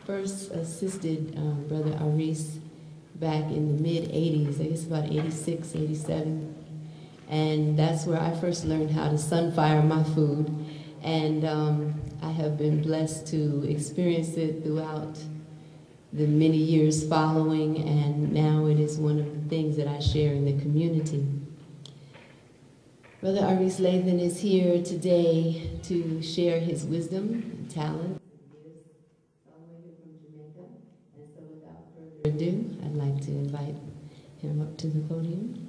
first assisted Brother Aris back in the mid-'80s, I guess about 86, 87. And that's where I first learned how to sunfire my food. And I have been blessed to experience it throughout the many years following, and now it is one of the things that I share in the community. Brother Aris Latham is here today to share his wisdom and talent. He is all the way here from Jamaica, and so without further ado, I'd like to invite him up to the podium.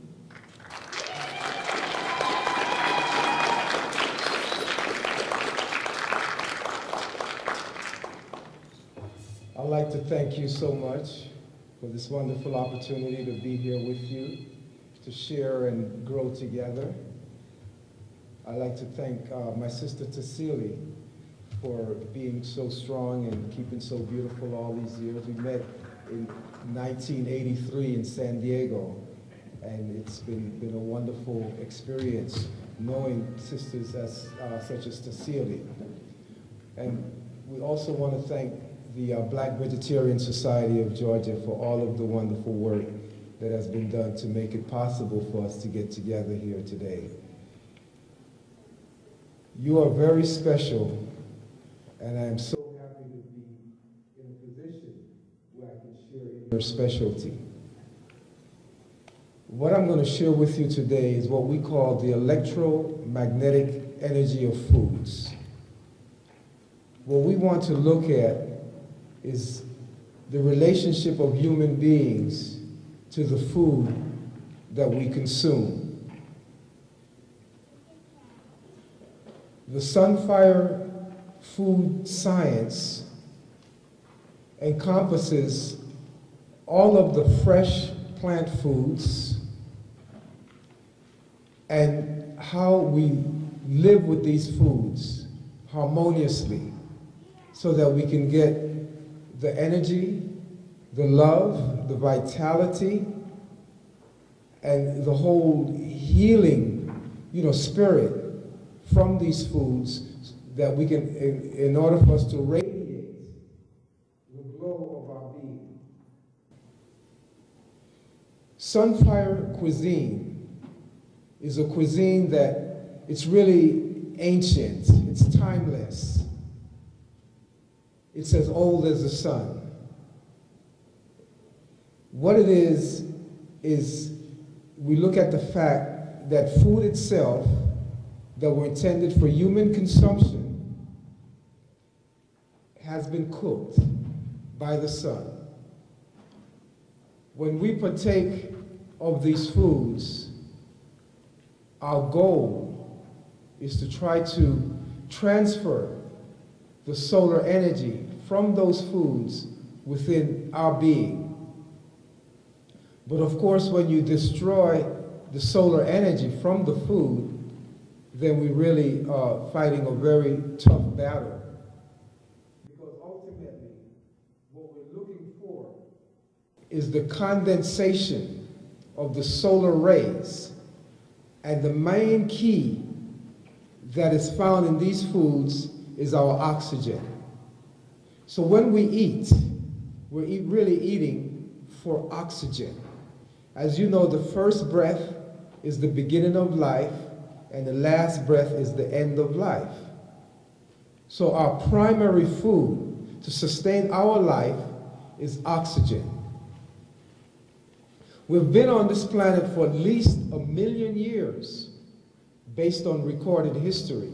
I'd like to thank you so much for this wonderful opportunity to be here with you, to share and grow together. I'd like to thank my sister Tassili for being so strong and keeping so beautiful all these years. We met in 1983 in San Diego, and it's been a wonderful experience knowing sisters as, such as Tassili. And we also want to thank the Black Vegetarian Society of Georgia for all of the wonderful work that has been done to make it possible for us to get together here today. You are very special, and I am so happy to be in a position where I can share in your specialty. What I'm going to share with you today is what we call the electromagnetic energy of foods. What we want to look at is the relationship of human beings to the food that we consume. The Sunfired food science encompasses all of the fresh plant foods and how we live with these foods harmoniously so that we can get the energy, the love, the vitality, and the whole healing, spirit from these foods that we can, in order for us to radiate the glow of our being. Sunfire cuisine is a cuisine that it's really ancient, it's timeless. It's as old as the sun. What it is we look at the fact that food itself that were intended for human consumption has been cooked by the sun. When we partake of these foods, our goal is to try to transfer the solar energy from those foods within our being. But of course, when you destroy the solar energy from the food, then we really are fighting a very tough battle. Because ultimately, what we're looking for is the condensation of the solar rays. And the main key that is found in these foods is our oxygen. So when we eat, we're really eating for oxygen. As you know, the first breath is the beginning of life, and the last breath is the end of life. So our primary food to sustain our life is oxygen. We've been on this planet for at least 1 million years based on recorded history.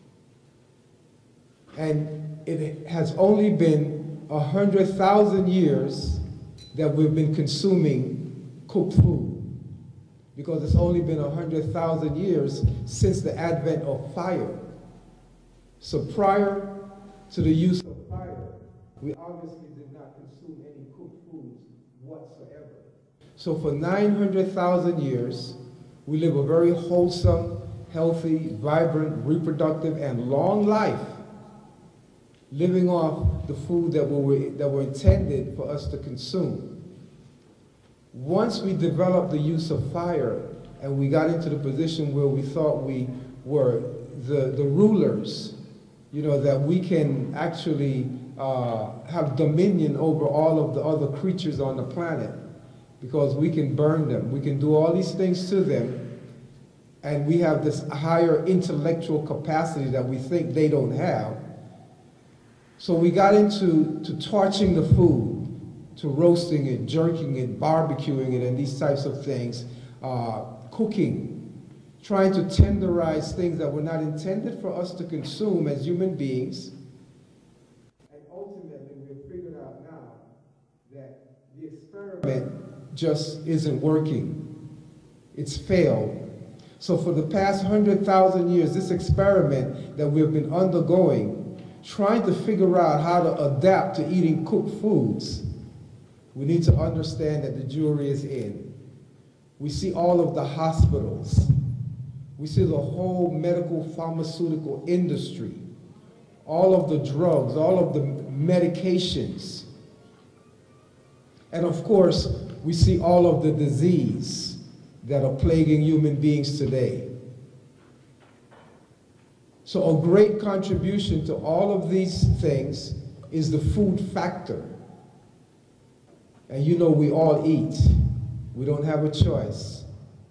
And it has only been 100,000 years that we've been consuming cooked food, because it's only been 100,000 years since the advent of fire. So prior to the use of fire, we obviously did not consume any cooked foods whatsoever. So for 900,000 years, we live a very wholesome, healthy, vibrant, reproductive, and long life, living off the food that were intended for us to consume. Once we developed the use of fire and we got into the position where we thought we were the rulers, that we can actually have dominion over all of the other creatures on the planet, because we can burn them, we can do all these things to them, and we have this higher intellectual capacity that we think they don't have. So we got into torching the food, to roasting it, jerking it, barbecuing it, and these types of things, cooking, trying to tenderize things that were not intended for us to consume as human beings. And ultimately, we have figured out now that the experiment just isn't working. It's failed. So for the past 100,000 years, this experiment that we've been undergoing, trying to figure out how to adapt to eating cooked foods, we need to understand that the jury is in. We see all of the hospitals. We see the whole medical pharmaceutical industry, all of the drugs, all of the medications. And of course, we see all of the disease that are plaguing human beings today. So a great contribution to all of these things is the food factor. And you know we all eat. We don't have a choice.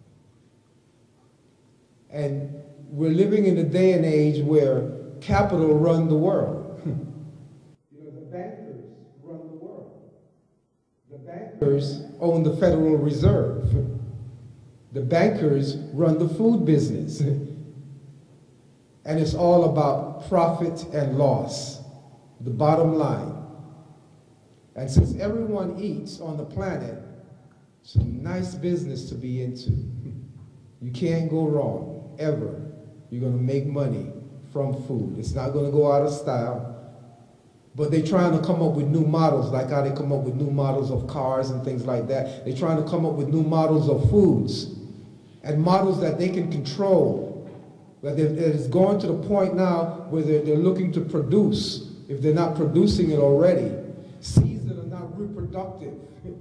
And we're living in a day and age where capital run the world. You know, the bankers run the world. The bankers own the Federal Reserve. The bankers run the food business. And it's all about profit and loss, the bottom line. And since everyone eats on the planet, it's a nice business to be into. You can't go wrong, ever. You're going to make money from food. It's not going to go out of style. But they're trying to come up with new models, like how they come up with new models of cars and things like that. They're trying to come up with new models of foods and models that they can control. But it's going to the point now where they're looking to produce, if they're not producing it already, seeds that are not reproductive.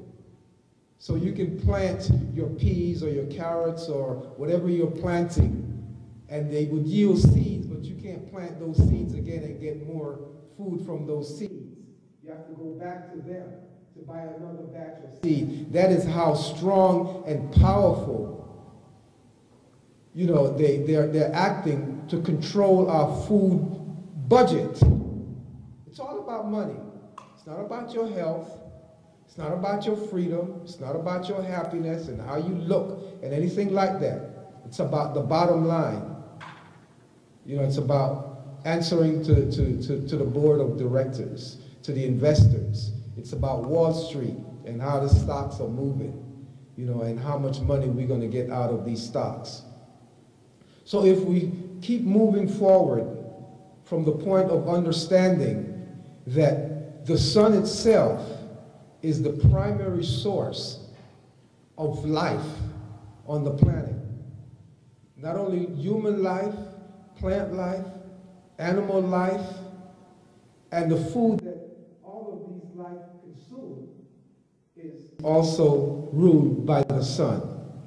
So you can plant your peas or your carrots or whatever you're planting, and they would yield seeds, but you can't plant those seeds again and get more food from those seeds. You have to go back to them to buy another batch of seed. That is how strong and powerful, you know, they're acting to control our food budget. It's all about money. It's not about your health. It's not about your freedom. It's not about your happiness and how you look and anything like that. It's about the bottom line. You know, it's about answering to the board of directors, to the investors. It's about Wall Street and how the stocks are moving, you know, and how much money we're going to get out of these stocks. So if we keep moving forward from the point of understanding that the sun itself is the primary source of life on the planet, not only human life, plant life, animal life, and the food that all of these life consume is also ruled by the sun.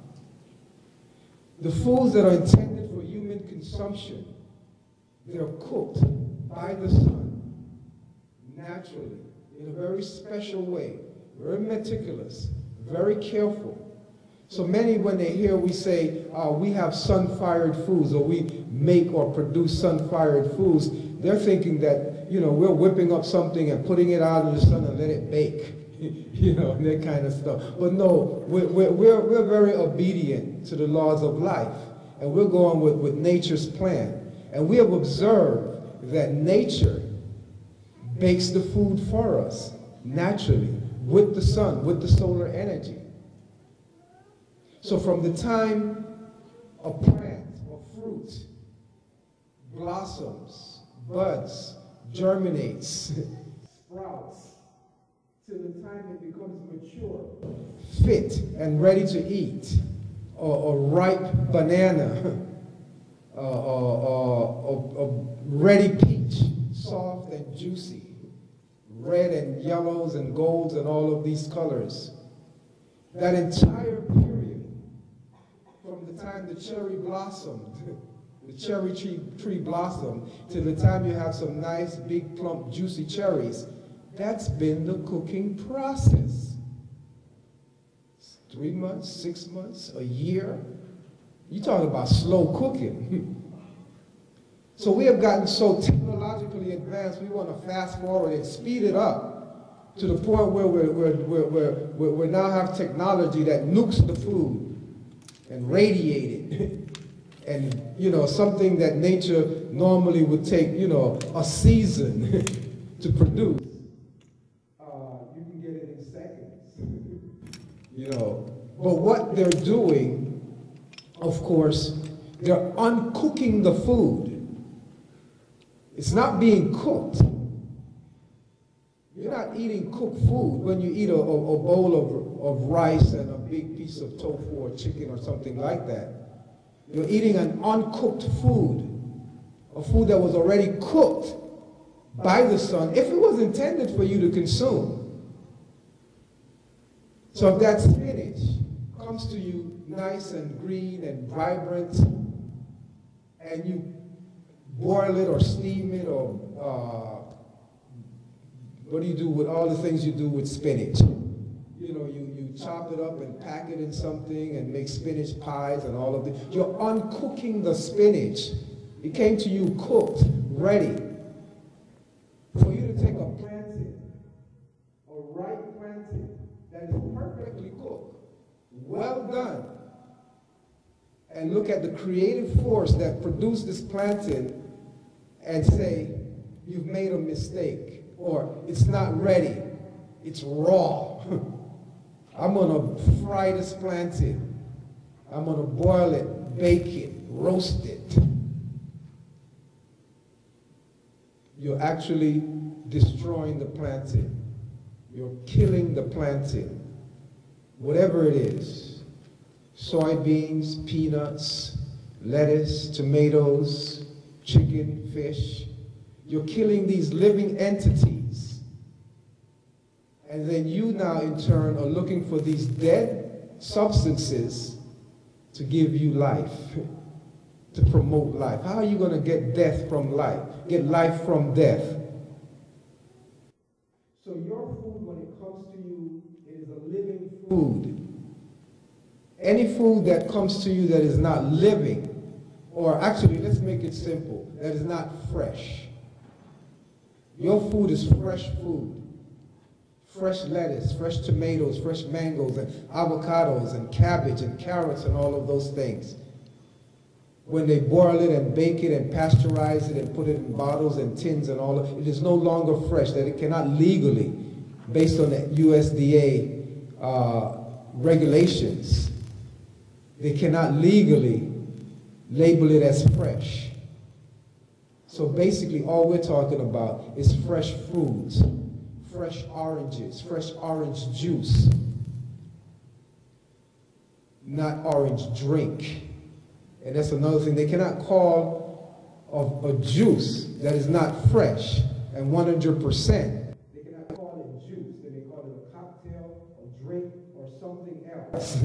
The foods that are intended for human consumption, they're cooked by the sun, naturally, in a very special way, very meticulous, very careful. So many, when they hear we say, we have sun-fired foods, or we make or produce sun-fired foods, they're thinking that, you know, we're whipping up something and putting it out in the sun and let it bake, you know, and that kind of stuff. But no, we're very obedient to the laws of life, and we're going with nature's plan. And we have observed that nature bakes the food for us, naturally, with the sun, with the solar energy. So from the time a plant or fruit blossoms, buds, germinates, sprouts, till the time it becomes mature, fit and ready to eat, or a ripe banana, a ready peach, soft and juicy, red and yellows and golds and all of these colors. That entire period, from the time the cherry blossomed the cherry tree blossom, till the time you have some nice, big, plump, juicy cherries. That's been the cooking process. 3 months, 6 months, a year. You're talking about slow cooking. So we have gotten so technologically advanced, we want to fast forward and speed it up to the point where we now have technology that nukes the food and radiate it. And, you know, something that nature normally would take, you know, a season to produce. You can get it in seconds, you know. But what they're doing, of course, they're uncooking the food. It's not being cooked. You're not eating cooked food when you eat a bowl of rice and a big piece of tofu or chicken or something like that. You're eating an uncooked food, a food that was already cooked by the sun, if it was intended for you to consume. So if that spinach comes to you nice and green and vibrant, and you boil it or steam it or what do you do with all the things you do with spinach? You know, you chop it up and pack it in something and make spinach pies and all of it. You're uncooking the spinach. It came to you cooked, ready. For you to take a plantain, a ripe plantain that is perfectly cooked, well done, and look at the creative force that produced this plantain and say, you've made a mistake, or it's not ready, it's raw. I'm gonna fry this plantain. I'm gonna boil it, bake it, roast it. You're actually destroying the plantain. You're killing the plantain. Whatever it is, soybeans, peanuts, lettuce, tomatoes, chicken, fish. You're killing these living entities. And then you now, in turn, are looking for these dead substances to give you life, to promote life. How are you going to get death from life? Get life from death. So your food, when it comes to you, it is a living food. Any food that comes to you that is not living, or actually, let's make it simple, that is not fresh. Your food is fresh food. Fresh lettuce, fresh tomatoes, fresh mangoes, and avocados, and cabbage, and carrots, and all of those things. When they boil it and bake it and pasteurize it and put it in bottles and tins and all of it, it is no longer fresh, that it cannot legally, based on the USDA regulations, they cannot legally label it as fresh. So basically all we're talking about is fresh fruits, fresh oranges, fresh orange juice, not orange drink. And that's another thing. They cannot call of a juice that is not fresh and 100%. They cannot call it juice. They may call it a cocktail, a drink, or something else.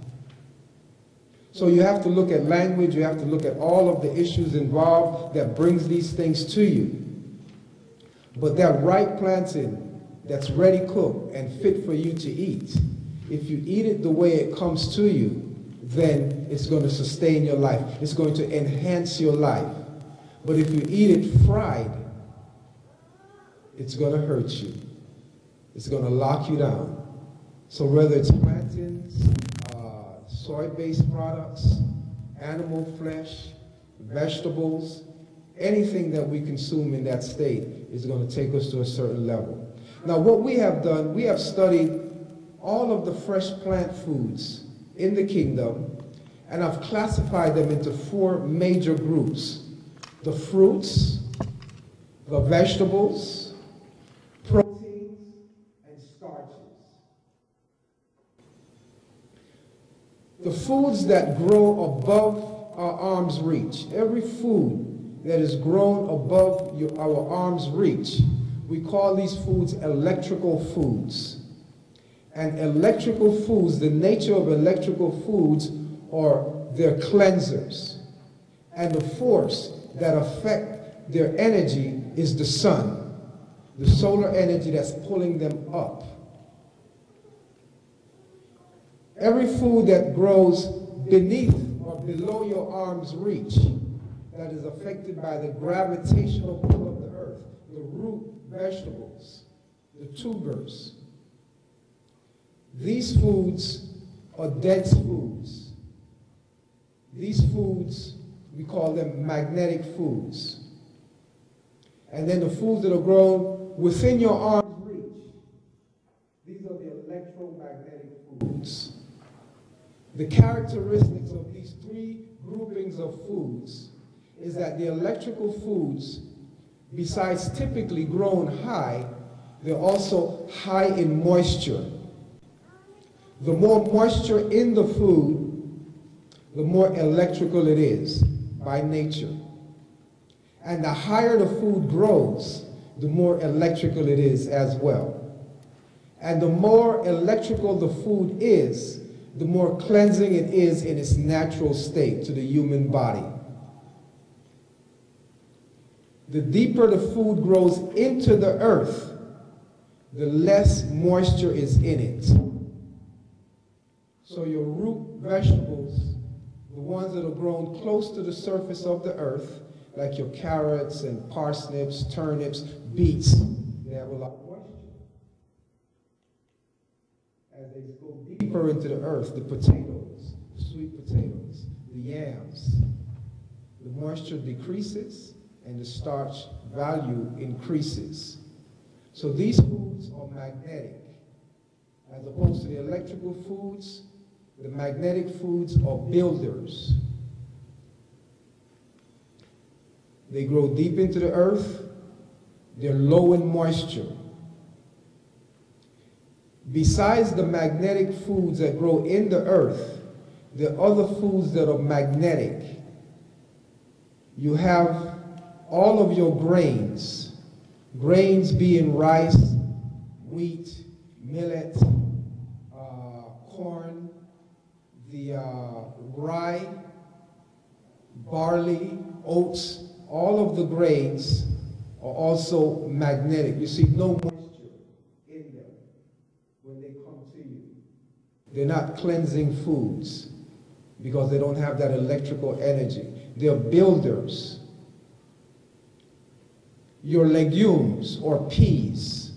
So you have to look at language. You have to look at all of the issues involved that brings these things to you. But that ripe plantain that's ready cooked and fit for you to eat, if you eat it the way it comes to you, then it's going to sustain your life. It's going to enhance your life. But if you eat it fried, it's going to hurt you. It's going to lock you down. So whether it's plantains, soy-based products, animal flesh, vegetables, anything that we consume in that state is going to take us to a certain level. Now what we have done, we have studied all of the fresh plant foods in the kingdom, and I've classified them into 4 major groups: the fruits, the vegetables, proteins, and starches. The foods that grow above our arm's reach, every food that is grown above our arm's reach, we call these foods electrical foods. And electrical foods, the nature of electrical foods are they're cleansers. And the force that affects their energy is the sun, the solar energy that's pulling them up. Every food that grows beneath or below your arm's reach that is affected by the gravitational pull of the earth, the root vegetables, the tubers, these foods are dense foods. These foods, we call them magnetic foods. And then the foods that are grown within your arm's reach, these are the electromagnetic foods. The characteristics of these three groupings of foods is that the electrical foods, besides typically grown high, they're also high in moisture. The more moisture in the food, the more electrical it is by nature. And the higher the food grows, the more electrical it is as well. And the more electrical the food is, the more cleansing it is in its natural state to the human body. The deeper the food grows into the earth, the less moisture is in it. So your root vegetables, the ones that are grown close to the surface of the earth, like your carrots and parsnips, turnips, beets, they have a lot of moisture. As they go deeper into the earth, the potatoes, the sweet potatoes, the yams, the moisture decreases and the starch value increases. So these foods are magnetic. As opposed to the electrical foods, the magnetic foods are builders. They grow deep into the earth. They're low in moisture. Besides the magnetic foods that grow in the earth, there are other foods that are magnetic. You have all of your grains. Grains being rice, wheat, millet, corn, the rye, barley, oats, all of the grains are also magnetic. You see no moisture in them when they come to you. They're not cleansing foods because they don't have that electrical energy. They're builders. Your legumes or peas,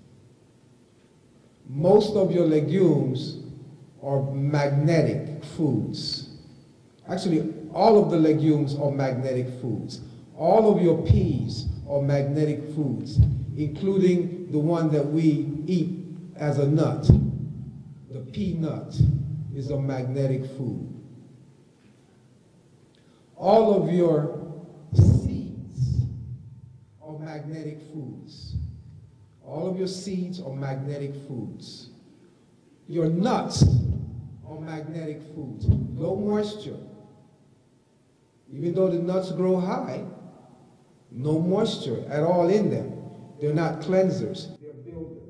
most of your legumes are magnetic foods. Actually, all of the legumes are magnetic foods. All of your peas are magnetic foods, including the one that we eat as a nut. The peanut is a magnetic food. All of your seeds are magnetic foods. All of your seeds are magnetic foods. Your nuts are magnetic foods. Low moisture. Even though the nuts grow high, no moisture at all in them. They're not cleansers. They're builders.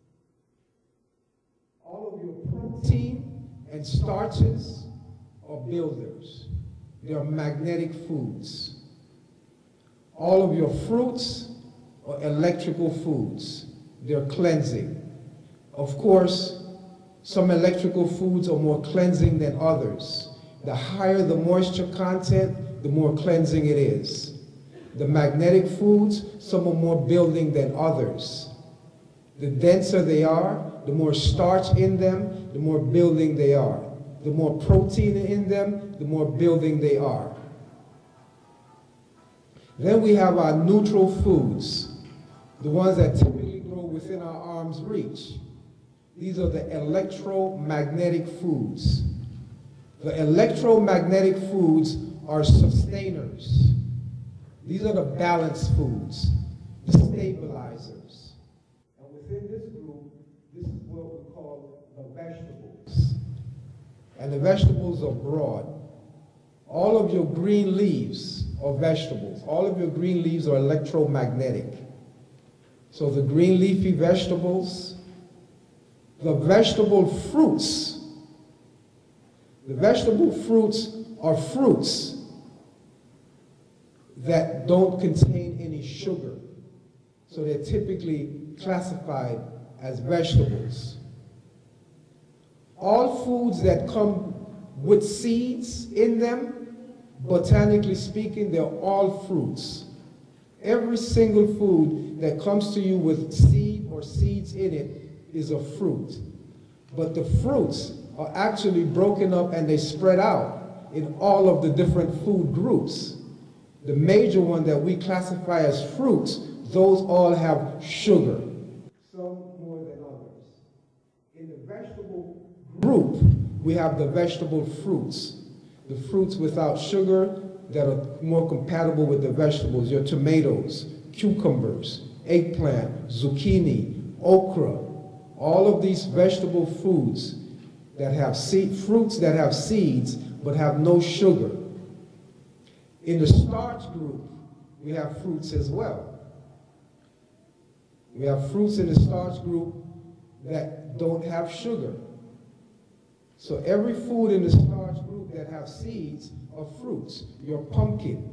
All of your protein and starches are builders. They're magnetic foods. All of your fruits are electrical foods. They're cleansing. Of course, some electrical foods are more cleansing than others. The higher the moisture content, the more cleansing it is. The magnetic foods, some are more building than others. The denser they are, the more starch in them, the more building they are. The more protein in them, the more building they are. Then we have our neutral foods, the ones that typically grow within our arm's reach. These are the electromagnetic foods. The electromagnetic foods are sustainers. These are the balanced foods, the stabilizers. And within this group, this is what we call the vegetables. And the vegetables are broad. All of your green leaves are vegetables. All of your green leaves are electromagnetic. So the green leafy vegetables, the vegetable fruits. The vegetable fruits are fruits that don't contain any sugar. So they're typically classified as vegetables. All foods that come with seeds in them, botanically speaking, they're all fruits. Every single food that comes to you with seed or seeds in it is a fruit. But the fruits are actually broken up and they spread out in all of the different food groups. The major one that we classify as fruits, those all have sugar, some more than others. In the vegetable group, we have the vegetable fruits, the fruits without sugar that are more compatible with the vegetables, your tomatoes, cucumbers, eggplant, zucchini, okra, all of these vegetable foods that have fruits that have seeds but have no sugar. In the starch group, we have fruits as well. We have fruits in the starch group that don't have sugar. So every food in the starch group that have seeds are fruits. Your pumpkin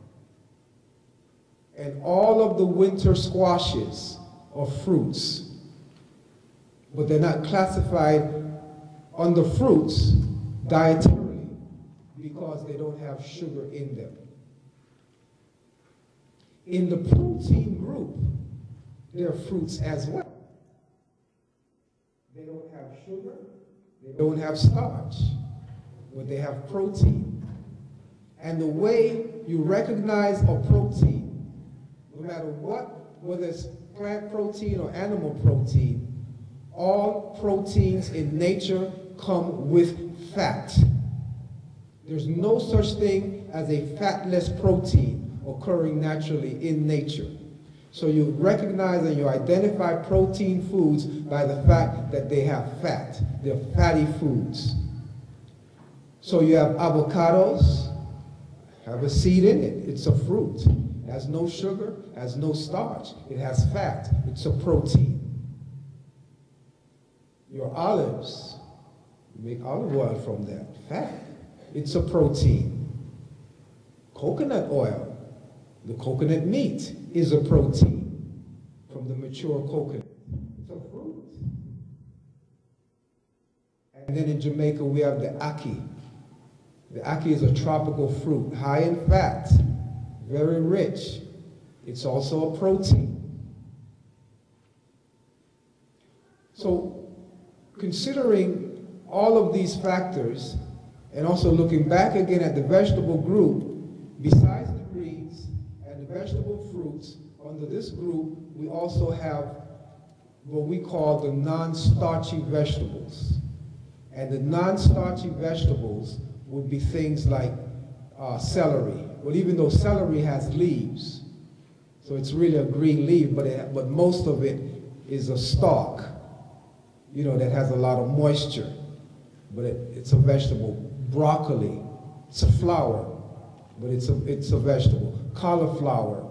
and all of the winter squashes are fruits. But they're not classified under fruits dietarily because they don't have sugar in them. In the protein group, there are fruits as well. They don't have sugar, they don't have starch, but they have protein. And the way you recognize a protein, no matter what, whether it's plant protein or animal protein, all proteins in nature come with fat. There's no such thing as a fatless protein occurring naturally in nature. So you recognize and you identify protein foods by the fact that they have fat. They're fatty foods. So you have avocados, have a seed in it. It's a fruit. It has no sugar, has no starch. It has fat. It's a protein. Your olives, you make olive oil from that. Fat. It's a protein. Coconut oil, the coconut meat is a protein from the mature coconut. It's a fruit. And then in Jamaica we have the ackee. The ackee is a tropical fruit, high in fat, very rich. It's also a protein. So considering all of these factors and also looking back again at the vegetable group, besides the greens and the vegetable fruits, under this group we also have what we call the non-starchy vegetables. And the non-starchy vegetables would be things like celery. Well, even though celery has leaves, so it's really a green leaf, but most of it is a stalk, you know, that has a lot of moisture. But it's a vegetable. Broccoli, it's a flower, but it's a vegetable. Cauliflower.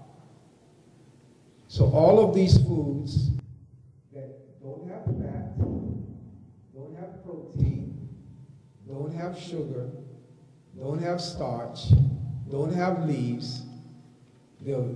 So all of these foods that don't have fat, don't have protein, don't have sugar, don't have starch, don't have leaves, they're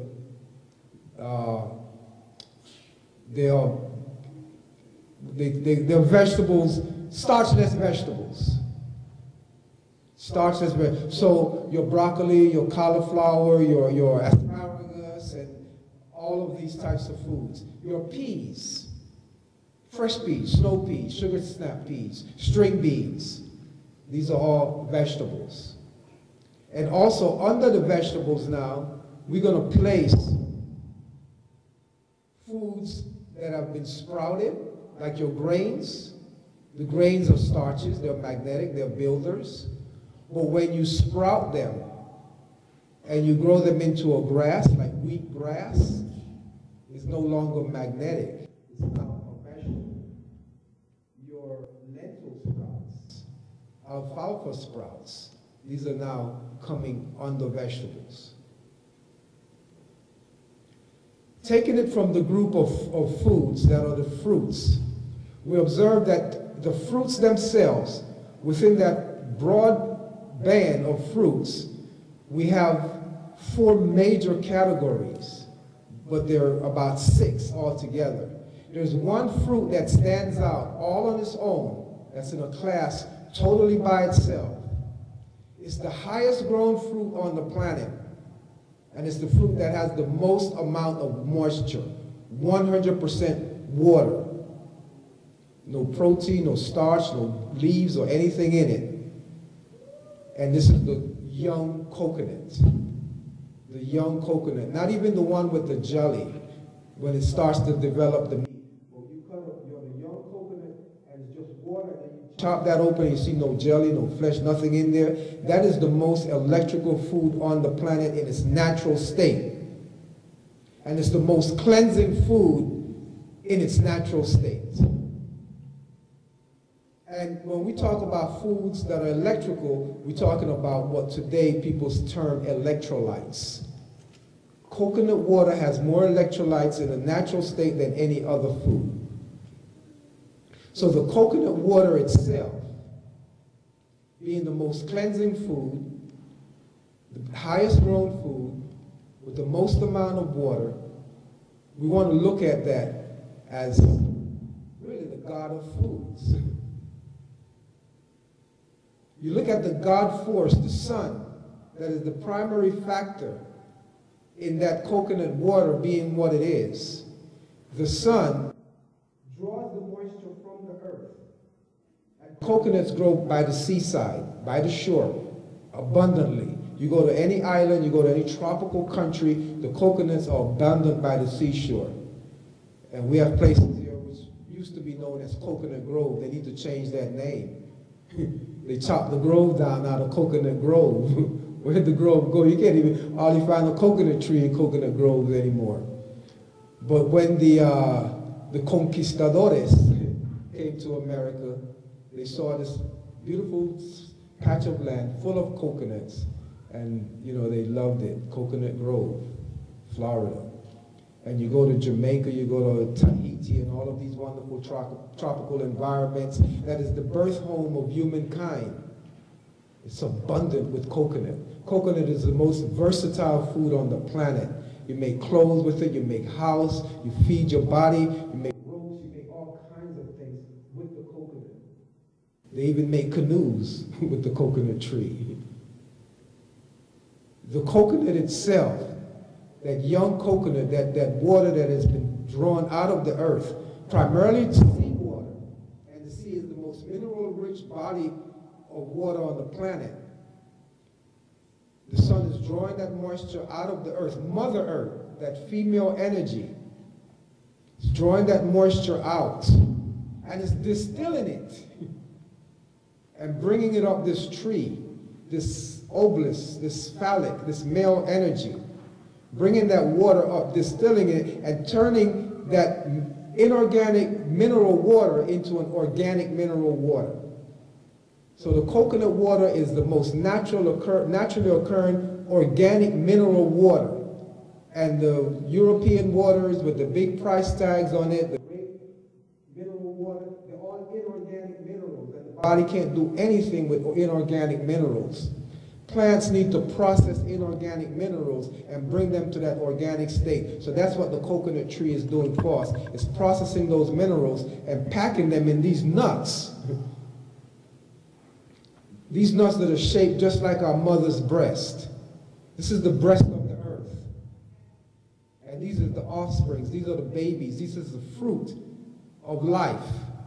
vegetables, starchless vegetables. Starchless vegetables. So your broccoli, your cauliflower, your asparagus, and all of these types of foods. Your peas, fresh peas, snow peas, sugar snap peas, string beans. These are all vegetables. And also under the vegetables now, we're going to place foods that have been sprouted, like your grains. The grains are starches, they're magnetic, they're builders. But when you sprout them and you grow them into a grass, like wheat grass, it's no longer magnetic. It's now a vegetable. Your lentil sprouts, alfalfa sprouts, these are now coming under vegetables. Taking it from the group of foods that are the fruits, we observe that the fruits themselves, within that broad band of fruits, we have 4 major categories, but there are about 6 altogether. There's one fruit that stands out all on its own, that's in a class totally by itself. It's the highest grown fruit on the planet, and it's the fruit that has the most amount of moisture, 100% water. No protein, no starch, no leaves or anything in it. And this is the young coconut. The young coconut, not even the one with the jelly, when it starts to develop the meat. Well, you cut up the young coconut and it's just water, and you chop that open and you see no jelly, no flesh, nothing in there. That is the most electrical food on the planet in its natural state. And it's the most cleansing food in its natural state. And when we talk about foods that are electrical, we're talking about what today people term electrolytes. Coconut water has more electrolytes in a natural state than any other food. So the coconut water itself, being the most cleansing food, the highest grown food, with the most amount of water, we want to look at that as really the God of foods. You look at the God force, the sun, that is the primary factor in that coconut water being what it is. The sun draws the moisture from the earth. And coconuts grow by the seaside, by the shore, abundantly. You go to any island, you go to any tropical country, the coconuts are abundant by the seashore. And we have places here which used to be known as Coconut Grove. They need to change that name. They chopped the grove down out of Coconut Grove. Where'd the grove go? You can't even hardly find a coconut tree in Coconut Groves anymore. But when the conquistadores came to America, they saw this beautiful patch of land full of coconuts, and you know, they loved it. Coconut Grove, Florida. And you go to Jamaica, you go to Tahiti, and all of these wonderful tropical environments. That is the birth home of humankind. It's abundant with coconut. Coconut is the most versatile food on the planet. You make clothes with it, you make house, you feed your body, you make ropes, you make all kinds of things with the coconut. They even make canoes with the coconut tree. The coconut itself, that young coconut, that water that has been drawn out of the earth, primarily to seawater, and the sea is the most mineral-rich body of water on the planet. The sun is drawing that moisture out of the earth. Mother Earth, that female energy, is drawing that moisture out, and is distilling it, and bringing it up this tree, this obelisk, this phallic, this male energy, bringing that water up, distilling it, and turning that inorganic mineral water into an organic mineral water. So the coconut water is the most naturally occurring organic mineral water. And the European waters with the big price tags on it, the great mineral water, they're all inorganic minerals, and the body can't do anything with inorganic minerals. Plants need to process inorganic minerals and bring them to that organic state. So that's what the coconut tree is doing for us. It's processing those minerals and packing them in these nuts. These nuts that are shaped just like our mother's breast. This is the breast of the earth. And these are the offsprings. These are the babies. This is the fruit of life.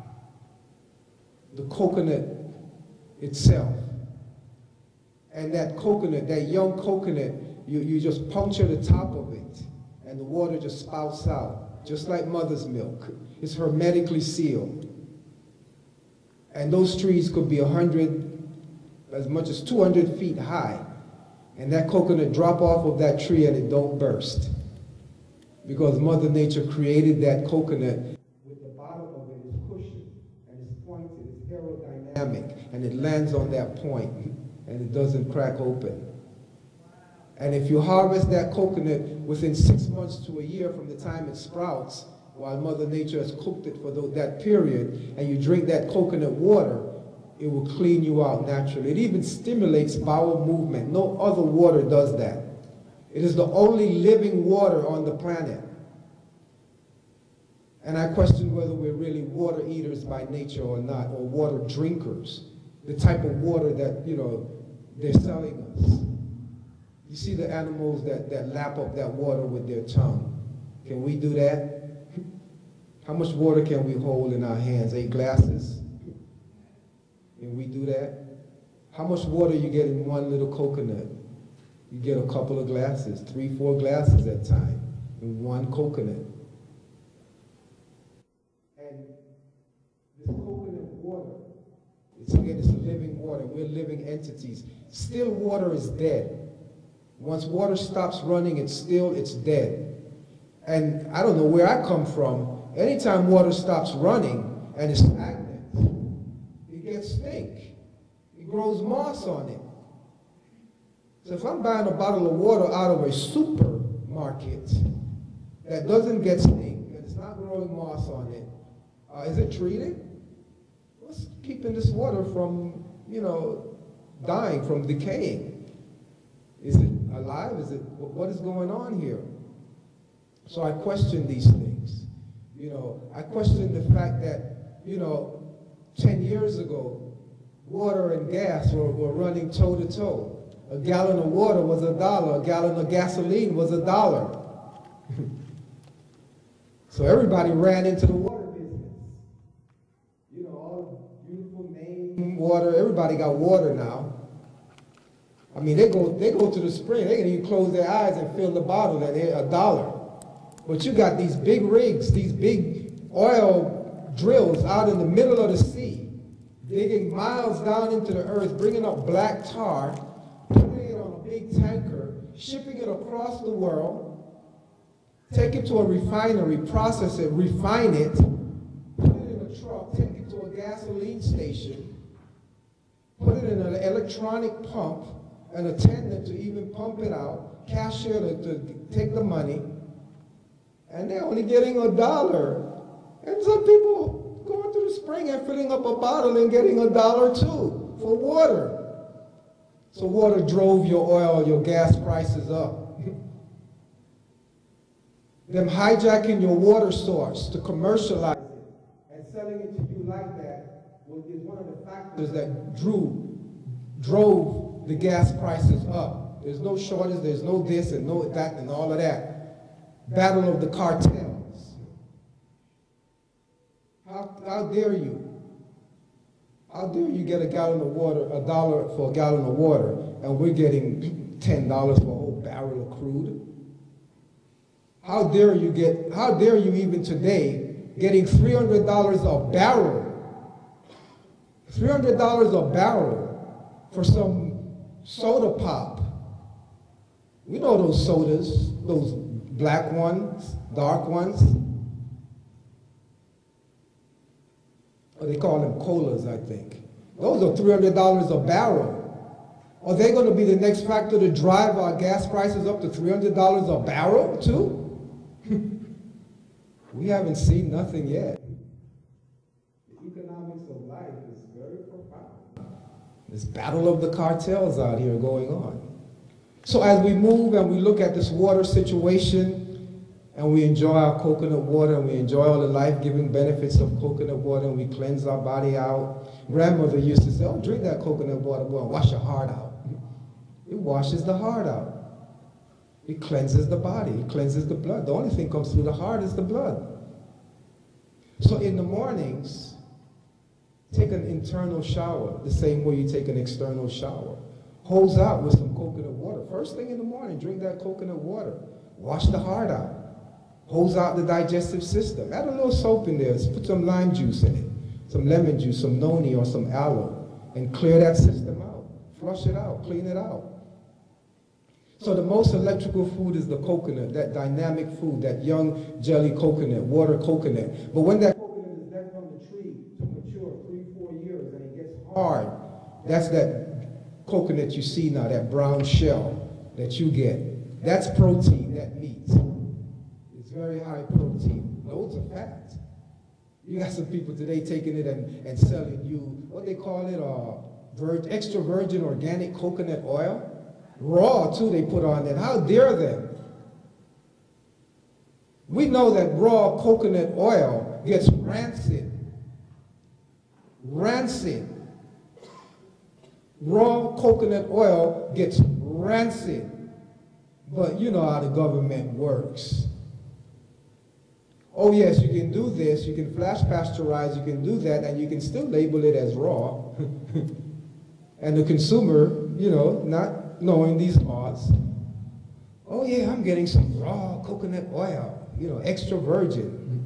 The coconut itself. And that coconut, that young coconut, you just puncture the top of it, and the water just spouts out, just like mother's milk. It's hermetically sealed. And those trees could be 100, as much as 200 feet high. And that coconut drop off of that tree and it don't burst. Because Mother Nature created that coconut with the bottom of it is cushioned, and it's pointed, it's aerodynamic, and it lands on that point. And it doesn't crack open. And if you harvest that coconut within 6 months to a year from the time it sprouts, while Mother Nature has cooked it for that period, and you drink that coconut water, it will clean you out naturally. It even stimulates bowel movement. No other water does that. It is the only living water on the planet. And I question whether we're really water eaters by nature or not, or water drinkers, the type of water that, you know, they're selling us. You see the animals that lap up that water with their tongue. Can we do that? How much water can we hold in our hands? 8 glasses? Can we do that? How much water you get in one little coconut? You get a couple of glasses, 3, 4 glasses at a time in one coconut. And this coconut water, it's a living water. We're living entities. Still water is dead. Once water stops running, it's dead. And I don't know where I come from. Anytime water stops running and it's stagnant, it gets stink. It grows moss on it. So if I'm buying a bottle of water out of a supermarket that doesn't get stink and it's not growing moss on it, is it treated? What's keeping this water from, you know, dying, from decaying? Is it alive? What is going on here? So I question these things. You know, I question the fact that, you know, 10 years ago, water and gas were running toe to toe. A gallon of water was $1. A gallon of gasoline was $1. So everybody ran into the water business. You know, all the beautiful Maine water, everybody got water now. I mean, they go to the spring, they can even close their eyes and fill the bottle at $1. But you got these big rigs, these big oil drills out in the middle of the sea, digging miles down into the earth, bringing up black tar, putting it on a big tanker, shipping it across the world, take it to a refinery, process it, refine it, put it in a truck, take it to a gasoline station, put it in an electronic pump, an attendant to even pump it out, cashier to take the money, and they're only getting $1. And some people going to the spring and filling up a bottle and getting $1 too for water. So water drove your oil, your gas prices up. Them hijacking your water source to commercialize it and selling it to you like that is one of the factors that drove the gas prices up. There's no shortage, there's no this and no that and all of that. Battle of the cartels. How dare you? How dare you get a gallon of water, $1 for a gallon of water, and we're getting $10 for a whole barrel of crude? How dare you even today getting $300 a barrel? $300 a barrel for some soda pop. We know those sodas, those black ones, dark ones. Or they call them colas, I think. Those are $300 a barrel. Are they going to be the next factor to drive our gas prices up to $300 a barrel too? We haven't seen nothing yet. The economics of life is very profound. This battle of the cartels out here going on. So as we move and we look at this water situation and we enjoy our coconut water and we enjoy all the life-giving benefits of coconut water and we cleanse our body out. Grandmother used to say, oh, drink that coconut water, boy, and wash your heart out. It washes the heart out. It cleanses the body. It cleanses the blood. The only thing comes through the heart is the blood. So in the mornings, take an internal shower the same way you take an external shower. Hose out with some coconut water. First thing in the morning, drink that coconut water. Wash the heart out. Hose out the digestive system. Add a little soap in there. Put some lime juice in it. Some lemon juice, some noni or some aloe. And clear that system out. Flush it out. Clean it out. So the most electrical food is the coconut, that dynamic food, that young jelly coconut, water coconut. But when that coconut is left on the tree to mature 3-4 years and it gets hard, that's that coconut you see now, that brown shell that you get. That's protein, that meat. It's very high protein, loads of fat. You got some people today taking it and selling you, what they call it, extra virgin organic coconut oil. Raw, too, they put on it. How dare them? We know that raw coconut oil gets rancid. Rancid. Raw coconut oil gets rancid. But you know how the government works. Oh yes, you can do this, you can flash pasteurize, you can do that, and you can still label it as raw. And the consumer, you know, not knowing these laws, oh yeah, I'm getting some raw coconut oil, you know, extra virgin.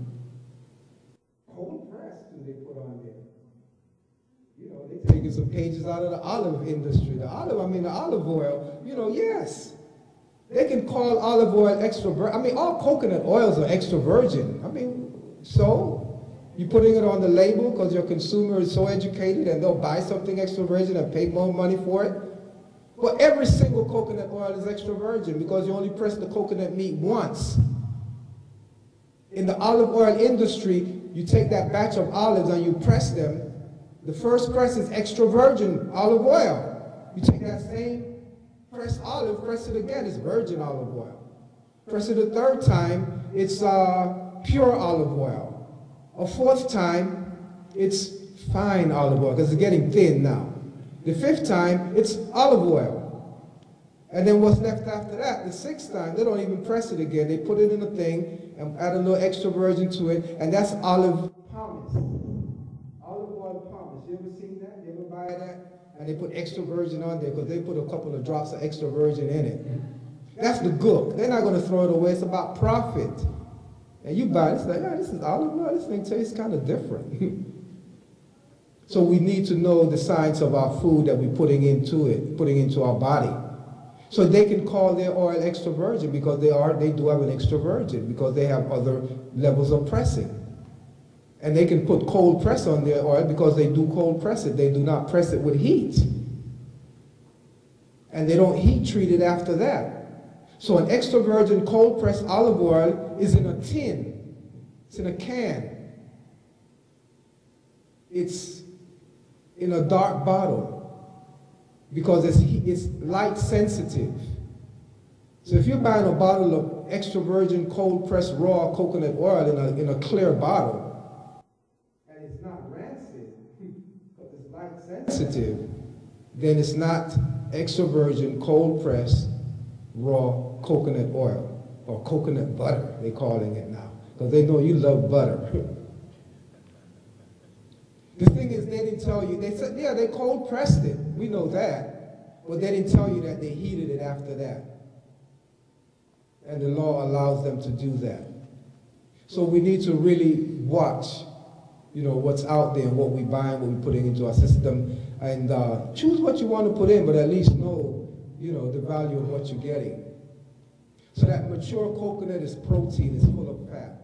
Cold press do they put on there? You know, they're taking some pages out of the olive industry. The olive oil, you know, yes. They can call olive oil extra virgin. I mean, all coconut oils are extra virgin. I mean, so you're putting it on the label because your consumer is so educated and they'll buy something extra virgin and pay more money for it. But every single coconut oil is extra virgin because you only press the coconut meat once. In the olive oil industry, you take that batch of olives and you press them. The first press is extra virgin olive oil. You take that same pressed olive, press it again, it's virgin olive oil. Press it a third time, it's pure olive oil. A fourth time, it's fine olive oil, because it's getting thin now. The fifth time, it's olive oil. And then what's left after that, the sixth time, they don't even press it again. They put it in a thing and add a little extra virgin to it, and that's olive pomace. Olive oil pomace. You ever seen that? You ever buy that? And they put extra virgin on there because they put a couple of drops of extra virgin in it. That's the gook. They're not going to throw it away. It's about profit. And you buy it, it's like, oh, this is olive oil. This thing tastes kind of different. So we need to know the science of our food that we're putting into our body. So they can call their oil extra virgin because they do have an extra virgin because they have other levels of pressing. And they can put cold press on their oil because they do cold press it. They do not press it with heat. And they don't heat treat it after that. So an extra virgin cold pressed olive oil is in a tin. It's in a can. It's in a dark bottle because it's light sensitive. So if you're buying a bottle of extra virgin cold pressed raw coconut oil in a clear bottle, sensitive, then it's not extra virgin cold pressed raw coconut oil or coconut butter, they're calling it now, because they know you love butter. The thing is, they didn't tell you, they said, yeah, they cold pressed it, we know that, but they didn't tell you that they heated it after that. And the law allows them to do that. So we need to really watch, you know, what's out there and what we buying, what we're putting into our system, and choose what you want to put in, but at least know, you know, the value of what you're getting. So that mature coconut is protein, it's full of fat.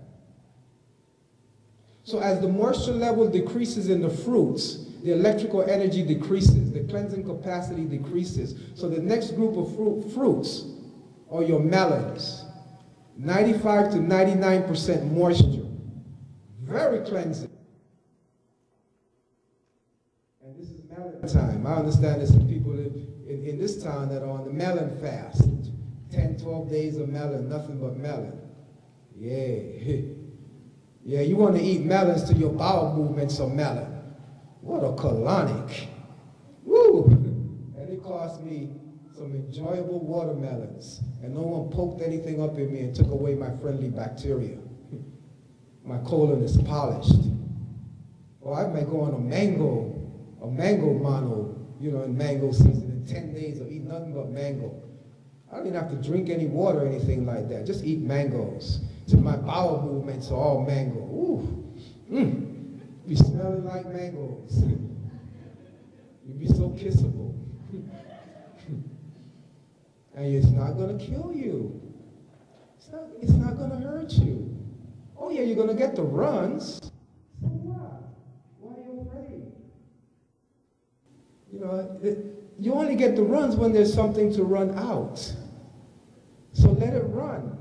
So as the moisture level decreases in the fruits, the electrical energy decreases, the cleansing capacity decreases. So the next group of fruits are your melons, 95 to 99% moisture, very cleansing. Time. I understand there's some people in this town that are on the melon fast. 10, 12 days of melon, nothing but melon. Yeah. Yeah, you want to eat melons till your bowel movements are melon. What a colonic. Woo! And it cost me some enjoyable watermelons. And no one poked anything up in me and took away my friendly bacteria. My colon is polished. Or I might go on a mango mono, you know, in mango season, in 10 days of eat nothing but mango. I don't even have to drink any water or anything like that. Just eat mangoes. Till my bowel movements are all mango. Ooh. Be smelling like mangoes. You'd be so kissable. And it's not going to kill you. It's not going to hurt you. Oh yeah, you're going to get the runs. So what? Why are you afraid? You know, you only get the runs when there's something to run out. So let it run.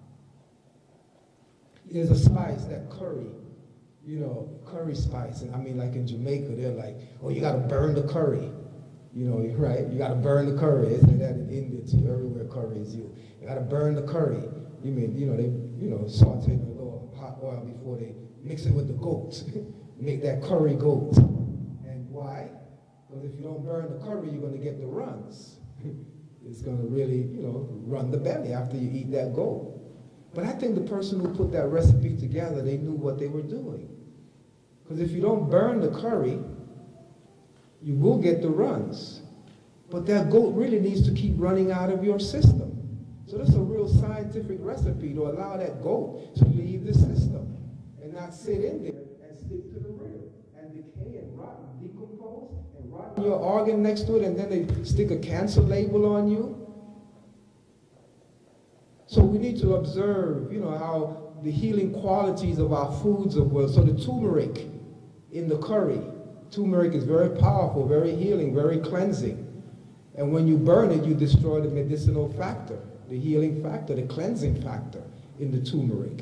There's a spice, that curry, you know, curry spice. And I mean, like in Jamaica, they're like, oh, you got to burn the curry. You know, right? You got to burn the curry. They say that in India too. Everywhere curry is used. You got to burn the curry. You mean, you know, they, you know, saute in a little hot oil before they mix it with the goat. Make that curry goat. And why? Because if you don't burn the curry, you're going to get the runs. It's going to really, you know, run the belly after you eat that goat. But I think the person who put that recipe together, they knew what they were doing. Because if you don't burn the curry, you will get the runs. But that goat really needs to keep running out of your system. So that's a real scientific recipe to allow that goat to leave the system and not sit in there and stick to the rear and decay and rot and decompose and rot your organ next to it, and then they stick a cancer label on you. So we need to observe, you know, how the healing qualities of our foods are well. So the turmeric in the curry, turmeric is very powerful, very healing, very cleansing. And when you burn it, you destroy the medicinal factor, the healing factor, the cleansing factor in the turmeric.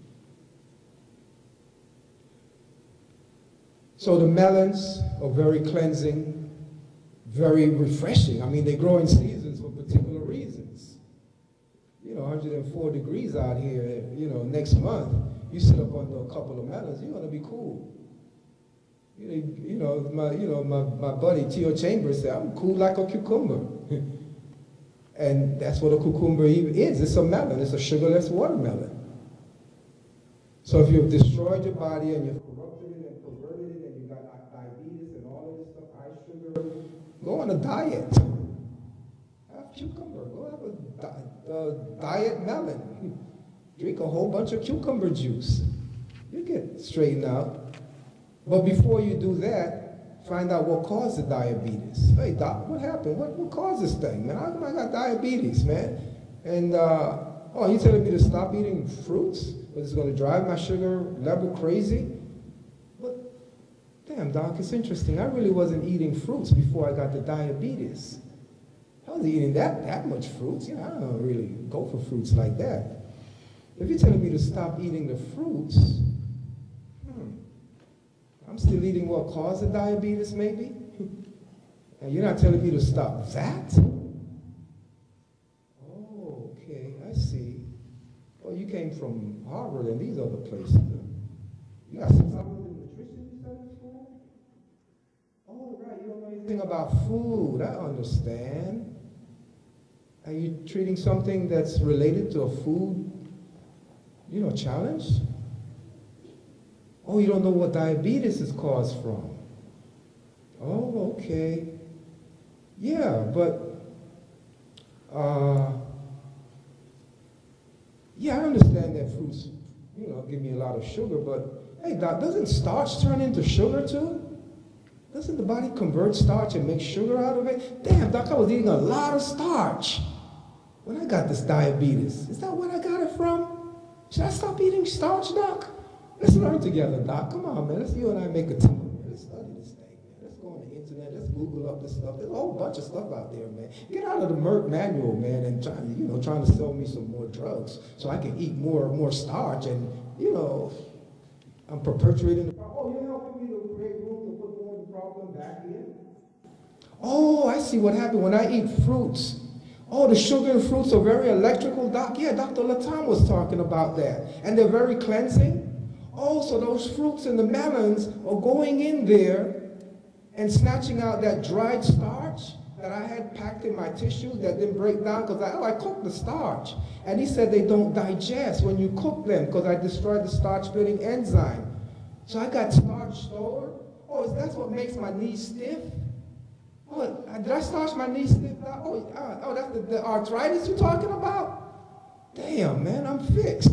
So the melons are very cleansing, very refreshing. I mean, they grow in seasons for particular reasons. You know, 104 degrees out here, you know, next month, you sit up under a couple of melons, you're going to be cool. You know, my buddy Theo Chambers said, I'm cool like a cucumber. And that's what a cucumber is. It's a melon. It's a sugarless watermelon. So if you've destroyed your body and you've corrupted it and perverted it and you've got diabetes and all of this stuff, high sugar, go on a diet. Have cucumber. Go have a diet melon. Drink a whole bunch of cucumber juice. You get straightened out. But before you do that, find out what caused the diabetes. Hey, doc, what happened? What caused this thing, man? How come I got diabetes, man? And, oh, you telling me to stop eating fruits? Because it's going to drive my sugar level crazy? But, damn, doc, it's interesting. I really wasn't eating fruits before I got the diabetes. I wasn't eating that much fruits. You know, I don't really go for fruits like that. If you're telling me to stop eating the fruits, I'm still eating what caused the diabetes, maybe? And you're not telling me to stop that? Oh, okay, I see. Well, you came from Harvard and these other places. You got some in nutrition you studied in school? Oh, right, you don't know anything about food. I understand. Are you treating something that's related to a food, you know, challenge? Oh, you don't know what diabetes is caused from. Oh, okay. Yeah, but, yeah, I understand that fruits, you know, give me a lot of sugar, but, hey, doc, doesn't starch turn into sugar too? Doesn't the body convert starch and make sugar out of it? Damn, doc, I was eating a lot of starch when I got this diabetes. Is that what I got it from? Should I stop eating starch, doc? Let's learn together, doc. Come on, man. Let's you and I make a team. Let's study this thing, man. Let's go on the internet. Let's Google up this stuff. There's a whole bunch of stuff out there, man. Get out of the Merck manual, man, and trying to sell me some more drugs so I can eat more starch, and you know, I'm perpetuating the problem. Oh, you're helping me to create room to put more of the problem back in. Oh, I see what happened when I eat fruits. Oh, the sugar in fruits are very electrical, doc. Yeah, Dr. Latham was talking about that, and they're very cleansing. Oh, so those fruits and the melons are going in there and snatching out that dried starch that I had packed in my tissues that didn't break down because I cooked the starch. And he said they don't digest when you cook them because I destroyed the starch-splitting enzyme. So I got starch stored. Oh, that's what makes my knees stiff? Oh, did I starch my knees stiff? Oh, that's the arthritis you're talking about? Damn, man, I'm fixed.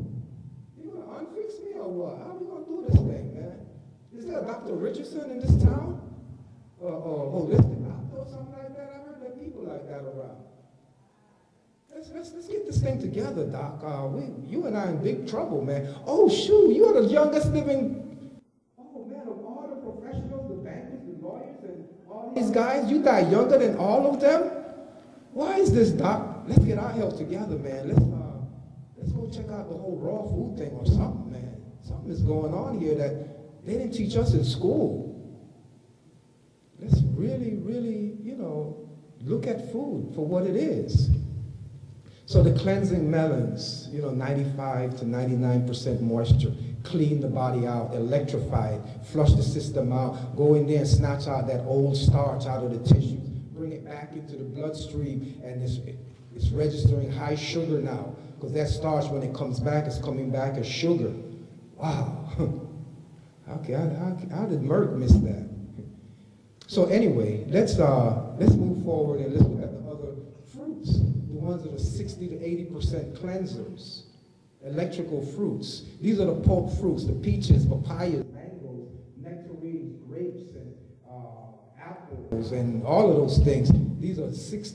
How are we going to do this thing, man? Is there a Dr. Richardson in this town? Holistic doctor or something like that? I heard there are people like that around. Let's get this thing together, Doc. You and I are in big trouble, man. Oh, shoot, you are the youngest living... Oh, man, of all the professionals, the bankers, the lawyers, and all these guys, you die younger than all of them? Why is this, Doc? Let's get our health together, man. Let's go check out the whole raw food thing or something, man. Something is going on here that they didn't teach us in school. Let's really, really, you know, look at food for what it is. So the cleansing melons, you know, 95 to 99% moisture, clean the body out, electrify it, flush the system out, go in there and snatch out that old starch out of the tissue, bring it back into the bloodstream, and it's registering high sugar now, because that starch, when it comes back, is coming back as sugar. Wow. Okay, how did Merck miss that? So anyway, let's move forward and let's look at the other fruits, the ones that are 60 to 80% cleansers. Electrical fruits. These are the pulp fruits, the peaches, papayas, mangoes, nectarines, grapes, and apples, and all of those things. These are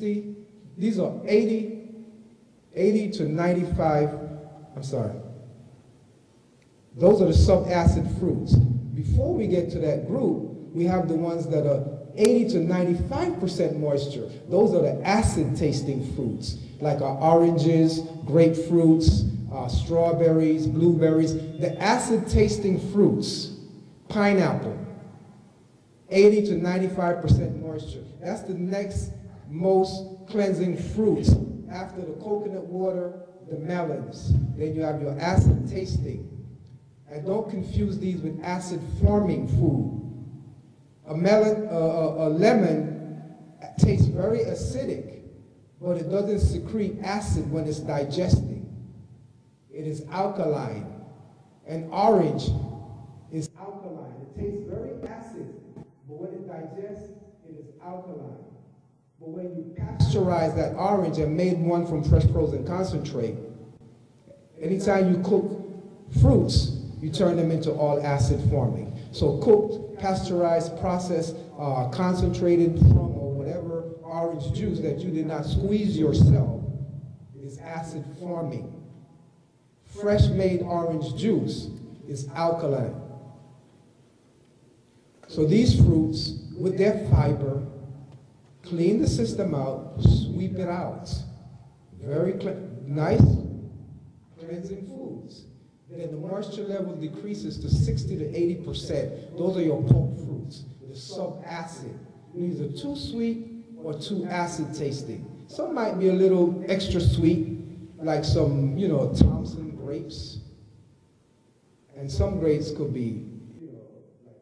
80 to 95, I'm sorry. Those are the subacid fruits. Before we get to that group, we have the ones that are 80 to 95% moisture. Those are the acid-tasting fruits, like our oranges, grapefruits, strawberries, blueberries. The acid-tasting fruits, pineapple, 80 to 95% moisture. That's the next most cleansing fruits. After the coconut water, the melons. Then you have your acid-tasting. And don't confuse these with acid-forming food. A lemon tastes very acidic, but it doesn't secrete acid when it's digesting. It is alkaline. An orange is alkaline. It tastes very acid, but when it digests, it is alkaline. But when you pasteurize that orange and made one from fresh frozen concentrate, anytime you cook fruits, you turn them into all acid forming. So cooked, pasteurized, processed, concentrated from or whatever orange juice that you did not squeeze yourself is acid forming. Fresh made orange juice is alkaline. So these fruits, with their fiber, clean the system out, sweep it out. Very nice, cleansing foods. Then the moisture level decreases to 60 to 80%. Those are your pulp fruits, the subacid. These are too sweet or too acid tasting. Some might be a little extra sweet, like some, you know, Thompson grapes. And some grapes could be, you know, like,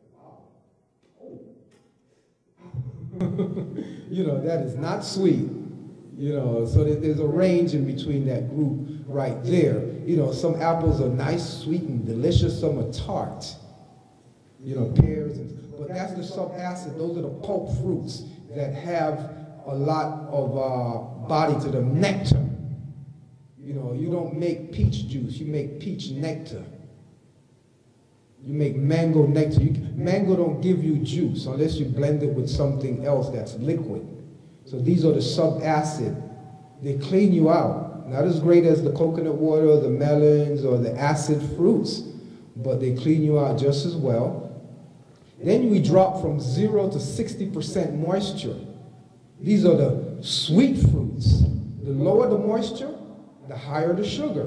wow. Oh. You know, that is not sweet. You know, so there's a range in between that group right there. You know, some apples are nice, sweet, and delicious. Some are tart. You know, pears. But that's the subacid. Those are the pulp fruits that have a lot of body to them. Nectar. You know, you don't make peach juice. You make peach nectar. You make mango nectar. Mango don't give you juice unless you blend it with something else that's liquid. So these are the subacid. They clean you out. Not as great as the coconut water or the melons or the acid fruits, but they clean you out just as well. Then we drop from 0 to 60% moisture. These are the sweet fruits. The lower the moisture, the higher the sugar.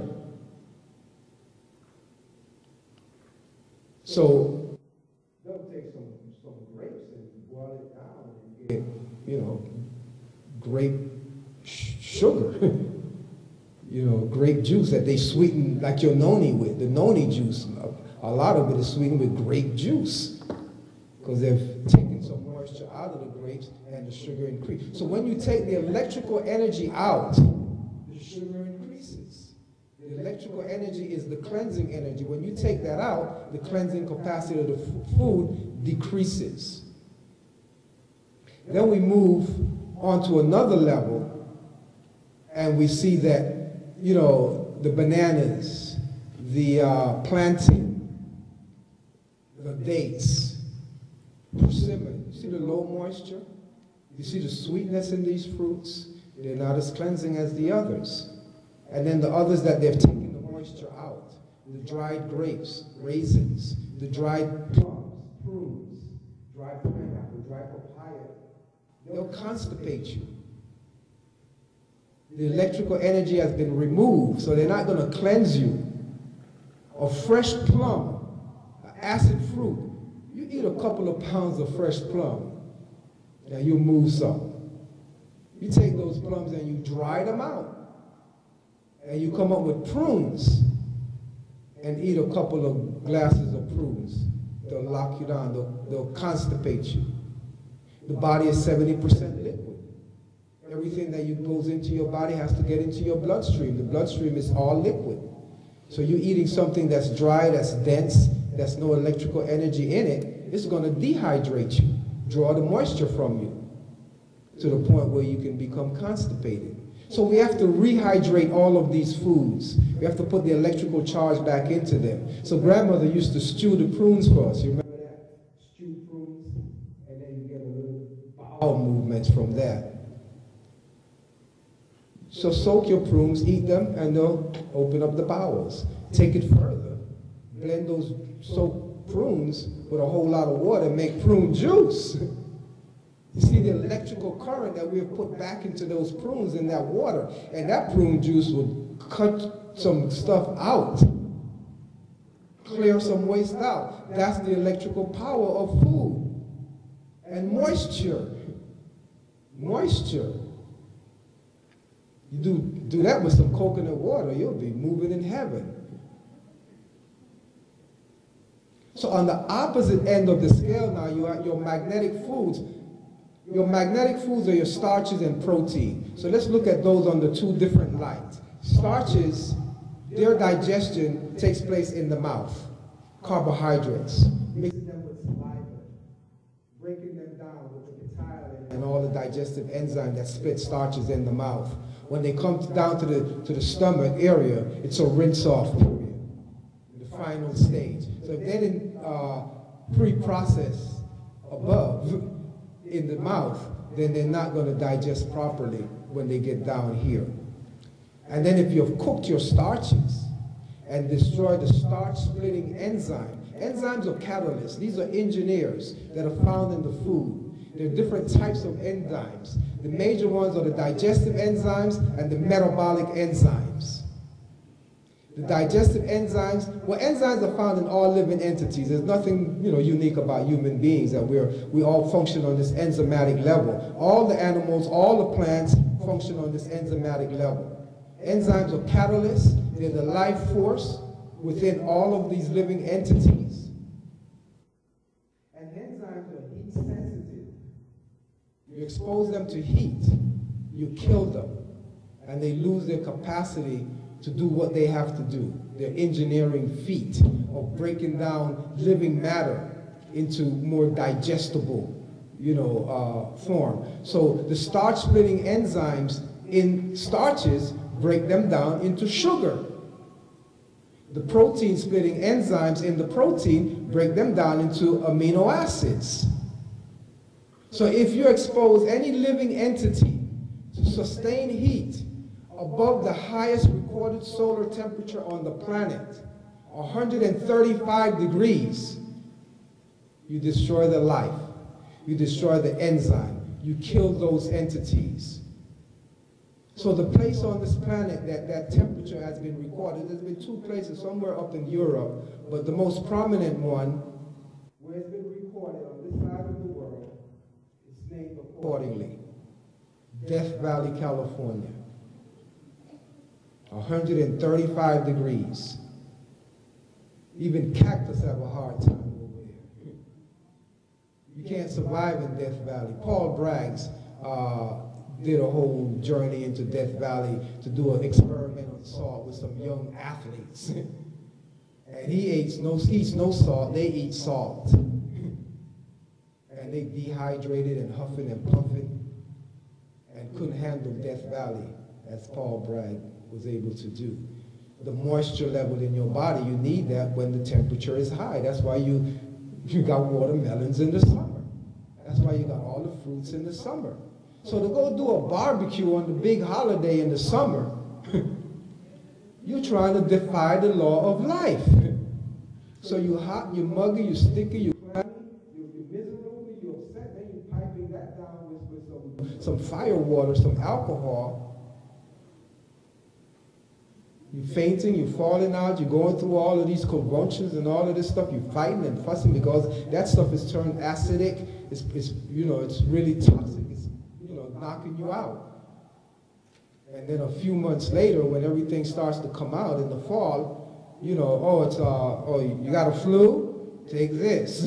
So they'll take some grapes and boil it down and get, you know, grape sugar. You know, grape juice that they sweeten like your noni with. The noni juice, a lot of it is sweetened with grape juice because they've taken some moisture out of the grapes and the sugar increases. So when you take the electrical energy out, the sugar increases. The electrical energy is the cleansing energy. When you take that out, the cleansing capacity of the food decreases. Then we move on to another level, and we see that, you know, the bananas, the plantain, the dates, persimmon. You see the low moisture? You see the sweetness in these fruits? They're not as cleansing as the others. And then the others that they've taken the moisture out, the dried grapes, raisins, the dried plums, prunes, dried pineapple, dried papaya, they'll constipate you. The electrical energy has been removed, so they're not going to cleanse you. A fresh plum, an acid fruit, you eat a couple of pounds of fresh plum, Now you move some. You take those plums and you dry them out. And you come up with prunes and eat a couple of glasses of prunes. They'll lock you down, they'll constipate you. The body is 70% liquid. Everything that goes into your body has to get into your bloodstream. The bloodstream is all liquid. So you're eating something that's dry, that's dense, that's no electrical energy in it, it's going to dehydrate you, draw the moisture from you to the point where you can become constipated. So we have to rehydrate all of these foods. We have to put the electrical charge back into them. So grandmother used to stew the prunes for us. You remember that? Stew prunes, and then you get a little bowel movements from that. So soak your prunes, eat them, and they'll open up the bowels. Take it further. Blend those soaked prunes with a whole lot of water, make prune juice. You see the electrical current that we have put back into those prunes in that water, and that prune juice would cut some stuff out, clear some waste out. That's the electrical power of food. And moisture. Moisture. You do that with some coconut water, you'll be moving in heaven. So on the opposite end of the scale now, you have your magnetic foods. Your magnetic foods are your starches and protein. So let's look at those under two different lights. Starches, their digestion takes place in the mouth. Carbohydrates, mixing them with saliva, breaking them down with the ptyalin and all the digestive enzymes that split starches in the mouth. When they come down to the stomach area, it's a rinse-off period, the final stage. So if they didn't pre-process above in the mouth, then they're not going to digest properly when they get down here. And then if you've cooked your starches and destroyed the starch-splitting enzyme, enzymes are catalysts. These are engineers that are found in the food. There are different types of enzymes. The major ones are the digestive enzymes and the metabolic enzymes. The digestive enzymes, well, enzymes are found in all living entities. There's nothing, unique about human beings, that we all function on this enzymatic level. All the animals, all the plants function on this enzymatic level. Enzymes are catalysts. They're the life force within all of these living entities. And enzymes are heat sensitive. You expose them to heat, you kill them, and they lose their capacity to do what they have to do. Their engineering feat of breaking down living matter into more digestible, form. So the starch-splitting enzymes in starches break them down into sugar. The protein-splitting enzymes in the protein break them down into amino acids. So if you expose any living entity to sustained heat above the highest recorded solar temperature on the planet, 135 degrees, you destroy the life, you destroy the enzyme, you kill those entities. So the place on this planet that temperature has been recorded, there's been two places, somewhere up in Europe, but the most prominent one, where it's been recorded on this side of the world, it's named accordingly, Death Valley, California. 135 degrees. Even cactus have a hard time over there. You can't survive in Death Valley. Paul Braggs did a whole journey into Death Valley to do an experiment on salt with some young athletes. And he eats no salt, they eat salt. And they dehydrated and huffing and puffing and couldn't handle Death Valley, as Paul Bragg was able to do. The moisture level in your body, you need that when the temperature is high. That's why you got watermelons in the summer. That's why you got all the fruits in the summer. So to go do a barbecue on the big holiday in the summer, you're trying to defy the law of life. So you hot, you muggy, you sticky, you clammy, you're miserable, you're upset, then you're piping that down with some fire water, some alcohol. You're fainting, you're falling out, you're going through all of these convulsions and all of this stuff, you're fighting and fussing because that stuff is turned acidic you know, it's really toxic. It's, you know, knocking you out. And then a few months later, when everything starts to come out in the fall, you know, oh, it's oh, you got a flu? Take this.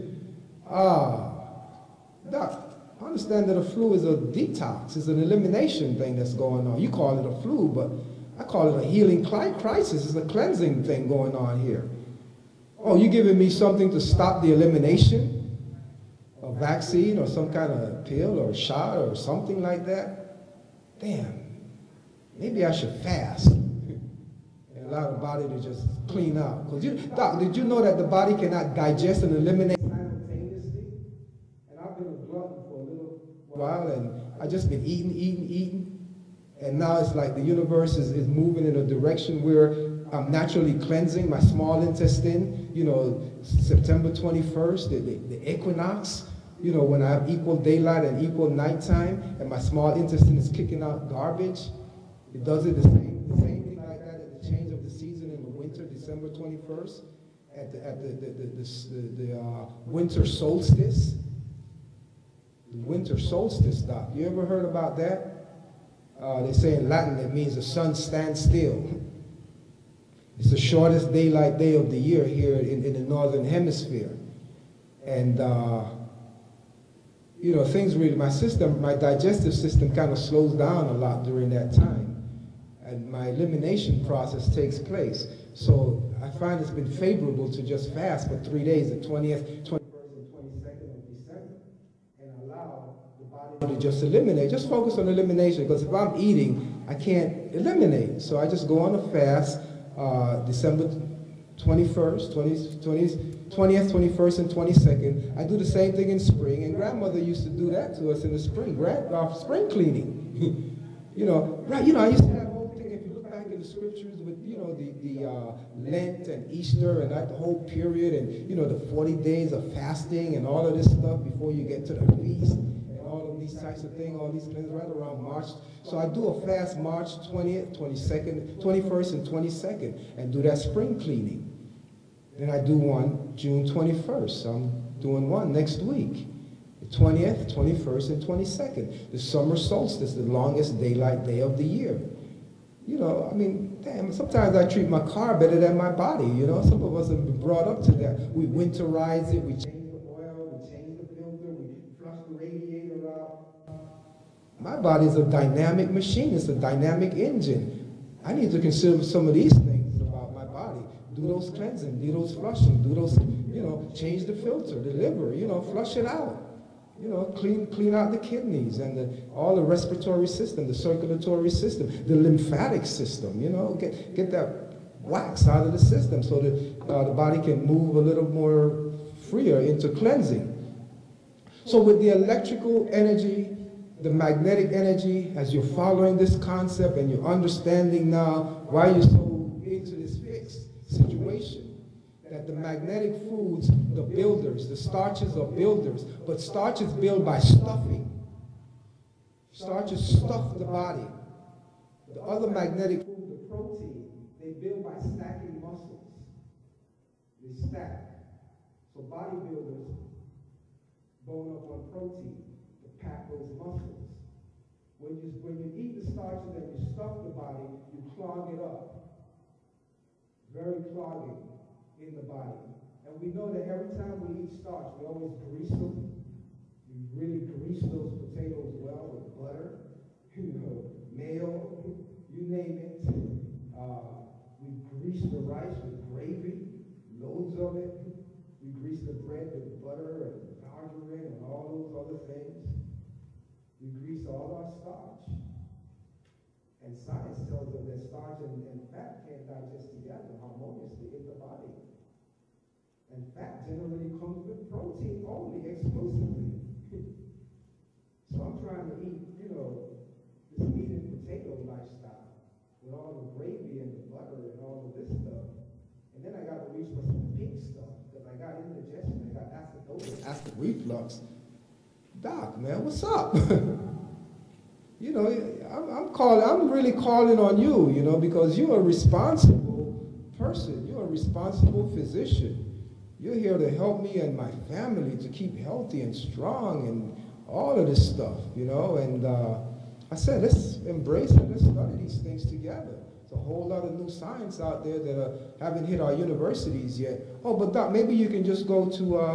Doc, I understand that a flu is a detox. It's an elimination thing that's going on. You call it a flu, but I call it a healing crisis. It's a cleansing thing going on here. Oh, you giving me something to stop the elimination? A vaccine or some kind of pill or shot or something like that? Damn, maybe I should fast and allow the body to just clean out. Because Doc, did you know that the body cannot digest and eliminate simultaneously? And I've been a glutton for a little while, and I've just been eating. And now it's like the universe is moving in a direction where I'm naturally cleansing my small intestine. You know, September 21st, the equinox, you know, when I have equal daylight and equal nighttime, and my small intestine is kicking out garbage. It does it the same thing like that at the change of the season in the winter, December 21st, at the winter solstice. The winter solstice, Doc. You ever heard about that? They say in Latin it means the sun stands still. It's the shortest daylight day of the year here in the northern hemisphere. And, you know, things really, my digestive system kind of slows down a lot during that time. And my elimination process takes place. So I find it's been favorable to just fast for 3 days, the 20th, 21st, and 22nd of December, and allow the body to just eliminate. Just focus on elimination, because if I'm eating, I can't eliminate. So I just go on a fast, December 21st, 20th, 21st, and 22nd. I do the same thing in spring, and grandmother used to do that to us in the spring, spring cleaning. You know, right? You know, I used to have a whole thing. If you look back in the scriptures with, you know, the Lent and Easter and that whole period, and you know, the 40 days of fasting and all of this stuff before you get to the feast and all of these types of things, all these things right around March. So I do a fast March 20th, 22nd, 21st, and 22nd, and do that spring cleaning. Then I do one June 21st. I'm doing one next week. The 20th, 21st, and 22nd. The summer solstice, the longest daylight day of the year. You know, I mean, damn, sometimes I treat my car better than my body, you know. Some of us have been brought up to that. We winterize it, we change the oil, we change the filter, we flush the radiator out. My body is a dynamic machine. It's a dynamic engine. I need to consider some of these things about my body. Do those cleansing, do those flushing, do those, you know, change the filter, the liver, you know, flush it out. You know, clean out the kidneys and all the respiratory system, the circulatory system, the lymphatic system, you know, get that wax out of the system so that the body can move a little more freer into cleansing. So with the electrical energy, the magnetic energy, as you're following this concept and you're understanding now why you're so into this fixed situation, that the magnetic foods, the builders, the starches are builders, but starches build by stuffing. Starches stuff the body. The other magnetic food, the protein, they build by stacking muscles. They stack. So bodybuilders bone up on protein to pack those muscles. When you eat the starches and you stuff the body, you clog it up. Very clogging in the body. And we know that every time we eat starch, we always grease them. We really grease those potatoes well with butter, you know, mayo, you name it. We grease the rice with gravy, loads of it. We grease the bread with butter and margarine and all those other things. We grease all our starch. And science tells us that starch and fat can't digest together harmoniously in the body. And fat generally comes with protein only, exclusively. So I'm trying to eat, you know, this meat and potato lifestyle with all the gravy and the butter and all of this stuff. And then I got to reach for some pink stuff because I got indigestion, I got acidosis, acid reflux. Doc, man, what's up? You know, I'm really calling on you, you know, because you're a responsible person. You're a responsible physician. You're here to help me and my family to keep healthy and strong and all of this stuff, you know. And I said, let's embrace it, let's study these things together. There's a whole lot of new science out there that haven't hit our universities yet. Oh, but Doc, maybe you can just go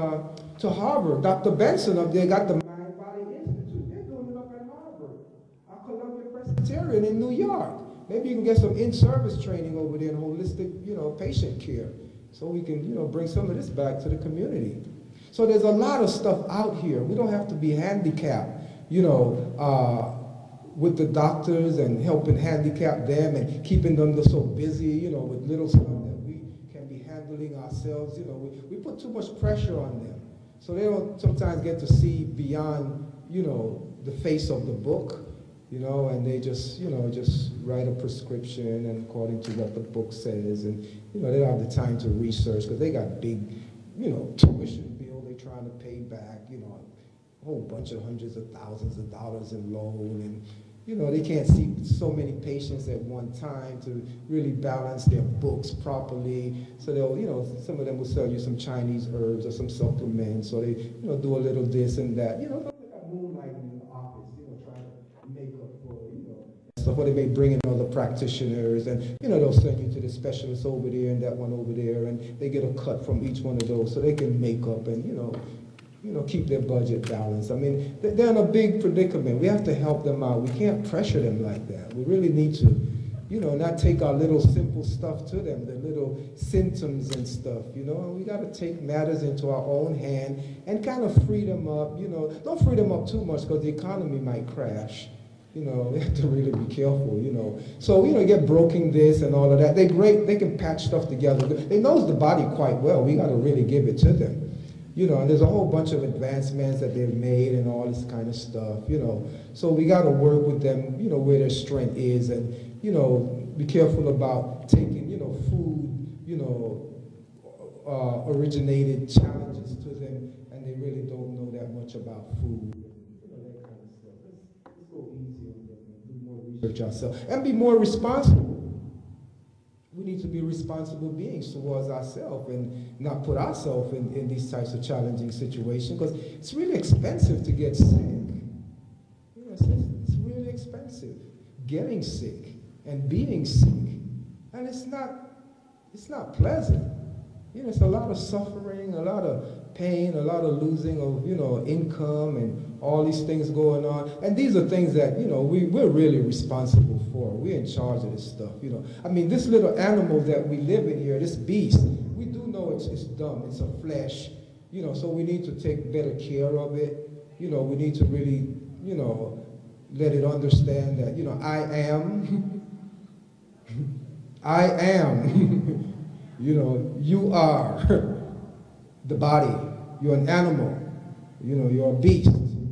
to Harvard. Dr. Benson up there got the Mind-Body Institute. They're doing it up at Harvard. Columbia Presbyterian in New York. Maybe you can get some in-service training over there in holistic, you know, patient care. So we can, you know, bring some of this back to the community. So there's a lot of stuff out here. We don't have to be handicapped, you know, with the doctors and helping handicap them and keeping them so busy, you know, with little stuff that we can be handling ourselves. You know, we put too much pressure on them. So they don't sometimes get to see beyond, you know, the face of the book, you know, and they just, you know, just write a prescription and according to what the book says. And, you know, they don't have the time to research because they got big, you know, tuition bill they're trying to pay back, you know, a whole bunch of hundreds of thousands of dollars in loan. And, you know, they can't see so many patients at one time to really balance their books properly. So they'll, you know, some of them will sell you some Chinese herbs or some supplements, or they, you know, do a little this and that. You know, they got moonlighting in the office, you know, trying to make up for, you know, stuff. Or they may bring in other practitioners and, you know, they'll send you to the specialist over there and that one over there, and they get a cut from each one of those so they can make up and, you know, keep their budget balanced. I mean, they're in a big predicament. We have to help them out. We can't pressure them like that. We really need to, you know, not take our little simple stuff to them, the little symptoms and stuff, you know. And we got to take matters into our own hand and kind of free them up, you know. Don't free them up too much because the economy might crash. You know, we have to really be careful, you know. So, you know, get broken this and all of that. They're great. They can patch stuff together. They knows the body quite well. We got to really give it to them. You know, and there's a whole bunch of advancements that they've made and all this kind of stuff, you know. So we got to work with them, you know, where their strength is and, you know, be careful about taking, you know, food, you know, originated challenges to them, and they really don't know that much about food. You know, that kind of stuff. Let's go easy on them and do more research ourselves and be more responsible. We need to be responsible beings towards ourselves and not put ourselves in these types of challenging situations because it's really expensive to get sick. You know, it's really expensive getting sick and being sick. And it's not pleasant. You know, it's a lot of suffering, a lot of pain, a lot of losing of, you know, income and all these things going on. And these are things that, you know, we're really responsible for. We're in charge of this stuff, you know. I mean, this little animal that we live in here, this beast, we do know it's dumb, it's a flesh, you know, so we need to take better care of it. You know, we need to really, you know, let it understand that, you know, I am, I am, you know, you are the body, you're an animal, you know, you're a beast.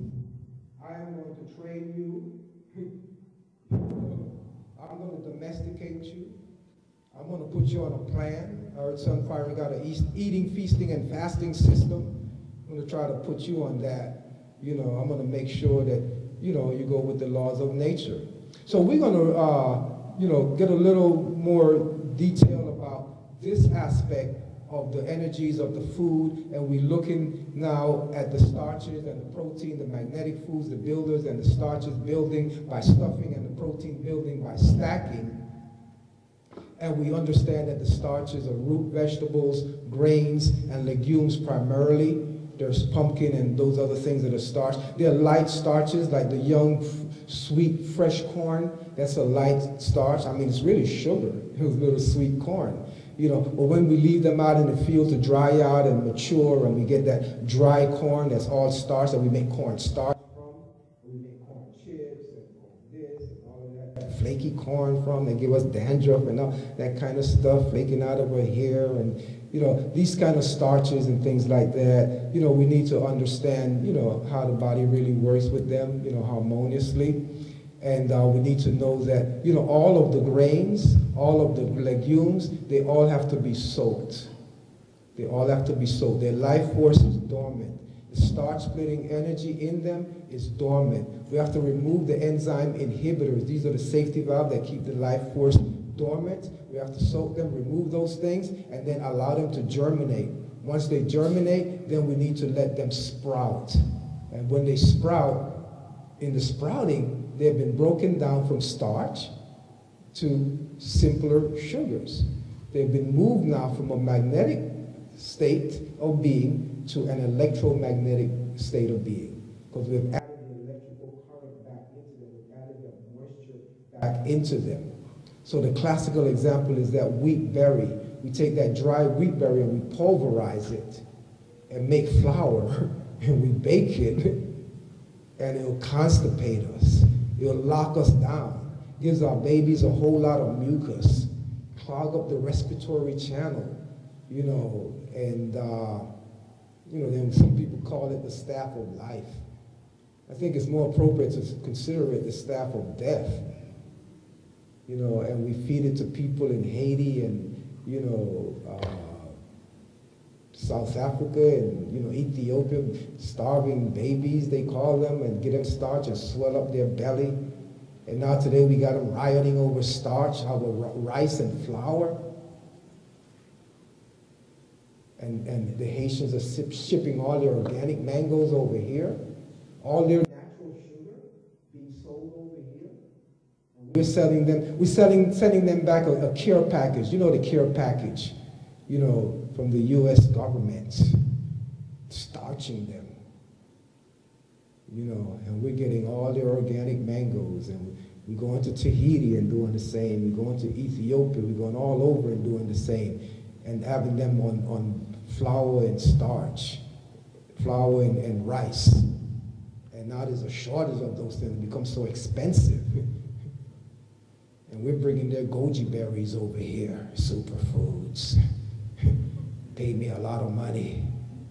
Domesticate you. I'm going to put you on a plan. I heard Sunfired got an eating, feasting, and fasting system. I'm going to try to put you on that. You know, I'm going to make sure that, you know, you go with the laws of nature. So we're going to, you know, get a little more detail about this aspect of the energies of the food, and we're looking now at the starches and the protein, the magnetic foods, the builders, and the starches building by stuffing and the protein building by stacking. And we understand that the starches are root vegetables, grains, and legumes primarily. There's pumpkin and those other things that are starch. They're light starches, like the young, sweet, fresh corn. That's a light starch. I mean, it's really sugar. It's little sweet corn. You know, but when we leave them out in the field to dry out and mature, and we get that dry corn that's all starch that we make corn starch from, we make corn chips and corn this and all of that flaky corn from, they give us dandruff and all that kind of stuff flaking out of our hair, and you know, these kind of starches and things like that. You know, we need to understand, you know, how the body really works with them, you know, harmoniously. And we need to know that, you know, all of the grains, all of the legumes, they all have to be soaked. They all have to be soaked. Their life force is dormant. The starch-splitting energy in them is dormant. We have to remove the enzyme inhibitors. These are the safety valves that keep the life force dormant. We have to soak them, remove those things, and then allow them to germinate. Once they germinate, then we need to let them sprout. And when they sprout, in the sprouting, they've been broken down from starch to simpler sugars. They've been moved now from a magnetic state of being to an electromagnetic state of being. Because we've added the electrical current back into them, we've added the moisture back into them. So the classical example is that wheat berry. We take that dry wheat berry and we pulverize it and make flour and we bake it, and it'll constipate us. It'll lock us down. Gives our babies a whole lot of mucus, clog up the respiratory channel, you know, and then some people call it the staff of life. I think it's more appropriate to consider it the staff of death, you know, and we feed it to people in Haiti and, you know, South Africa and, you know, Ethiopia, starving babies, they call them, and get them starch and swell up their belly. And now today we got them rioting over starch, over rice and flour. And the Haitians are shipping all their organic mangoes over here, all their natural sugar being sold over here. And we're selling them, sending them back a care package, you know, the care package, you know, from the U.S. government, starching them, you know, and we're getting all their organic mangoes, and we're going to Tahiti and doing the same, we're going to Ethiopia, we're going all over and doing the same, and having them on flour and starch, flour and rice. And now there's a shortage of those things, it becomes so expensive. And we're bringing their goji berries over here, superfoods. Paid me a lot of money.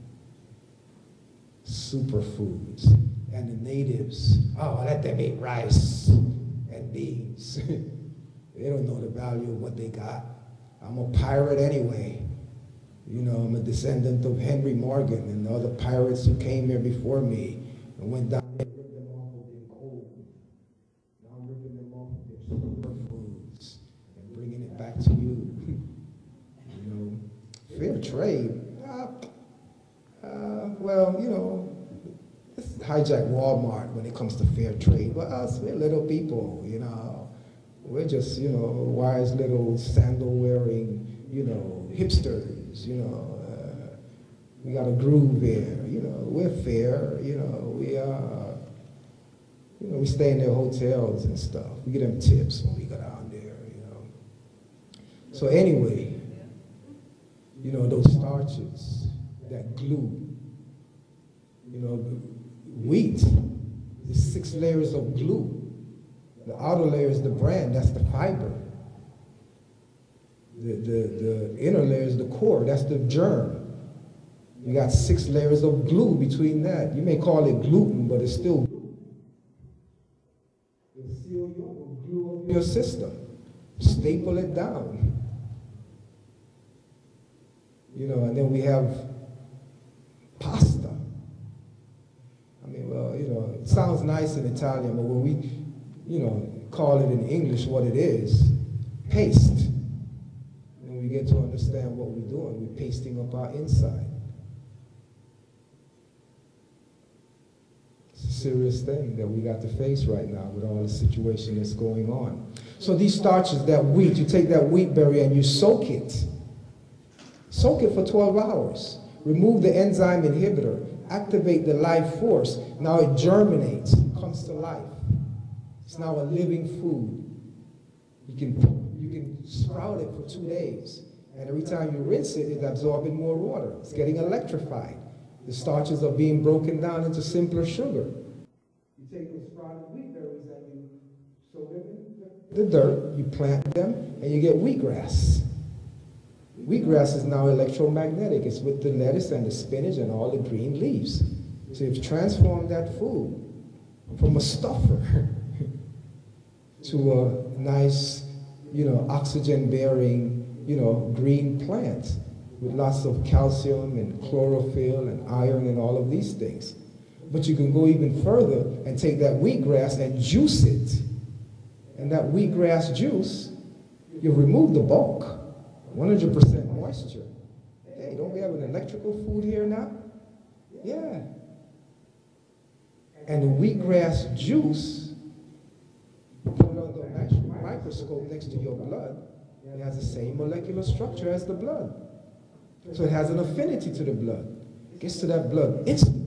Superfoods. And the natives, oh, let them eat rice and beans. They don't know the value of what they got. I'm a pirate anyway. You know, I'm a descendant of Henry Morgan and the other pirates who came here before me and went down and ripped them off of their gold. Now I'm ripping them off of their superfoods and bringing it back to you. You know, fair trade. Well, you know, let's hijack Walmart when it comes to fair trade. But us, we're little people, you know. We're just, you know, wise little sandal-wearing, you know, hipsters, you know. We got a groove here, you know. We're fair, you know. We you know, we stay in their hotels and stuff. We get them tips when we go down there, you know. So anyway, you know, those starches, that glue, you know, wheat is 6 layers of glue. The outer layer is the bran, that's the fiber. The inner layer is the core, that's the germ. You got 6 layers of glue between that. You may call it gluten, but it's still glue. It'll seal your glue up your system. Staple it down. You know, and then we have pasta. I mean, well, you know, it sounds nice in Italian, but when we, you know, call it in English what it is, paste. And we get to understand what we're doing. We're pasting up our inside. It's a serious thing that we got to face right now with all the situation that's going on. So these starches, that wheat, you take that wheat berry and you soak it. Soak it for 12 hours. Remove the enzyme inhibitor. Activate the life force. Now it germinates, comes to life. It's now a living food. You can sprout it for 2 days. And every time you rinse it, it's absorbing more water. It's getting electrified. The starches are being broken down into simpler sugar. You take those sprouted wheat berries and you sow them in the dirt, you plant them, and you get wheatgrass. Wheatgrass is now electromagnetic. It's with the lettuce and the spinach and all the green leaves. So you've transformed that food from a stuffer to a nice, you know, oxygen-bearing, you know, green plant with lots of calcium and chlorophyll and iron and all of these things. But you can go even further and take that wheatgrass and juice it. And that wheatgrass juice, you remove the bulk, 100% moisture. Hey, don't get have an electrical food here now? Yeah. And the wheatgrass juice, you put it under a microscope next to your blood, it has the same molecular structure as the blood. So it has an affinity to the blood. It gets to that blood instantly.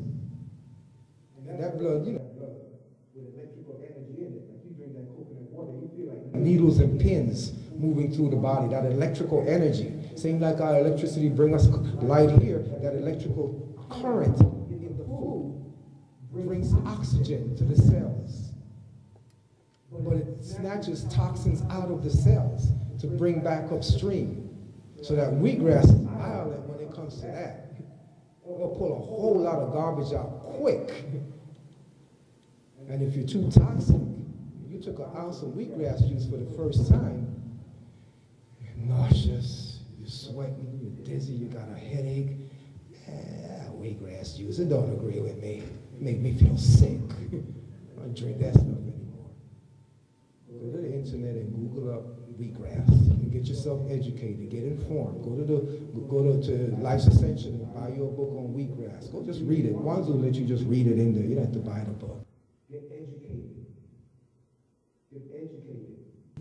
And that blood, you know, with electrical energy in it, like you drink that coconut water, you feel like needles and pins moving through the body, that electrical energy. Same like our electricity bring us light here, that electrical current in the food brings oxygen to the cells. But it snatches toxins out of the cells to bring back upstream. So that wheatgrass is violent when it comes to that. It'll pull a whole lot of garbage out quick. And if you're too toxic, you took an ounce of wheatgrass juice for the first time, you're nauseous, you're sweating, you're dizzy, you got a headache. Wheatgrass juice, it don't agree with me. It make me feel sick. I don't drink that stuff anymore. Go to the internet and Google up wheatgrass and get yourself educated, get informed. Go to Life's Essential and buy you a book on wheatgrass. Go just read it. Ones will let you just read it in there. You don't have to buy the book. Get educated. Get educated.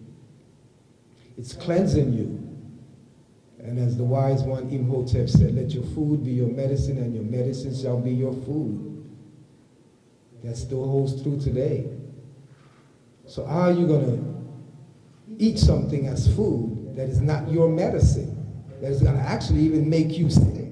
It's cleansing you. And as the wise one Imhotep said, let your food be your medicine and your medicine shall be your food. That still holds true today. So how are you going to eat something as food that is not your medicine, that is going to actually even make you sick?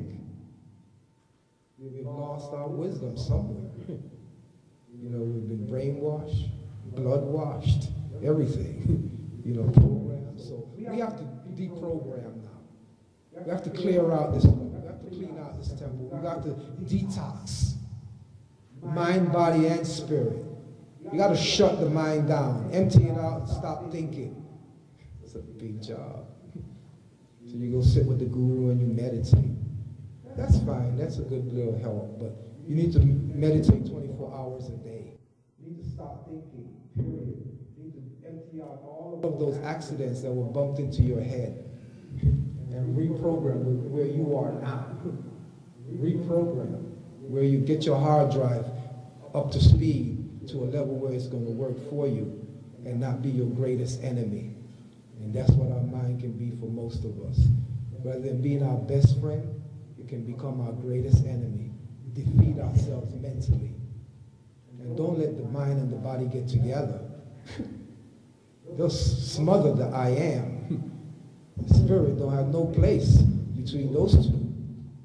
We've lost our wisdom somewhere. You know, we've been brainwashed, blood washed, everything, you know, programmed. So we have to deprogram now. We have to clear out this, we have to clean out this temple. We got to detox mind, body, and spirit. You got to shut the mind down, empty it out, and stop thinking. It's a big job. So you go sit with the guru and you meditate. That's fine, that's a good little help, but you need to meditate 24 hours a day. You need to stop thinking, period. You need to empty out all of those accidents that were bumped into your head and reprogram where you are now. Reprogram where you get your hard drive up to speed to a level where it's going to work for you and not be your greatest enemy. And that's what our mind can be for most of us. Rather than being our best friend, it can become our greatest enemy. Defeat ourselves mentally. And don't let the mind and the body get together. They'll smother the I am. The spirit don't have no place between those two.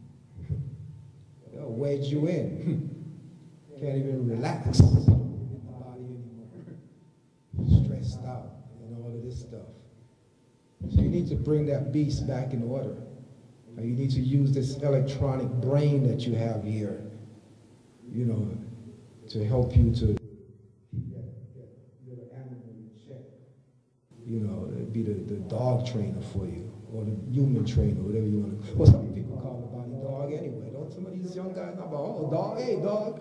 They'll wedge you in. Can't even relax in the body anymore. Stressed out and all of this stuff. So you need to bring that beast back in order. And you need to use this electronic brain that you have here, you know, to help you to keep that little animal in check. You know, it'd be the dog trainer for you, or the human trainer, whatever you want to. Well, some people call the body dog anyway. Don't some of these young guys know about, oh, dog, hey, dog.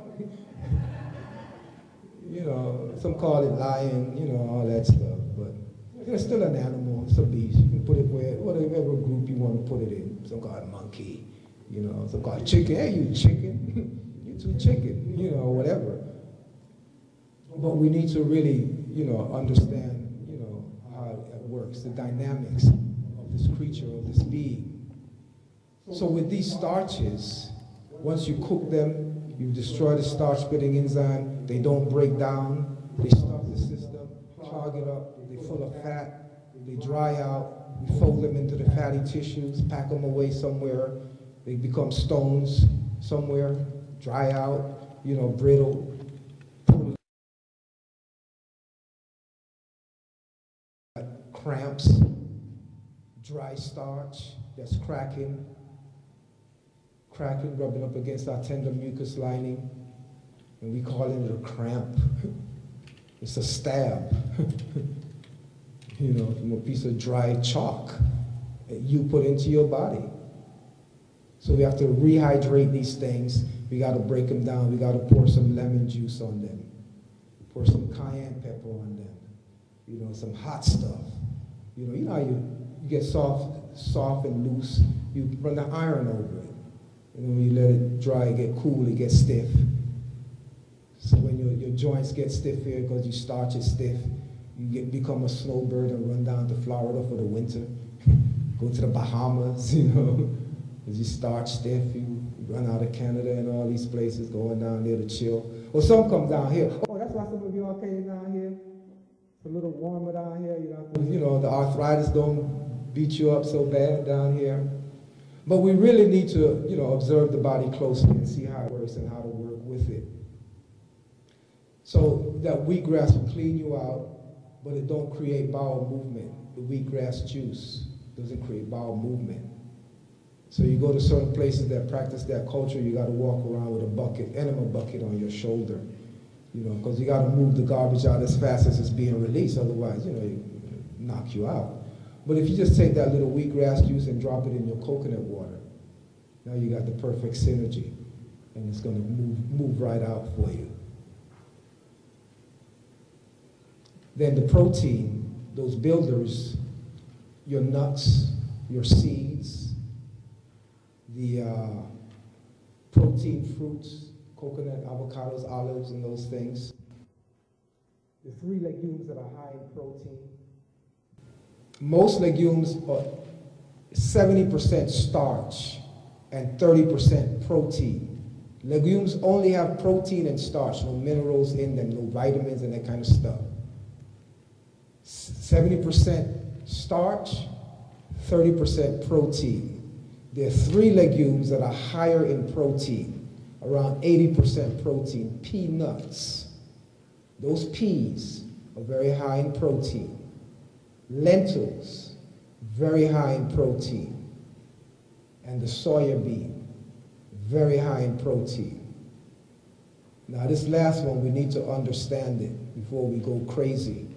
You know, some call it lion, you know, all that stuff. But it's still an animal, it's a beast. You can put it whatever group you want to put it in. Some call it monkey, you know, some call it chicken. Hey, you chicken. You too chicken, you know, whatever. But we need to really, you know, understand, you know, how it works, the dynamics of this creature, of this being. So with these starches, once you cook them, you destroy the starch-splitting enzyme, they don't break down, they stuff the system, clog it up, they're full of fat, they dry out, we fold them into the fatty tissues, pack them away somewhere, they become stones somewhere, dry out, you know, brittle. Cramps, dry starch that's cracking, rubbing up against our tender mucus lining, and we call it a cramp. It's a stab, you know, from a piece of dry chalk that you put into your body. So we have to rehydrate these things. We got to break them down. We got to pour some lemon juice on them, pour some cayenne pepper on them, you know, some hot stuff. You know how you get soft and loose. You run the iron over it. And then when you let it dry, get cool, it gets stiff. So when your joints get stiff here because you starch it stiff, you become a snowbird and run down to Florida for the winter. Go to the Bahamas, you know, because you starch stiff, you run out of Canada and all these places, going down there to chill. Or some come down here. Oh, that's why some of you all came down here. It's a little warmer down here. You know, the arthritis don't beat you up so bad down here. But we really need to, you know, observe the body closely and see how it works and how to work with it. So that wheatgrass will clean you out, but it don't create bowel movement. The wheatgrass juice doesn't create bowel movement. So you go to certain places that practice that culture, you got to walk around with a bucket, enema bucket on your shoulder, you know, because you got to move the garbage out as fast as it's being released. Otherwise, you know, it knock you out. But if you just take that little wheatgrass juice and drop it in your coconut water, now you got the perfect synergy, and it's going to move right out for you. Then the protein, those builders, your nuts, your seeds, the protein fruits, coconut, avocados, olives, and those things. The 3 legumes that are high in protein. Most legumes are 70% starch and 30% protein. Legumes only have protein and starch, no minerals in them, no vitamins and that kind of stuff. 70% starch, 30% protein. There are 3 legumes that are higher in protein, around 80% protein. Peanuts. Those peas are very high in protein. Lentils, very high in protein. And the soya bean, very high in protein. Now this last one, we need to understand it before we go crazy,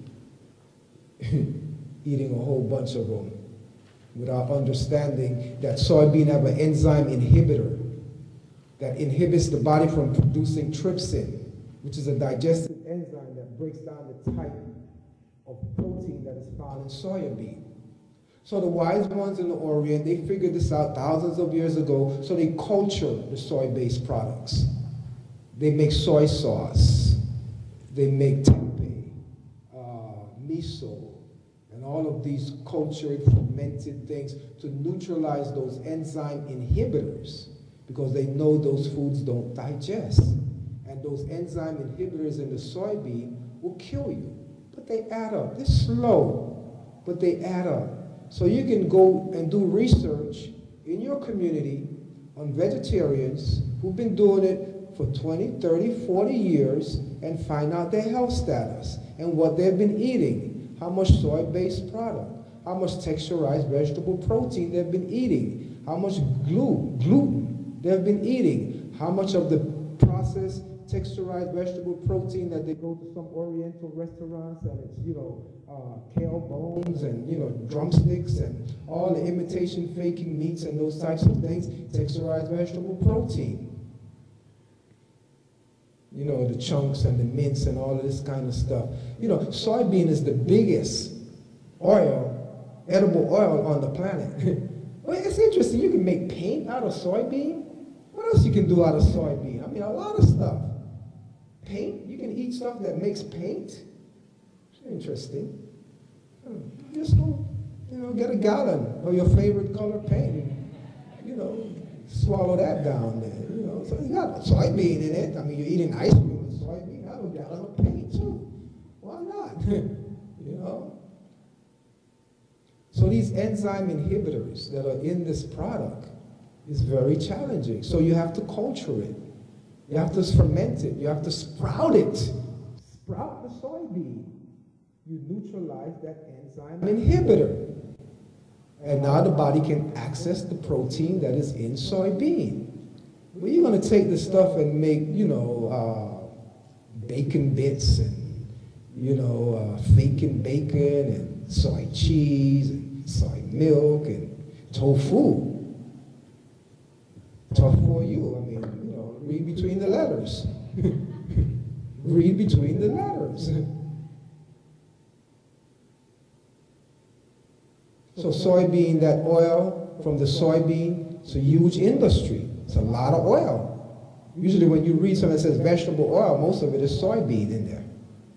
eating a whole bunch of them, without understanding that soybean have an enzyme inhibitor that inhibits the body from producing trypsin, which is a digestive enzyme that breaks down the type of protein that is found in soybean. So the wise ones in the Orient, they figured this out thousands of years ago, so they culture the soy-based products. They make soy sauce, they make tempeh, miso, and all of these cultured, fermented things to neutralize those enzyme inhibitors, because they know those foods don't digest. And those enzyme inhibitors in the soybean will kill you. But they add up. They're slow, but they add up. So you can go and do research in your community on vegetarians who've been doing it for 20, 30, 40 years and find out their health status and what they've been eating, how much soy-based product, how much texturized vegetable protein they've been eating, how much gluten they've been eating, how much of the processed texturized vegetable protein that they go to some Oriental restaurants and it's, you know, kale bones and, you know, drumsticks and all the imitation faking meats and those types of things, texturized vegetable protein. You know, the chunks and the mince and all of this kind of stuff. You know, soybean is the biggest oil, edible oil on the planet. Well, it's interesting, you can make paint out of soybean. What else you can do out of soybean? I mean, a lot of stuff. Paint, you can eat stuff that makes paint. It's interesting. Just go, you know, get a gallon of your favorite color paint and, you know, swallow that down there, you know. So you got soybean in it. I mean, you're eating ice cream with soybean. Have a gallon of paint too. Why not? You know. So these enzyme inhibitors that are in this product is very challenging. So you have to culture it. You have to ferment it. You have to sprout it. Sprout the soybean. You neutralize that enzyme inhibitor. And now the body can access the protein that is in soybean. Well, you're going to take this stuff and make, you know, bacon bits and, you know, faking bacon and soy cheese and soy milk and tofu. Tough for you. I mean, you know, read between the letters. Read between the letters. So soybean, that oil from the soybean It's a huge industry. It's a lot of oil. Usually when you read something that says vegetable oil, most of it is soybean in there.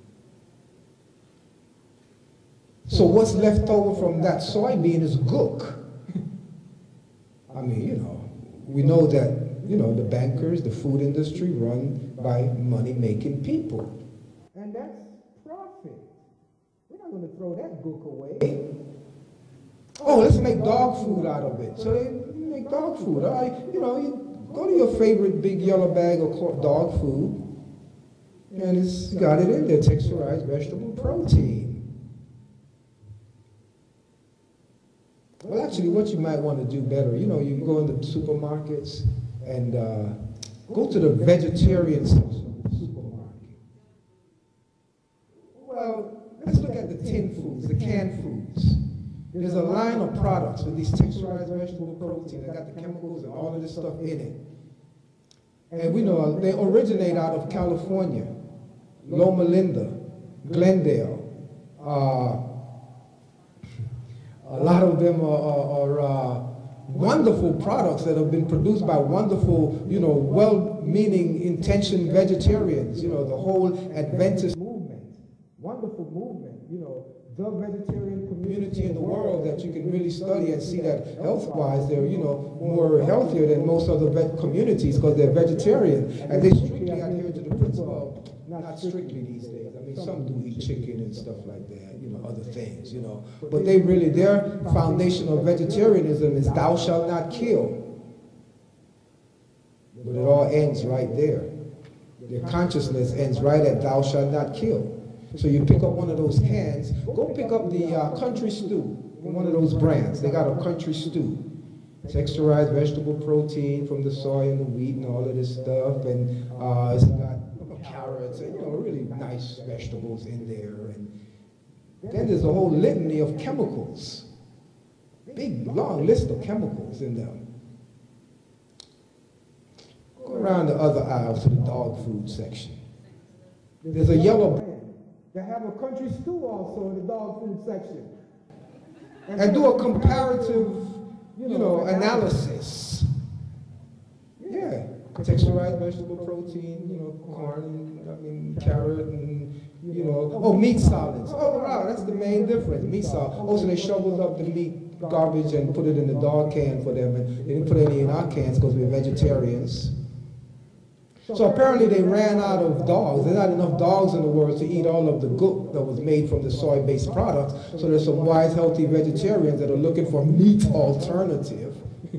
So what's left over from that soybean is gook. I mean, you know, we know that, you know, the bankers, the food industry run by money-making people. And that's profit. We're not going to throw that gook away. Oh, let's make dog food out of it. So they make dog food. All right, you know, you go to your favorite big yellow bag of dog food, and it's got it in there, texturized vegetable protein. Well, actually, what you might want to do better, you know, you go in the supermarkets and go to the vegetarian section of the supermarket. Well, let's look at the tin foods, the canned foods. There's a line of products with these texturized vegetable protein that got the chemicals and all of this stuff in it. And we know they originate out of California, Loma Linda, Glendale. A lot of them are wonderful products that have been produced by wonderful, you know, well-meaning, intentioned vegetarians. You know, the whole Adventist movement, wonderful movement. You know, the vegetarian community in the world that you can really study and see that health-wise they're, you know, more healthier than most other communities because they're vegetarian and they strictly adhere to the principle. Not strictly these days. I mean, some do eat chicken and stuff like that, you know, other things, you know. But they really, their foundation of vegetarianism is thou shalt not kill. But it all ends right there. Their consciousness ends right at thou shalt not kill. So you pick up one of those cans, go pick up the country stew from one of those brands. They got a country stew. Texturized vegetable protein from the soy and the wheat and all of this stuff. And it's got carrots and, you know, really nice vegetables in there. And then there's a whole litany of chemicals. Big, long list of chemicals in them. Go around the other aisles to the dog food section. There's a yellow brand. They have a country stew also in the dog food section. And do a comparative, you know, analysis. Yeah, texturized vegetable protein, you know, corn, and, I mean, carrot, and, you know, oh, meat solids. Oh, wow, that's the main difference, meat solids. Oh, so they shoveled up the meat garbage and put it in the dog can for them, and they didn't put any in our cans because we're vegetarians. So apparently they ran out of dogs. There's not enough dogs in the world to eat all of the gook that was made from the soy-based products. So there's some wise, healthy vegetarians that are looking for meat alternative.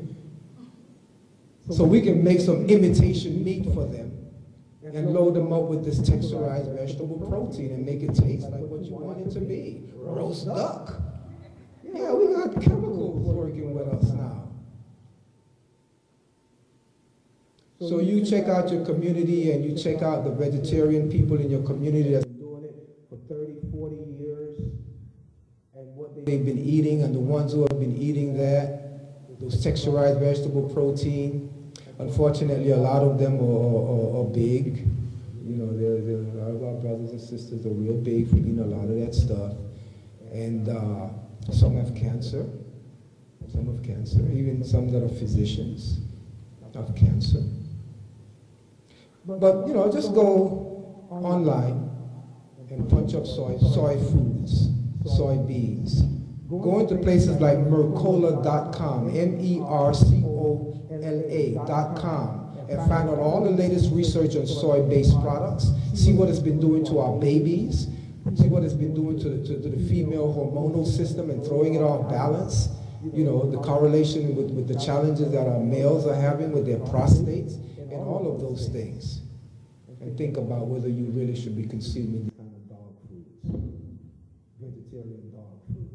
So we can make some imitation meat for them and load them up with this texturized vegetable protein and make it taste like what you want it to be. Roast duck. Yeah, we got chemicals working with us now. So you check out your community and you check out the vegetarian people in your community that's been doing it for 30, 40 years and what they've been eating, and the ones who have been eating that, those texturized vegetable protein. Unfortunately, a lot of them are big. You know, a lot of our brothers and sisters are real big for eating a lot of that stuff. And some have cancer. Some have cancer. Even some that are physicians have cancer. But, you know, just go online and punch up soy foods, soybeans. Go into places like Mercola.com, MERCOLA.com, and find out all the latest research on soy-based products. See what it's been doing to our babies. See what it's been doing to the female hormonal system and throwing it off balance. You know, the correlation with the challenges that our males are having with their prostates and all of those things. And think about whether you really should be consuming this kind of dog food, vegetarian dog food.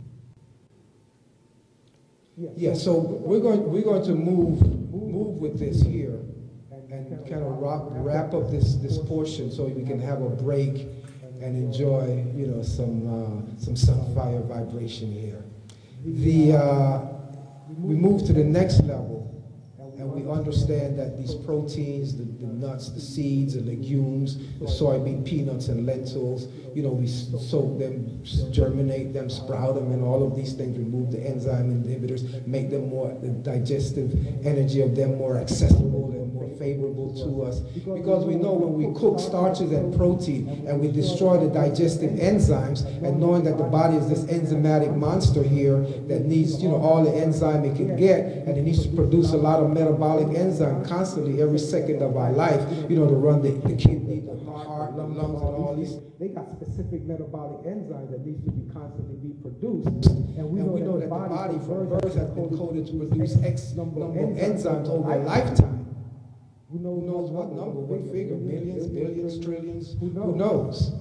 Yeah, so we're going to move with this here and kind of wrap up this portion so we can have a break and enjoy, you know, some sunfire vibration here. We move to the next level, And we understand that these proteins, the nuts, the seeds, the legumes, the soybean, peanuts, and lentils, you know, we soak them, germinate them, sprout them, and all of these things, remove the enzyme inhibitors, make them more, the digestive energy of them more accessible and more favorable to us. Because we know when we cook starches and protein and we destroy the digestive enzymes, and knowing that the body is this enzymatic monster here that needs, you know, all the enzyme it can get, and it needs to produce a lot of metabolic enzyme constantly every second of our life, you know, to run the kidney, the heart, the lungs, and all these. They got specific metabolic enzymes that needs to be constantly be produced. And we know that the body from birth has been coded to produce X number of enzymes over a lifetime. Who knows what number, what figure, millions, billions, trillions, who knows?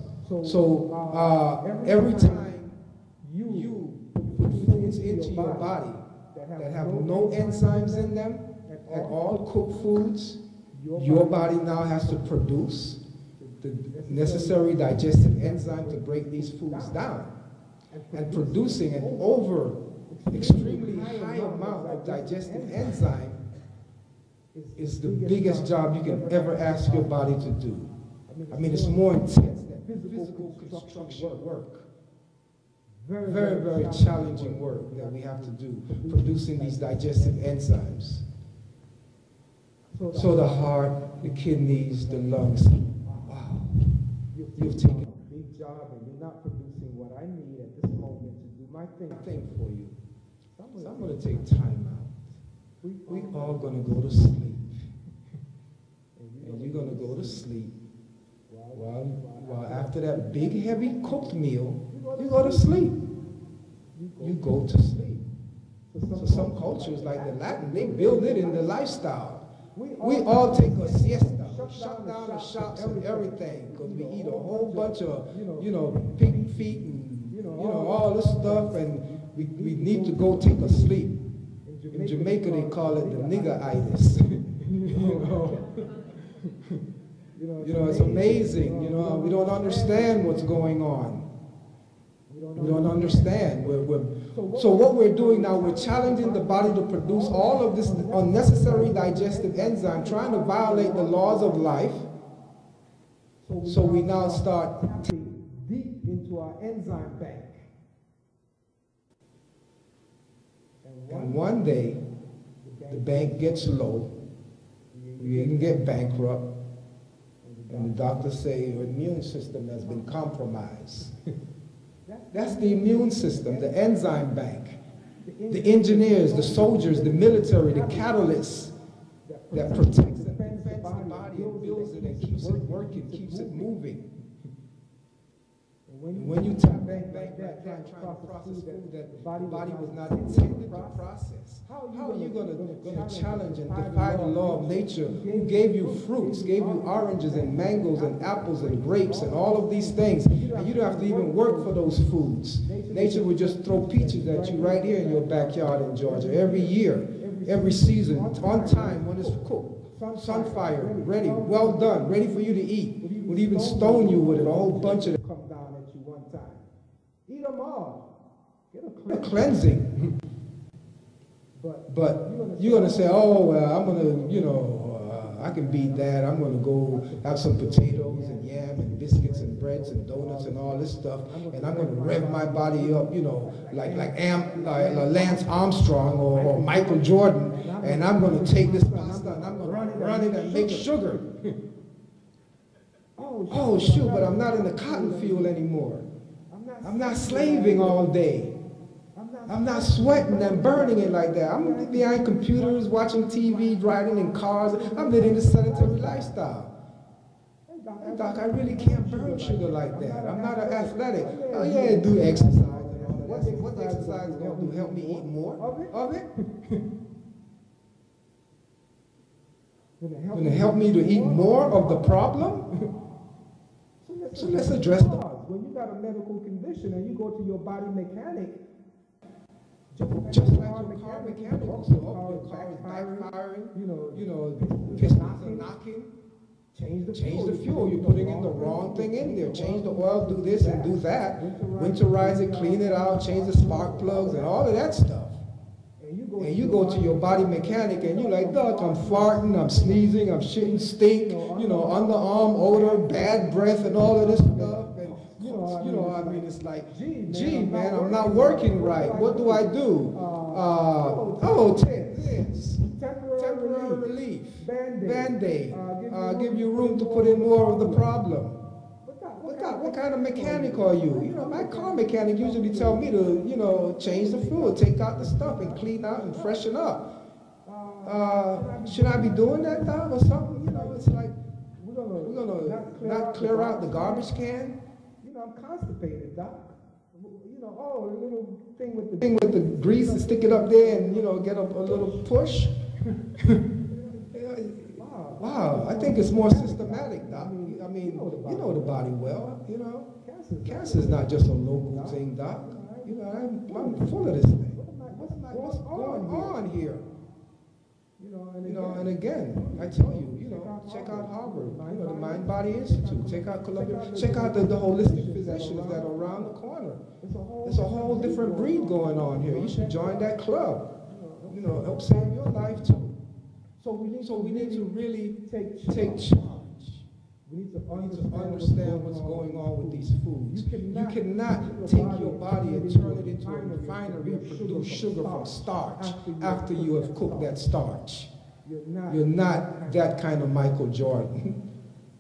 So every time you put foods into your body that have no enzymes in them at all, cooked foods, your body now has to produce the necessary digestive enzyme to break these foods down. And producing an extremely high amount of digestive enzyme is the biggest job you can ever ask your body to do. I mean, it's more intense than physical construction work. Very, very challenging work that we have to do, producing these digestive enzymes. So the heart, the kidneys, the lungs, wow, you've taken a big job and you're not producing what I need at this moment to do my thing for you. So I'm going to take time out. We all going to go to sleep. And you're going to go to sleep. While after that big, heavy cooked meal, you go to sleep. You go to sleep. So some cultures, like the Latin, they build it in the lifestyle. We all take a siesta, shut down the shops and everything, because we eat a whole bunch of, you know, pig feet and, you know, all this stuff, and we need to go take a sleep. In Jamaica, they call it the nigger-itis. You know, it's amazing. You know, we don't understand what's going on. We don't understand. So what we're doing now, we're challenging the body to produce all of this unnecessary digestive enzyme, trying to violate the laws of life. So we now start deep into our enzyme bank. And one day, the bank gets low, we even get bankrupt, and the doctors say your immune system has been compromised. That's the immune system, the enzyme bank, the engineers, the soldiers, the military, the catalysts that protects and defends the body and builds it and keeps it working, keeps it moving. And when you tap bank like that, trying to process food that the body was not intended to process, how are you going to challenge and defy the law of nature who gave you fruits, gave you oranges and mangoes and apples and grapes and all of these things, and you don't have to even work for those foods. Nature would just throw peaches at you right here in your backyard in Georgia every year, every season, on time when it's cooked, sunfired, ready, well done, ready for you to eat. Would even stone you with it, a whole bunch of them come down at you one time. Eat them all. Get a cleansing. But you're going to say, oh, well, I'm going to, you know, I can beat that. I'm going to go have some potatoes and yam and biscuits and breads and donuts and all this stuff, and I'm going to rev my body up, you know, like Lance Armstrong or Michael Jordan, and I'm going to take this pasta and I'm going to run it and make sugar. Oh, shoot, but I'm not in the cotton field anymore. I'm not slaving all day. I'm not sweating and burning it like that. I'm behind computers, watching TV, riding in cars. I'm living this sedentary lifestyle. Hey, Doc, I really can't burn sugar like that. I'm not an athletic. Oh, yeah, do exercise and all that. What's exercise going to do? Help me eat more of it? Going to help me to eat more of the problem? So let's address the cause. When you got a medical condition and you go to your body mechanic, just like your car mechanic, your car is backfiring, you know, pistons are knocking, change the fuel. You're putting in the wrong thing in there. Change the oil, do this and do that. Winterize it, clean it out, change the spark plugs and all of that stuff. And and you go to your body mechanic and you're like, Doc, I'm farting, I'm sneezing, I'm shitting stink, underarm odor, bad breath, and all of this stuff. And, I mean, it's like, gee, man, I'm not working right. What do I do? Take this. Temporary relief. Band-Aid. Give you room to put in more of the problem. What kind of mechanic are you? My car mechanic usually tell me to, change the fluid, take out the stuff, and clean out and freshen up. Should I be doing that, Doc, or something? It's like we're gonna not clear out the garbage can. I'm constipated, Doc. A little thing with the grease and stick it up there and get a little push. Wow, I think it's more systematic, Doc. I mean, you know the body well, Cancer is not just a local thing, Doc. I'm full of this thing. What's going on here? And again, I tell you, check out Harvard, the Mind-Body Institute, check out Columbia, check out the holistic physicians that are around the corner. There's a whole different breed going on here. You should join that club. Help save your life too. So we need to really take charge. We need to understand what's going on with these foods. You cannot take your body and turn it into a refinery and produce sugar from starch after you have cooked that starch. You're not that kind of Michael Jordan.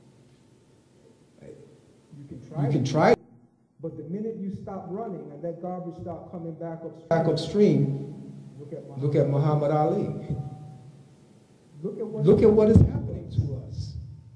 You can try it, but the minute you stop running and that garbage start coming back upstream, look at Muhammad Ali. Look at what is happening to us.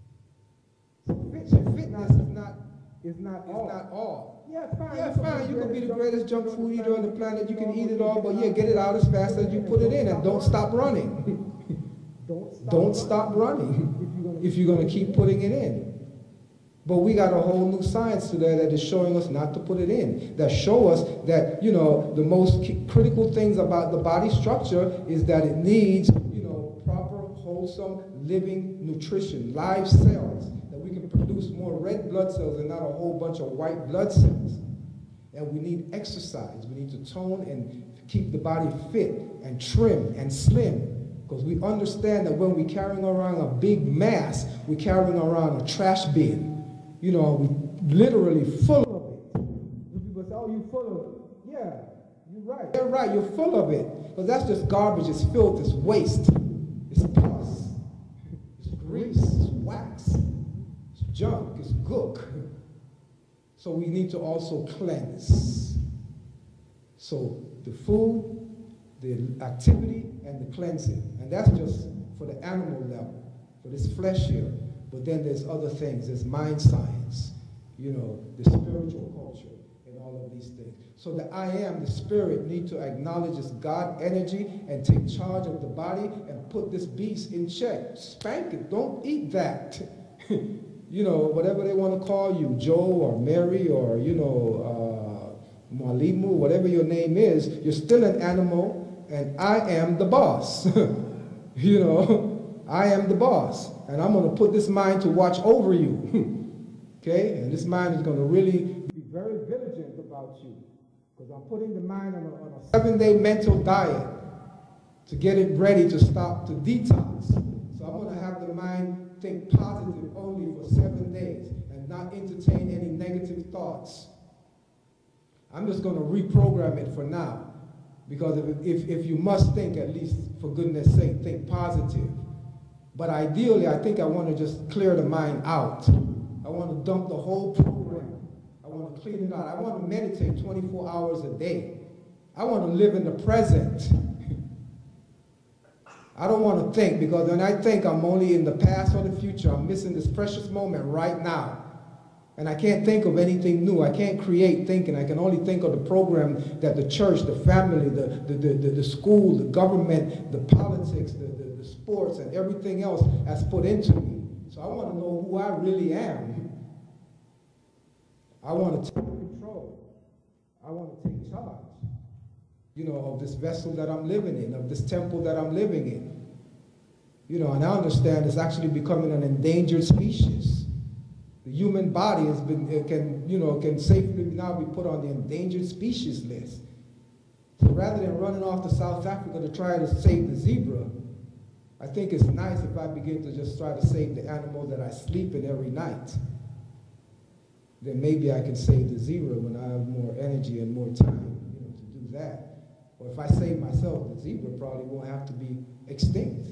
So fitness is not all. Yeah, fine. You can be the greatest junk food eater on the planet. You can eat it all, but get it out as fast as you put it in, and don't stop running. Don't stop running if you're going to keep putting it in. But we got a whole new science today that is showing us not to put it in, that show us that, the most critical things about the body structure is that it needs, proper, wholesome, living nutrition, live cells, that we can produce more red blood cells and not a whole bunch of white blood cells. And we need exercise. We need to tone and keep the body fit and trim and slim. Because we understand that when we're carrying around a big mass, we're carrying around a trash bin. We literally full of it. People say, oh, you full of it. Yeah, you're right. You're right, you're full of it. Because that's just garbage, it's filth, it's waste. It's pus. It's grease, it's wax. It's junk, it's gook. So we need to also cleanse. So the food, the activity, and the cleansing. And that's just for the animal level, for this flesh here. But then there's other things. There's mind science, the spiritual culture, and all of these things. So the I am, the spirit, need to acknowledge this God energy and take charge of the body and put this beast in check. Spank it. Don't eat that. Whatever they want to call you, Joe or Mary or, Mwalimu, whatever your name is, you're still an animal. And I am the boss. I am the boss. And I'm going to put this mind to watch over you. Okay? And this mind is going to really be very vigilant about you. Because I'm putting the mind on a 7-day mental diet to get it ready to stop, to detox. So I'm going to have the mind think positive only for 7 days and not entertain any negative thoughts. I'm just going to reprogram it for now. Because if you must think, at least for goodness sake, think positive. But ideally, I think I want to just clear the mind out. I want to dump the whole program. I want to clean it out. I want to meditate 24 hours a day. I want to live in the present. I don't want to think, because when I think, I'm only in the past or the future. I'm missing this precious moment right now. And I can't think of anything new. I can't create thinking. I can only think of the program that the church, the family, the school, the government, the politics, the sports, and everything else has put into me. So I want to know who I really am. I want to take control. I want to take charge, of this vessel that I'm living in, of this temple that I'm living in. And I understand it's actually becoming an endangered species. The human body can safely now be put on the endangered species list. So rather than running off to South Africa to try to save the zebra, I think it's nice if I begin to just try to save the animal that I sleep in every night. Then maybe I can save the zebra when I have more energy and more time, to do that. Or if I save myself, the zebra probably won't have to be extinct.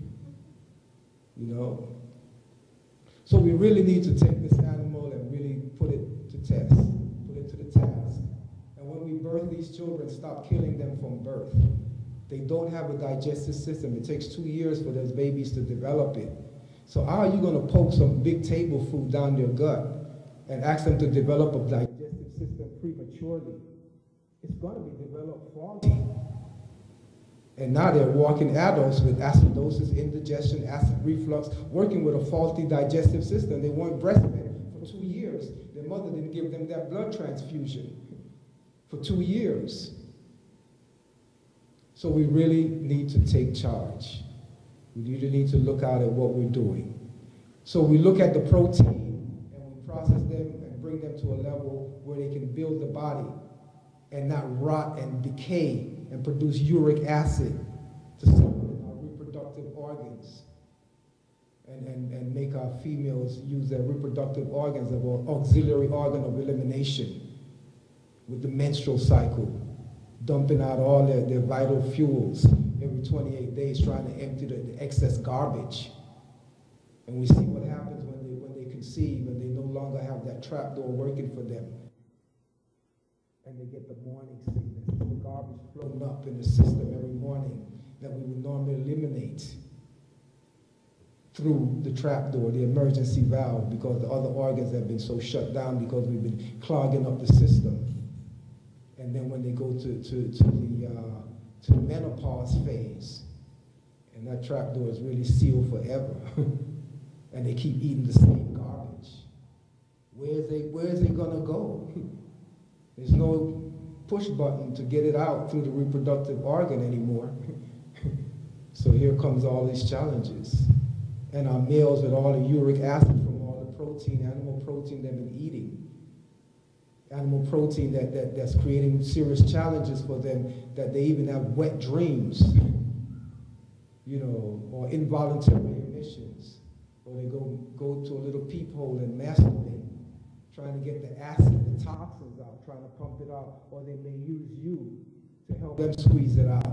So we really need to take this animal and really put it to test, put it to the task. And when we birth these children, stop killing them from birth. They don't have a digestive system. It takes 2 years for those babies to develop it. So how are you going to poke some big table food down their gut and ask them to develop a digestive system prematurely? It's going to be developed faulty. And now they're walking adults with acidosis, indigestion, acid reflux, working with a faulty digestive system. They weren't breastfed for 2 years. Their mother didn't give them that blood transfusion for 2 years. So we really need to take charge. We really need to look out at what we're doing. So we look at the protein and we process them and bring them to a level where they can build the body and not rot and decay and produce uric acid to supplement our reproductive organs and make our females use their reproductive organs as an auxiliary organ of elimination with the menstrual cycle, dumping out all their vital fuels every 28 days, trying to empty the excess garbage. And we see what happens when they conceive and they no longer have that trapdoor working for them. And they get the morning sickness, the garbage floating up in the system every morning that we would normally eliminate through the trapdoor, the emergency valve, because the other organs have been so shut down because we've been clogging up the system. And then when they go to the menopause phase, and that trapdoor is really sealed forever, and they keep eating the same garbage, where is it gonna go? There's no push button to get it out through the reproductive organ anymore. So here comes all these challenges. And our males with all the uric acid from all the protein, animal protein they've been eating. Animal protein that's creating serious challenges for them, that they even have wet dreams, or involuntary emissions. Or they go to a little peephole and masturbate, trying to get the acid, the toxins out, trying to pump it out, or they may use you to help them squeeze it out.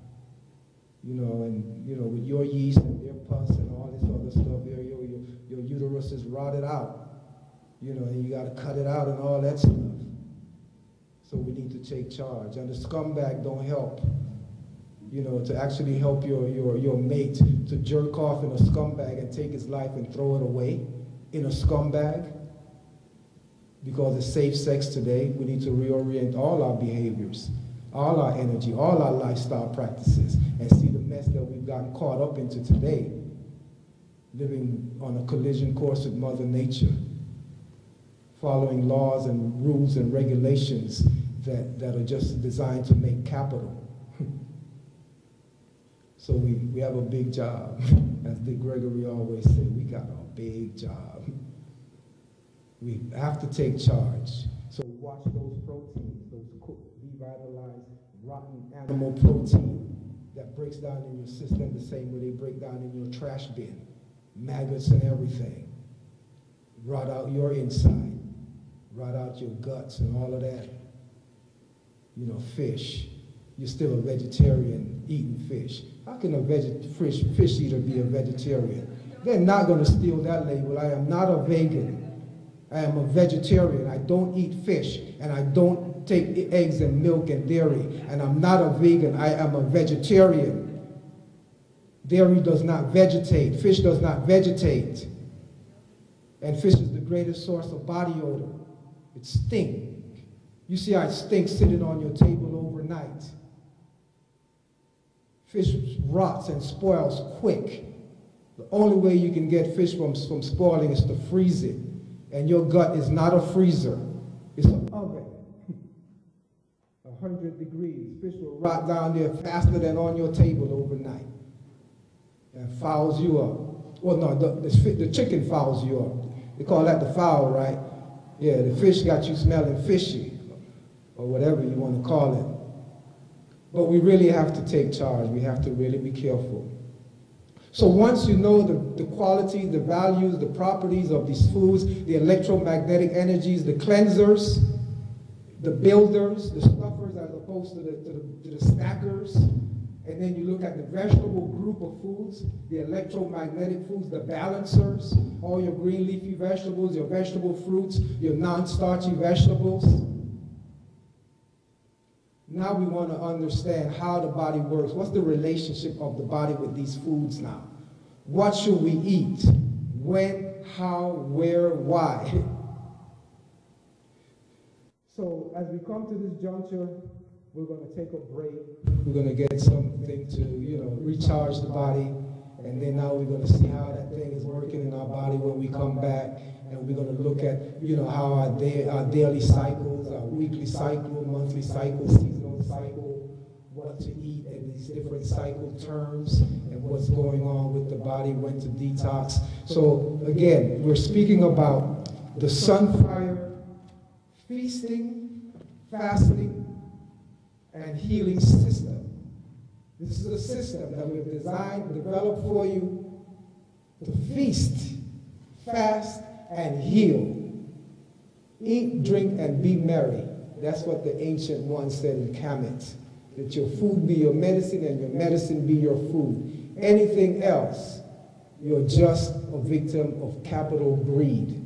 With your yeast and their pus and all this other stuff, your uterus is rotted out. And you got to cut it out and all that stuff. So we need to take charge. And the scumbag don't help. To actually help your mate to jerk off in a scumbag and take his life and throw it away in a scumbag. Because it's safe sex today, we need to reorient all our behaviors, all our energy, all our lifestyle practices, and see the mess that we've gotten caught up into today, living on a collision course with Mother Nature, following laws and rules and regulations that are just designed to make capital. So we have a big job. As Dick Gregory always said, we got a big job. We have to take charge. So watch those proteins, those cooked, revitalized, rotten animal protein that breaks down in your system the same way they break down in your trash bin. Maggots and everything. Rot out your inside. Rot out your guts and all of that. Fish. You're still a vegetarian eating fish. How can a fish eater be a vegetarian? They're not going to steal that label. I am not a vegan. I am a vegetarian. I don't eat fish, and I don't take eggs and milk and dairy, and I'm not a vegan. I am a vegetarian. Dairy does not vegetate. Fish does not vegetate. And fish is the greatest source of body odor. It stinks. You see how it stinks sitting on your table overnight. Fish rots and spoils quick. The only way you can get fish from spoiling is to freeze it. And your gut is not a freezer. It's an oven. 100 degrees. Fish will rot down there faster than on your table overnight. And fouls you up. Well, no, the chicken fouls you up. They call that the foul, right? Yeah, the fish got you smelling fishy, or whatever you want to call but we really have to take charge. We have to really be careful. So once you know the quality, the values, the properties of these foods, the electromagnetic energies, the cleansers, the builders, the stuffers as opposed to the stackers, and then you look at the vegetable group of foods, the electromagnetic foods, the balancers, all your green leafy vegetables, your vegetable fruits, your non-starchy vegetables. Now we want to understand how the body works. What's the relationship of the body with these foods now? What should we eat? When, how, where, why? So as we come to this juncture, we're going to take a break. We're going to get something to, recharge the body. And then now we're going to see how that thing is working in our body when we come back. And we're going to look at, how our daily cycles, our weekly cycle, monthly cycle, seasonal cycle, what to eat, and these different cycle terms, and what's going on with the body, when to detox. So again, we're speaking about the Sunfire feasting, fasting, and healing system. This is a system that we've designed, developed for you to feast, fast, and heal. Eat, drink, and be merry. That's what the ancient one said in Kemet. That your food be your medicine and your medicine be your food. Anything else, you're just a victim of capital greed.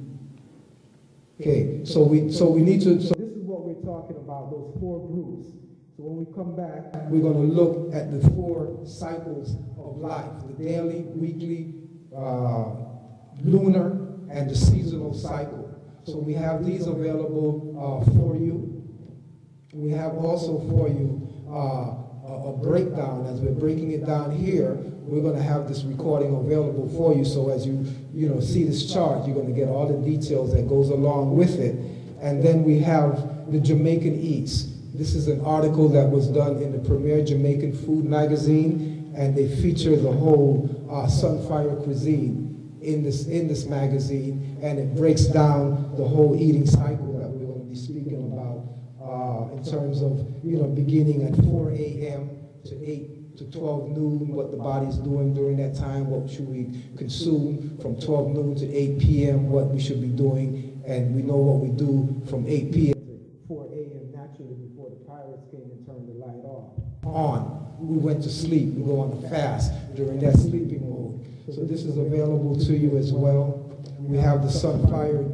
Okay, so this is what we're talking about, those 4 groups. So when we come back, we're going to look at the 4 cycles of life, the daily, weekly, lunar, and the seasonal cycle. So we have these available for you. We have also for you a breakdown. As we're breaking it down here, we're going to have this recording available for you. So as you see this chart, you're going to get all the details that goes along with it. And then we have the Jamaican Eats. This is an article that was done in the premier Jamaican food magazine, and they feature the whole Sunfire cuisine in this magazine, and it breaks down the whole eating cycle that we're going to be speaking about in terms of beginning at 4 a.m. to 8 to 12 noon, what the body's doing during that time, what should we consume from 12 noon to 8 p.m., what we should be doing, and we know what we do from 8 p.m. to 4 a.m. naturally before the pirates came and turned the light on. We went to sleep. We go on a fast during that sleeping mode. So this is available to you as well. We have the Sunfired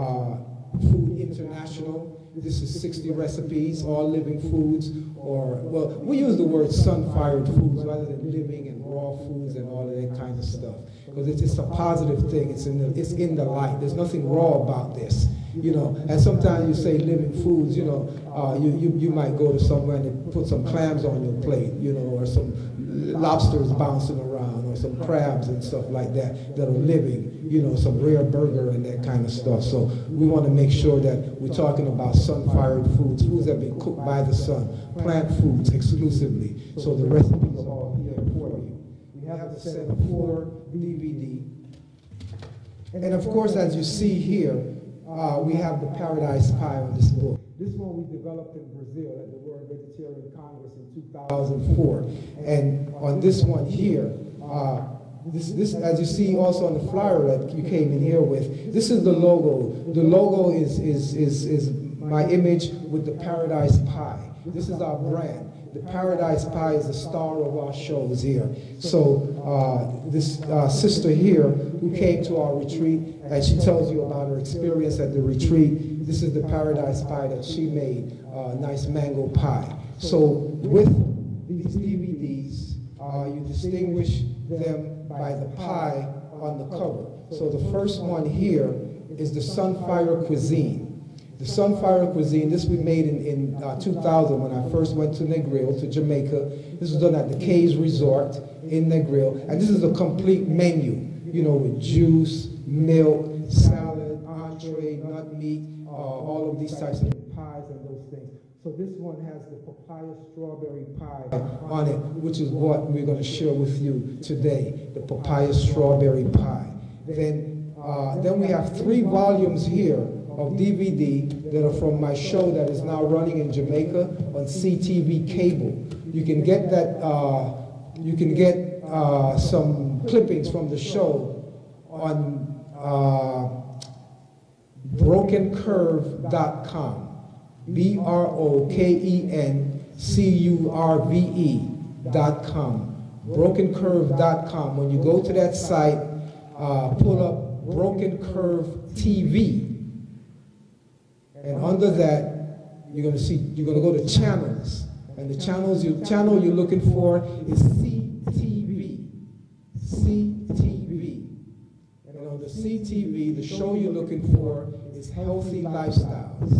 Food International. This is 60 recipes, all living foods, we use the word Sunfired Foods rather than living and raw foods and all of that kind of stuff. Because it's a positive thing. It's in the light. There's nothing raw about this. And sometimes you say living foods, you might go to somewhere and they put some clams on your plate, or some lobsters bouncing around, or some crabs and stuff like that are living, some rare burger and that kind of stuff. So we want to make sure that we're talking about sun-fired foods, foods that have been cooked by the sun, plant foods exclusively. So the recipes are all here for you. We have a set of 4 DVD. And of course, as you see here, we have the Paradise Pie on this book. This one we developed in Brazil at the World Vegetarian Congress in 2004. And on this one here, this as you see also on the flyer that you came in here with, this is the logo. The logo is my image with the Paradise Pie. This is our brand. The Paradise Pie is the star of our shows here. So this sister here who came to our retreat, and she tells you about her experience at the retreat. This is the Paradise Pie that she made, nice mango pie. So with these DVDs, you distinguish them by the pie on the cover. So the first one here is the Sunfire Cuisine. The Sunfire Cuisine, this we made in 2000 when I first went to Negril, to Jamaica. This was done at the Cays Resort in Negril. And this is a complete menu, with juice, milk, salad, entree, nut meat, all of these types of pies and those things. So this one has the papaya strawberry pie on it, which is what we're going to share with you today, the papaya strawberry pie. Then we have 3 volumes here of DVD that are from my show that is now running in Jamaica on CTV cable. You can get that. You can get some clippings from the show on brokencurve.com. BROKENCURVE.com. Brokencurve.com. When you go to that site, pull up Broken Curve TV, and under that you're going to go to channels, and the channel you're looking for is CTV. And on the CTV, the show you're looking for is Healthy Lifestyles,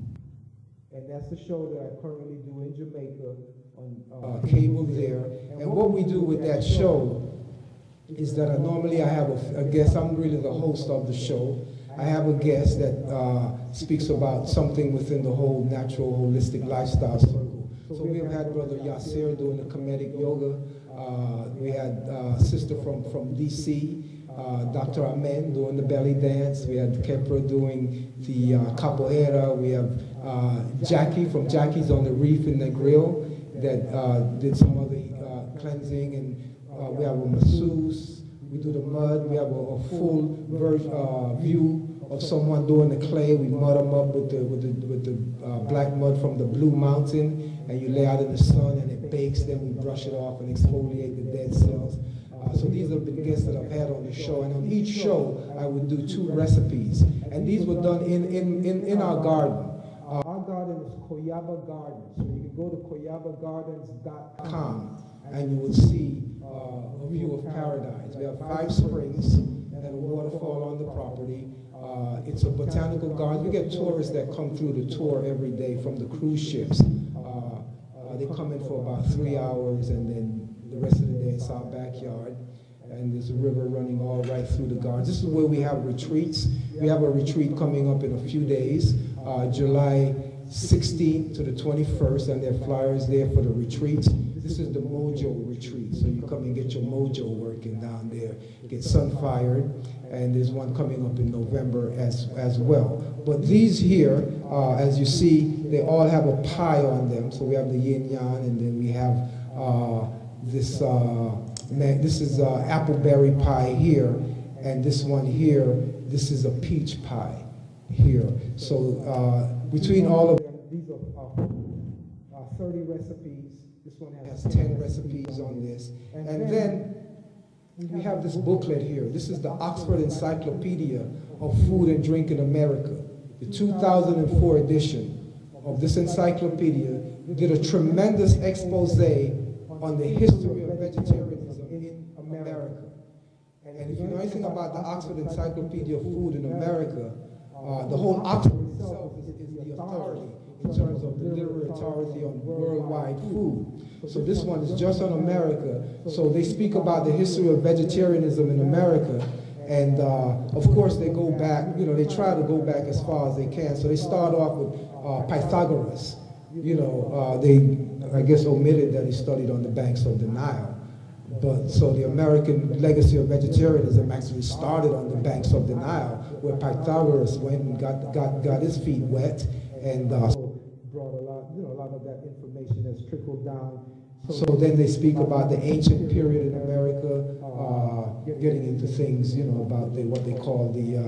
and that's the show that I currently do in Jamaica on cable there. And what we do with that show is that normally I have a guest. I'm really the host of the show. I have a guest that speaks about something within the whole natural, holistic lifestyle circle. So we have had Brother Yasser doing the comedic yoga. We had a sister from DC, Dr. Amen doing the belly dance. We had Kepra doing the capoeira. We have Jackie from Jackie's on the Reef in the Grill that did some other cleansing, and we have a masseuse. We do the mud. We have a full view of someone doing the clay. We mud them up with the black mud from the Blue Mountain, and you lay out in the sun, and it bakes. Then we brush it off and exfoliate the dead cells. So these have been guests that I've had on the show, and on each show I would do 2 recipes, and these were done in our garden. Our garden is Koyaba Garden, so you can go to koyabagardens.com and you will see a view of paradise. We have 5 springs and a waterfall on the property. It's a botanical garden. We get tourists that come through the tour every day from the cruise ships. They come in for about 3 hours, and then the rest of the day it's our backyard. And there's a river running all right through the gardens. This is where we have retreats. We have a retreat coming up in a few days, July 16th to the 21st, and there are flyers there for the retreats. This is the Mojo retreat, so you come and get your mojo working down there, get Sunfired, and there's one coming up in November as well. But these here, as you see, they all have a pie on them. So we have the yin yang, and then we have this is appleberry pie here, and this one here, this is a peach pie here. So between all of them, these are 30 recipes. This one has 10 recipes on this. And then we have this booklet here. This is the Oxford Encyclopedia of Food and Drink in America. The 2004 edition of this encyclopedia did a tremendous expose on the history of vegetarianism in America. And if you know anything about the Oxford Encyclopedia of Food in America, the whole Oxford itself is the authority in terms of the literary authority on worldwide food. So this one is just on America. So they speak about the history of vegetarianism in America. And of course they go back, they try to go back as far as they can. So they start off with Pythagoras. They, I guess, omitted that he studied on the banks of the Nile. But so the American legacy of vegetarianism actually started on the banks of the Nile, where Pythagoras went and got his feet wet, and brought a lot of that information that's trickled down. So then they speak about the ancient period in America, getting into things, about what they call the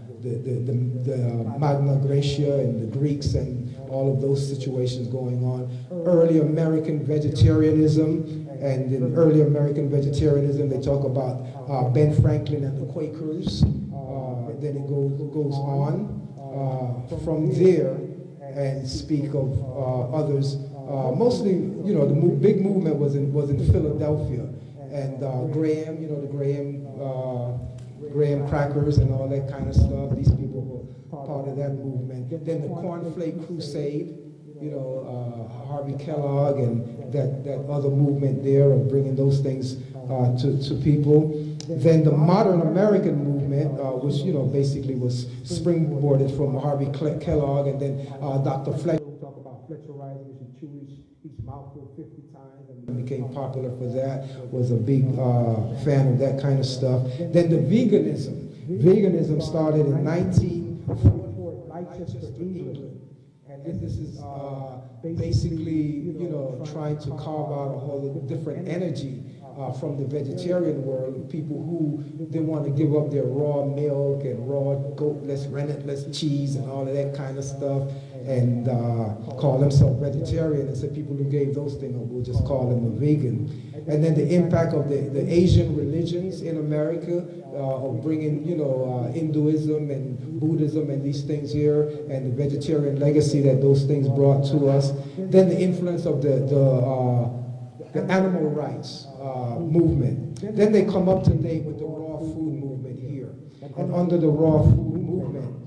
Magna Graecia and the Greeks and all of those situations going on. Early American vegetarianism, and in early American vegetarianism they talk about Ben Franklin and the Quakers. Then it goes on from there and speak of others. Mostly, the big movement was in Philadelphia, and Graham, the Graham crackers and all that kind of stuff. These people were part of that movement. Then the Cornflake Crusade, Harvey Kellogg and that other movement there of bringing those things to people. Then the modern American movement, which basically was springboarded from Harvey Kellogg, and then Dr. Fletcher. We'll talk about Fletcherizing, which you chew each mouthful 50 times, and became popular for that. Was a big fan of that kind of stuff. Then the veganism started in 1944 Leicester, England. And this is basically, trying to carve out a whole different energy from the vegetarian world, people who they want to give up their raw milk and raw goatless, rennetless cheese and all of that kind of stuff, and call themselves vegetarian. And so people who gave those things, we'll just call them a vegan. And then the impact of the Asian religions in America, of bringing, Hinduism and Buddhism and these things here, and the vegetarian legacy that those things brought to us. Then the influence of the animal rights movement. Then they come up to date with the raw food movement here. And under the raw food movement,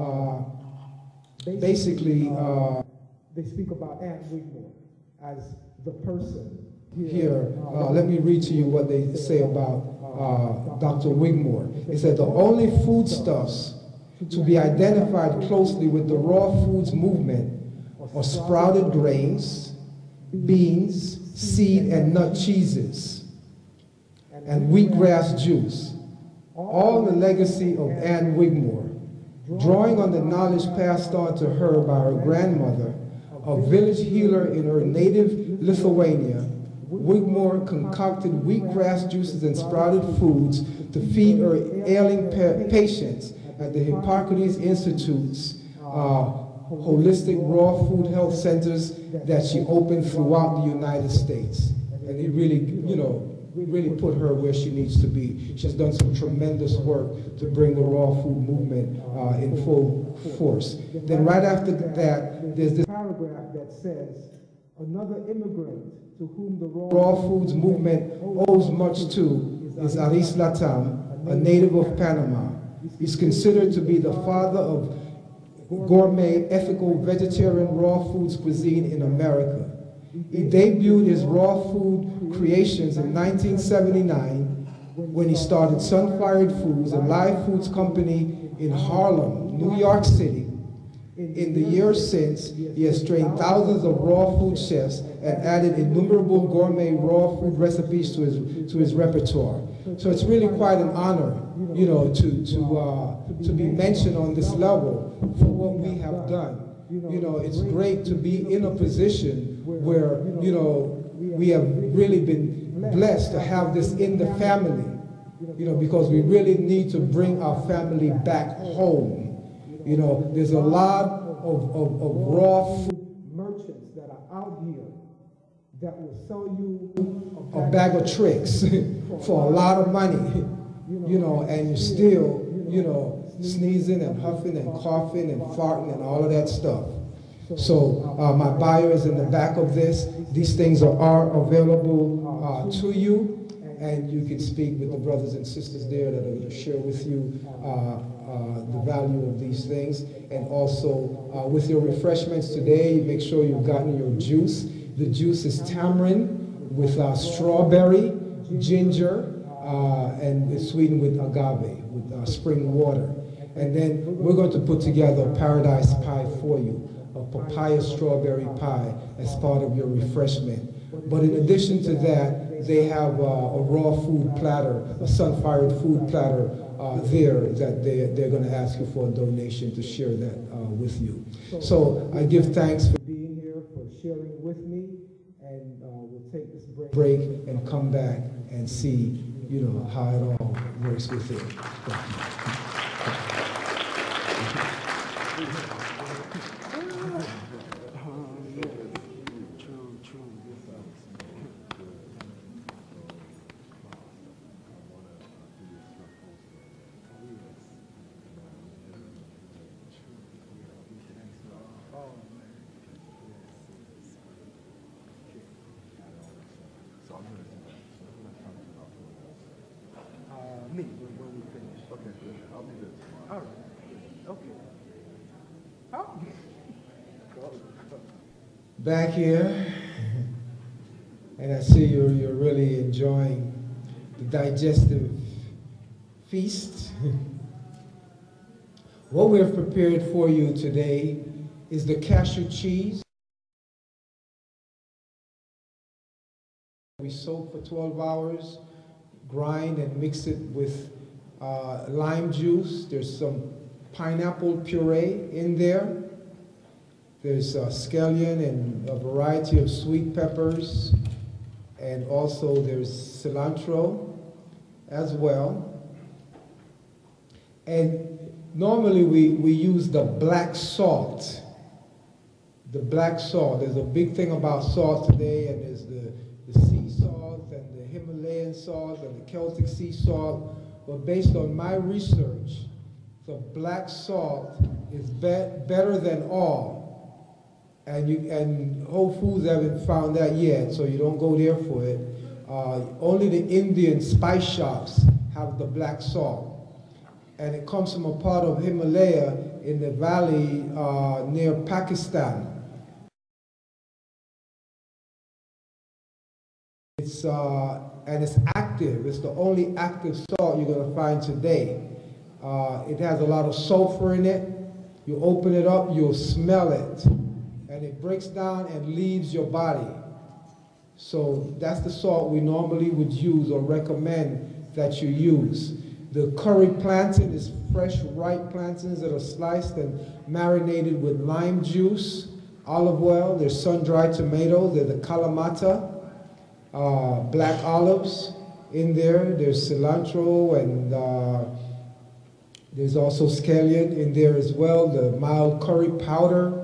basically, they speak about Anne Wigmore as the person. Here, let me read to you what they say about Dr. Wigmore. It said, the only foodstuffs to be identified closely with the raw foods movement are sprouted grains, beans, seed and nut cheeses, and wheatgrass juice, all the legacy of Anne Wigmore, drawing on the knowledge passed on to her by her grandmother, a village healer in her native Lithuania. Wigmore concocted wheatgrass juices and sprouted foods to feed her ailing patients at the Hippocrates Institute's holistic raw food health centers that she opened throughout the United States. And it really, really put her where she needs to be. She's done some tremendous work to bring the raw food movement in full force. Then right after that, there's this paragraph that says, another immigrant to whom the raw foods movement owes much to is Aris Latham, a native of Panama. He's considered to be the father of gourmet, ethical, vegetarian raw foods cuisine in America. He debuted his raw food creations in 1979 when he started Sunfired Foods, a live foods company in Harlem, New York City. In the years since, he has trained thousands of raw food chefs and added innumerable gourmet raw food recipes to his repertoire. So it's really quite an honor, to be mentioned on this level for what we have done. It's great to be in a position where, we have really been blessed to have this in the family, because we really need to bring our family back home. There's a lot of raw food merchants that are out here that will sell you a bag of tricks for a lot of money, and you're still, sneezing and huffing and coughing and farting and all of that stuff. So my bio is in the back of this. These things are available to you, and you can speak with the brothers and sisters there that are going to share with you the value of these things. And also with your refreshments today, make sure you've gotten your juice. The juice is tamarind with strawberry, ginger, and it's sweetened with agave, with spring water. And then we're going to put together a paradise pie for you, a papaya strawberry pie as part of your refreshment. But in addition to that, they have a raw food platter, a Sunfired food platter there that they're going to ask you for a donation to share that with you. So I give thanks for being here, for sharing with me, and we'll take this break and come back and see, how it all works with it. Back here, and I see you're really enjoying the digestive feast. What we have prepared for you today is the cashew cheese. We soak for 12 hours, grind and mix it with lime juice. There's some pineapple puree in there. There's scallion and a variety of sweet peppers, and also there's cilantro as well. And normally we use the black salt. The black salt. There's a big thing about salt today, and there's the sea salt and the Himalayan salt and the Celtic sea salt. But based on my research, the black salt is better than all. And Whole Foods haven't found that yet, so you don't go there for it. Only the Indian spice shops have the black salt. And it comes from a part of Himalaya in the valley near Pakistan. And it's active. It's the only active salt you're going to find today. It has a lot of sulfur in it. You open it up, you'll smell it. And it breaks down and leaves your body. So that's the salt we normally would use or recommend that you use. The curry plantain is fresh, ripe plantains that are sliced and marinated with lime juice, olive oil. There's sun-dried tomatoes. There's the kalamata, black olives in there. There's cilantro, and there's also scallion in there as well, the mild curry powder.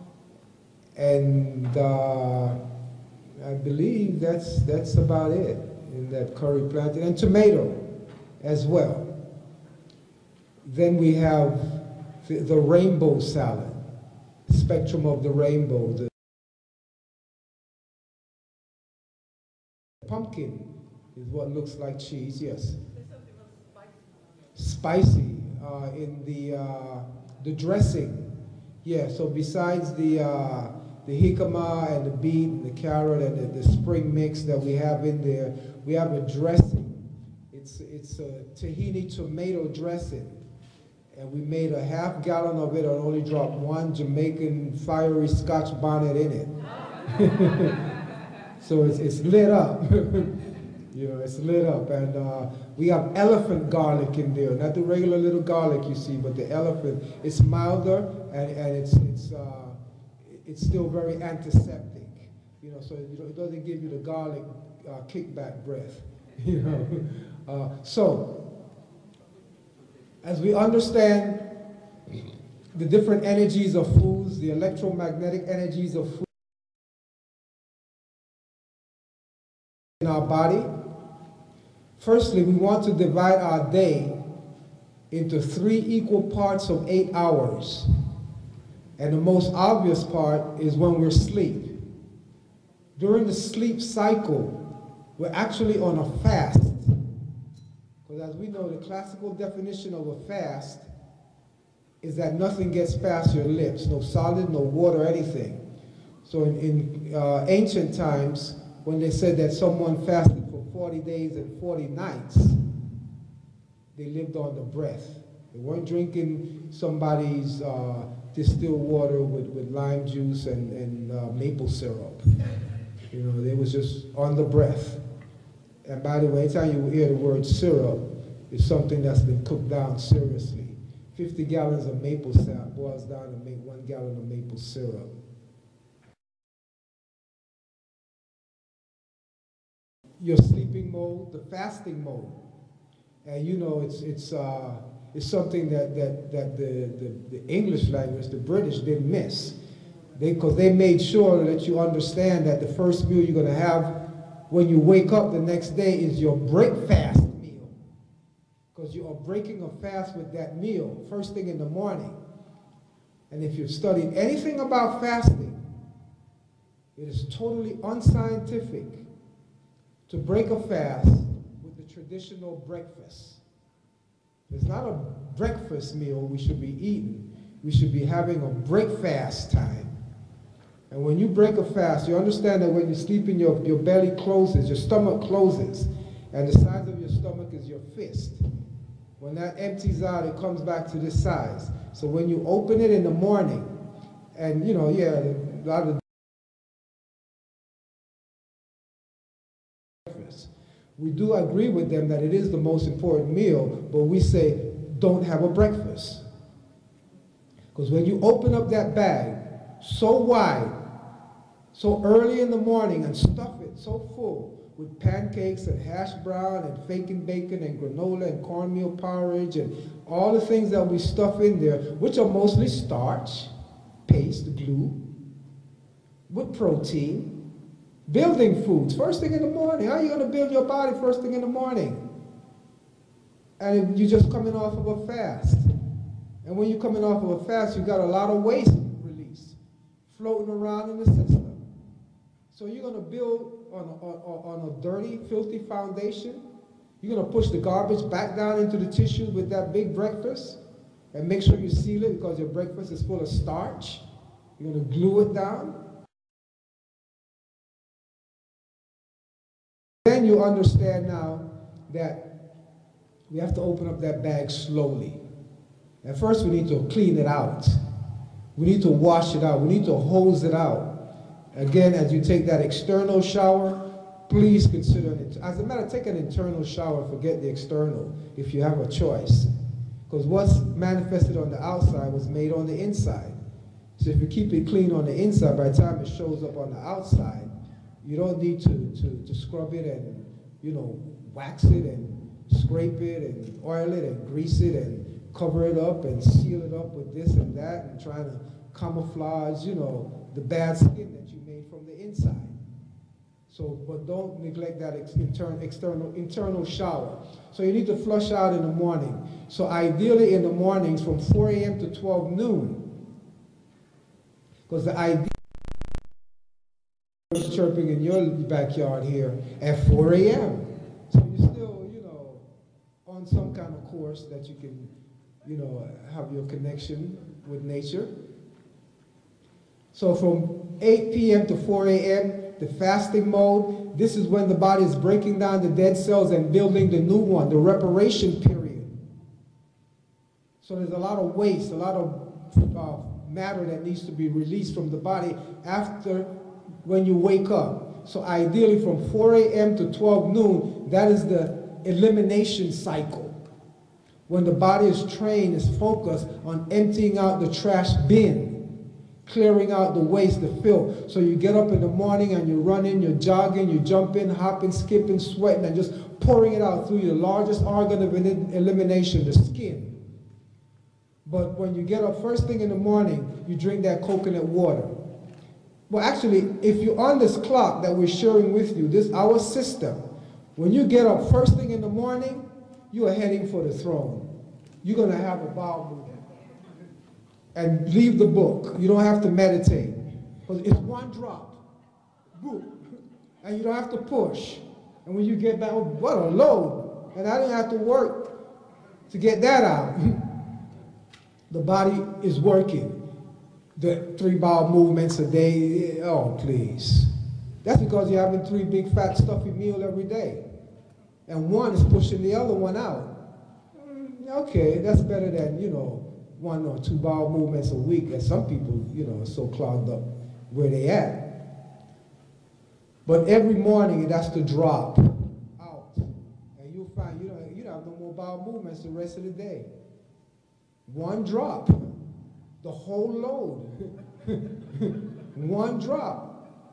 And I believe that's about it in that curry plantain, and tomato as well. Then we have the rainbow salad, spectrum of the rainbow. The pumpkin is what looks like cheese, yes. Spicy in the dressing. Yeah, so besides the jicama and the beet and the carrot and the spring mix that we have in there, we have a dressing. It's a tahini tomato dressing. And we made a half gallon of it and only dropped one Jamaican fiery Scotch bonnet in it. So it's lit up. You know, it's lit up. And we have elephant garlic in there, not the regular little garlic you see, but the elephant. It's milder, and it's still very antiseptic. You know, so it doesn't give you the garlic kickback breath. You know, so as we understand the different energies of foods, the electromagnetic energies of food in our body, firstly, we want to divide our day into 3 equal parts of 8 hours. And the most obvious part is when we're asleep. During the sleep cycle, we're actually on a fast. Because as we know, the classical definition of a fast is that nothing gets past your lips, no solid, no water, anything. So in ancient times, when they said that someone fasted for 40 days and 40 nights, they lived on the breath. They weren't drinking somebody's distilled water with lime juice and maple syrup. You know, they was just on the breath. And by the way, anytime you hear the word syrup, it's something that's been cooked down seriously. 50 gallons of maple syrup boils down to make 1 gallon of maple syrup. Your sleeping mode, the fasting mode. And you know, it's something that the English language, the British, didn't miss. Because they made sure that you understand that the first meal you're going to have when you wake up the next day is your breakfast meal. Because you are breaking a fast with that meal first thing in the morning. And if you've studied anything about fasting, it is totally unscientific to break a fast with the traditional breakfast. It's not a breakfast meal we should be eating. We should be having a breakfast time. And when you break a fast, you understand that when you're sleeping, your belly closes, your stomach closes, and the size of your stomach is your fist. When that empties out, it comes back to this size. So when you open it in the morning, and you know, yeah, a lot of we do agree with them that it is the most important meal, but we say, don't have a breakfast. Because when you open up that bag so wide, so early in the morning, and stuff it so full with pancakes and hash brown and bacon and granola and cornmeal porridge and all the things that we stuff in there, which are mostly starch, paste, glue, with protein, building foods, first thing in the morning. How are you going to build your body first thing in the morning? And you're just coming off of a fast. And when you're coming off of a fast, you got a lot of waste release floating around in the system. So you're going to build on a dirty, filthy foundation. You're going to push the garbage back down into the tissue with that big breakfast and make sure you seal it because your breakfast is full of starch. You're going to glue it down. Then you understand now that we have to open up that bag slowly. At first we need to clean it out. We need to wash it out. We need to hose it out. Again, as you take that external shower, please consider it. As a matter of fact, take an internal shower, forget the external, if you have a choice. Because what's manifested on the outside was made on the inside. So if you keep it clean on the inside, by the time it shows up on the outside, you don't need to scrub it and, wax it and scrape it and oil it and grease it and cover it up and seal it up with this and that and trying to camouflage, the bad skin that you made from the inside. So, but don't neglect that internal shower. So you need to flush out in the morning. So ideally in the mornings from 4 a.m. to 12 noon, because the idea is chirping in your backyard here at 4 a.m. So you're still, on some kind of course that you can, have your connection with nature. So from 8 p.m. to 4 a.m., the fasting mode, this is when the body is breaking down the dead cells and building the new one, the reparation period. So there's a lot of waste, a lot of matter that needs to be released from the body after when you wake up. So ideally from 4 a.m. to 12 noon, that is the elimination cycle. When the body is trained, is focused on emptying out the trash bin, clearing out the waste, the filth. So you get up in the morning and you're running, you're jogging, you're jumping, hopping, skipping, sweating, and just pouring it out through your largest organ of elimination, the skin. But when you get up first thing in the morning, you drink that coconut water. Well, actually, if you're on this clock that we're sharing with you, our system, when you get up first thing in the morning, you are heading for the throne. You're going to have a bowel movement. And leave the book. You don't have to meditate. Because it's one drop. Boom. And you don't have to push. And when you get back, oh, what a load. And I didn't have to work to get that out. The body is working. The 3 bowel movements a day, oh, please. That's because you're having 3 big, fat, stuffy meals every day. And one is pushing the other one out. Okay, that's better than, 1 or 2 bowel movements a week. And some people, are so clogged up where they at. But every morning it has to drop out. And you'll find you don't have no more bowel movements the rest of the day. One drop. The whole load. One drop.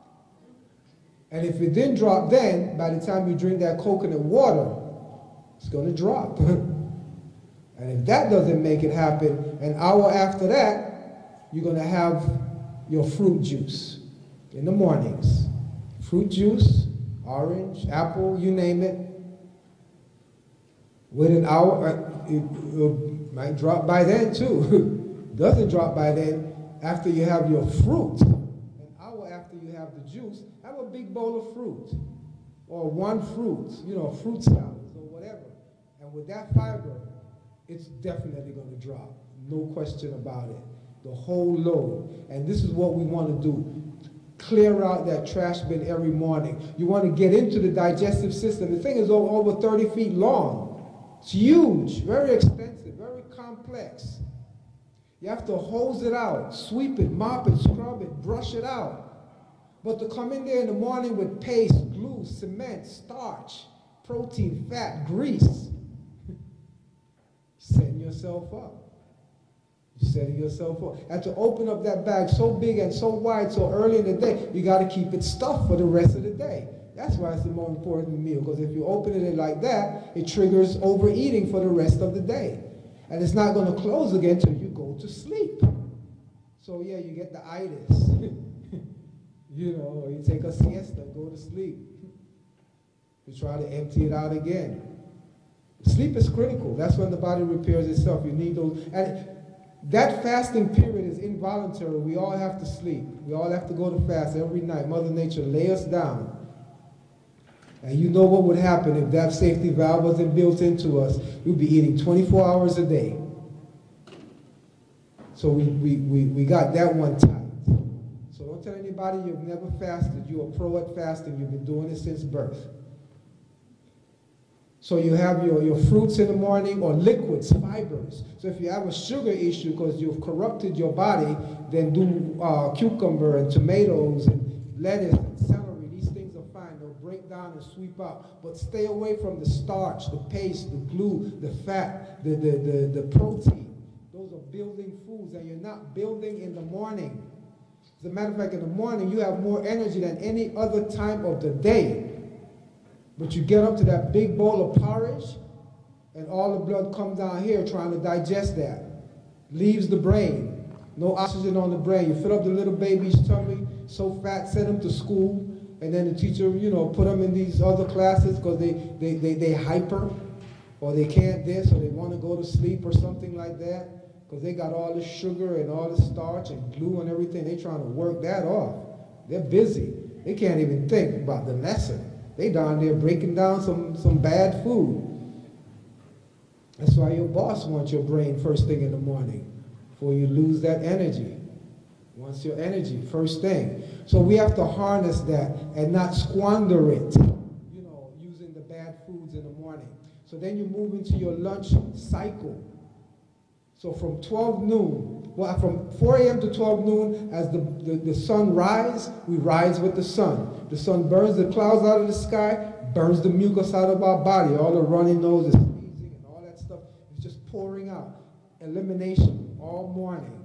And if it didn't drop then, by the time you drink that coconut water, it's going to drop. And if that doesn't make it happen, an hour after that, you're going to have your fruit juice in the mornings. Fruit juice, orange, apple, you name it. Within an hour, it might drop by then too. Doesn't drop by then. After you have your fruit, an hour after you have the juice, have a big bowl of fruit. Or one fruit, fruit salads or whatever. And with that fiber, it's definitely going to drop. No question about it. The whole load. And this is what we want to do. Clear out that trash bin every morning. You want to get into the digestive system. The thing is over 30 feet long. It's huge, very extensive, very complex. You have to hose it out, sweep it, mop it, scrub it, brush it out. But to come in there in the morning with paste, glue, cement, starch, protein, fat, grease, setting yourself up. You're setting yourself up. And to open up that bag so big and so wide so early in the day, you got to keep it stuffed for the rest of the day. That's why it's the more important meal, because if you open it like that, it triggers overeating for the rest of the day. And it's not going to close again until you go to sleep. So yeah, you get the itis. You know, or you take a siesta, go to sleep. You try to empty it out again. Sleep is critical. That's when the body repairs itself. You need those. And that fasting period is involuntary. We all have to sleep. We all have to go to fast every night. Mother Nature lay us down. And you know what would happen if that safety valve wasn't built into us. We'd be eating 24 hours a day. So we got that one tight. So don't tell anybody you've never fasted. You're a pro at fasting. You've been doing it since birth. So you have your fruits in the morning, or liquids, fibers. So if you have a sugar issue because you've corrupted your body, then do cucumber and tomatoes and lettuce and celery. These things are fine. They'll break down and sweep out. But stay away from the starch, the paste, the glue, the fat, the protein. Those are building foods, and you're not building in the morning. As a matter of fact, in the morning, you have more energy than any other time of the day. But you get up to that big bowl of porridge, and all the blood comes down here trying to digest that. Leaves the brain. No oxygen on the brain. You fill up the little baby's tummy, so fat, send them to school, and then the teacher, you know, put them in these other classes because they hyper, or they can't this, or they want to go to sleep or something like that, because they got all the sugar and all the starch and glue and everything. They're trying to work that off. They're busy. They can't even think about the lesson. They down there breaking down some bad food. That's why your boss wants your brain first thing in the morning, before you lose that energy. Wants your energy first thing. So we have to harness that and not squander it, you know, using the bad foods in the morning. So then you move into your lunch cycle. So from 12 noon, well, from 4 a.m. to 12 noon, as the sun rises, we rise with the sun. The sun burns the clouds out of the sky, burns the mucus out of our body. All the runny nose, the sneezing, and all that stuff is just pouring out. Elimination all morning.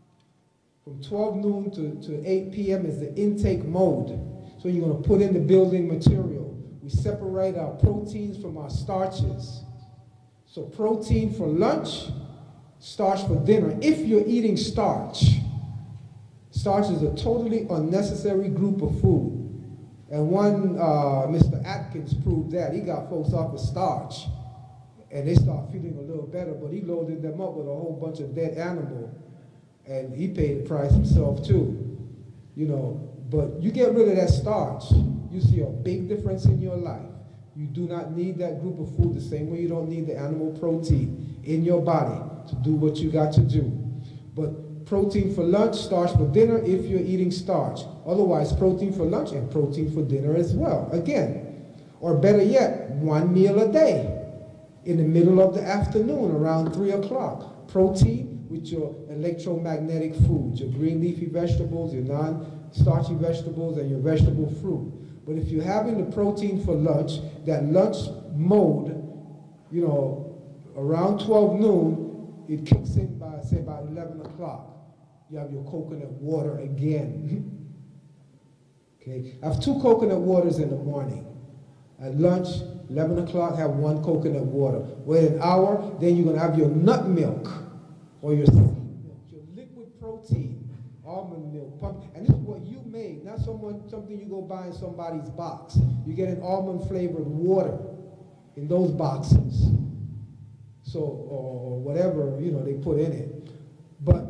From 12 noon to 8 p.m. is the intake mode. So you're going to put in the building material. We separate our proteins from our starches. So protein for lunch, starch for dinner. If you're eating starch, starch is a totally unnecessary group of food. And one, Mr. Atkins proved that. He got folks off of starch, and they start feeling a little better, but he loaded them up with a whole bunch of dead animal, and he paid the price himself too. You know, but you get rid of that starch, you see a big difference in your life. You do not need that group of food the same way you don't need the animal protein in your body to do what you got to do. But protein for lunch, starch for dinner if you're eating starch. Otherwise, protein for lunch and protein for dinner as well. Again, or better yet, one meal a day in the middle of the afternoon around 3 o'clock. Protein with your electromagnetic foods, your green leafy vegetables, your non-starchy vegetables, and your vegetable fruit. But if you're having the protein for lunch, that lunch mode, you know, around 12 noon, it kicks in by, say, about 11 o'clock. You have your coconut water again. Okay, I have 2 coconut waters in the morning. At lunch, 11 o'clock, have 1 coconut water. Wait an hour, then you're gonna have your nut milk, or your seed milk, your liquid protein, almond milk, pumpkin, and this is what you make, not something you go buy in somebody's box. You get an almond flavored water in those boxes. So, or whatever, you know, they put in it. But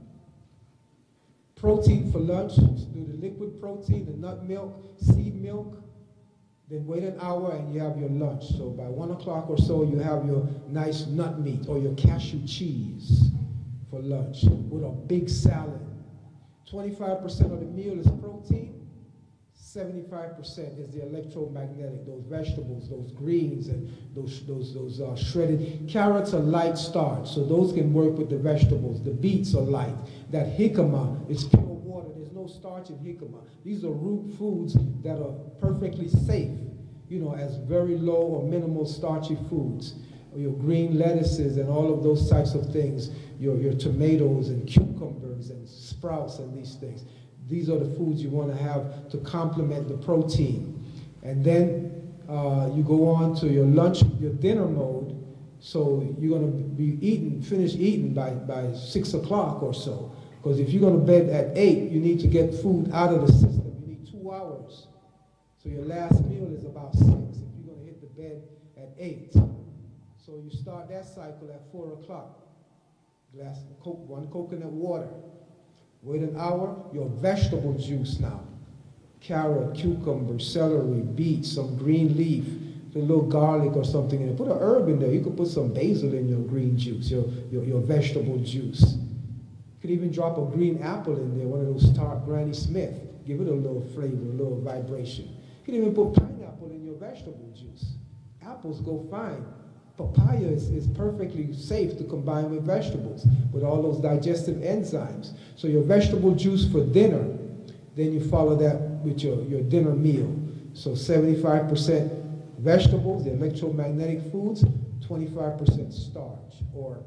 protein for lunch, do the liquid protein, the nut milk, seed milk, then wait an hour and you have your lunch. So by 1 o'clock or so, you have your nice nut meat or your cashew cheese for lunch with a big salad. 25% of the meal is protein, 75% is the electromagnetic, those vegetables, those greens, and those shredded. Carrots are light starch, so those can work with the vegetables. The beets are light. That jicama is pure water. There's no starch in jicama. These are root foods that are perfectly safe, you know, as very low or minimal starchy foods. or your green lettuces and all of those types of things, your tomatoes and cucumbers and sprouts and these things. These are the foods you want to have to complement the protein. And then you go on to your lunch, your dinner mode. So you're going to be finish eating by 6 o'clock or so. Because if you're going to bed at 8, you need to get food out of the system. You need 2 hours. So your last meal is about 6 if you're going to hit the bed at 8. So you start that cycle at 4 o'clock. Glass of Coke, 1 coconut water. Wait an hour, your vegetable juice now. Carrot, cucumber, celery, beets, some green leaf, a little garlic or something in it. Put an herb in there. You could put some basil in your green juice, your vegetable juice. You could even drop a green apple in there, one of those tart Granny Smith. Give it a little flavor, a little vibration. You could even put pineapple in your vegetable juice. Apples go fine. Papaya is perfectly safe to combine with vegetables, with all those digestive enzymes. So your vegetable juice for dinner, then you follow that with your dinner meal. So 75% vegetables, the electromagnetic foods, 25% starch or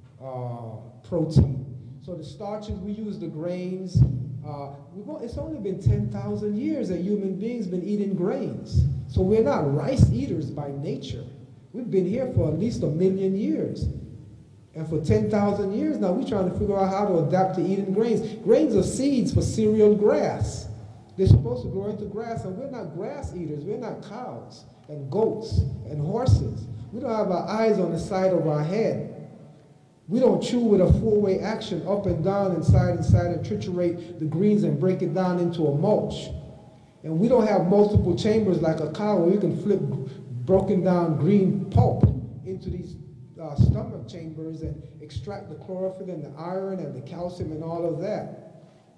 protein. So the starches, we use the grains. It's only been 10,000 years that human beings been eating grains. So we're not rice eaters by nature. We've been here for at least 1 million years. And for 10,000 years now, we're trying to figure out how to adapt to eating grains. Grains are seeds for cereal grass. They're supposed to grow into grass, and we're not grass eaters. We're not cows and goats and horses. We don't have our eyes on the side of our head. We don't chew with a 4-way action up and down, inside, and triturate the greens and break it down into a mulch. And we don't have multiple chambers like a cow where you can flip broken down green pulp into these stomach chambers and extract the chlorophyll and the iron and the calcium and all of that.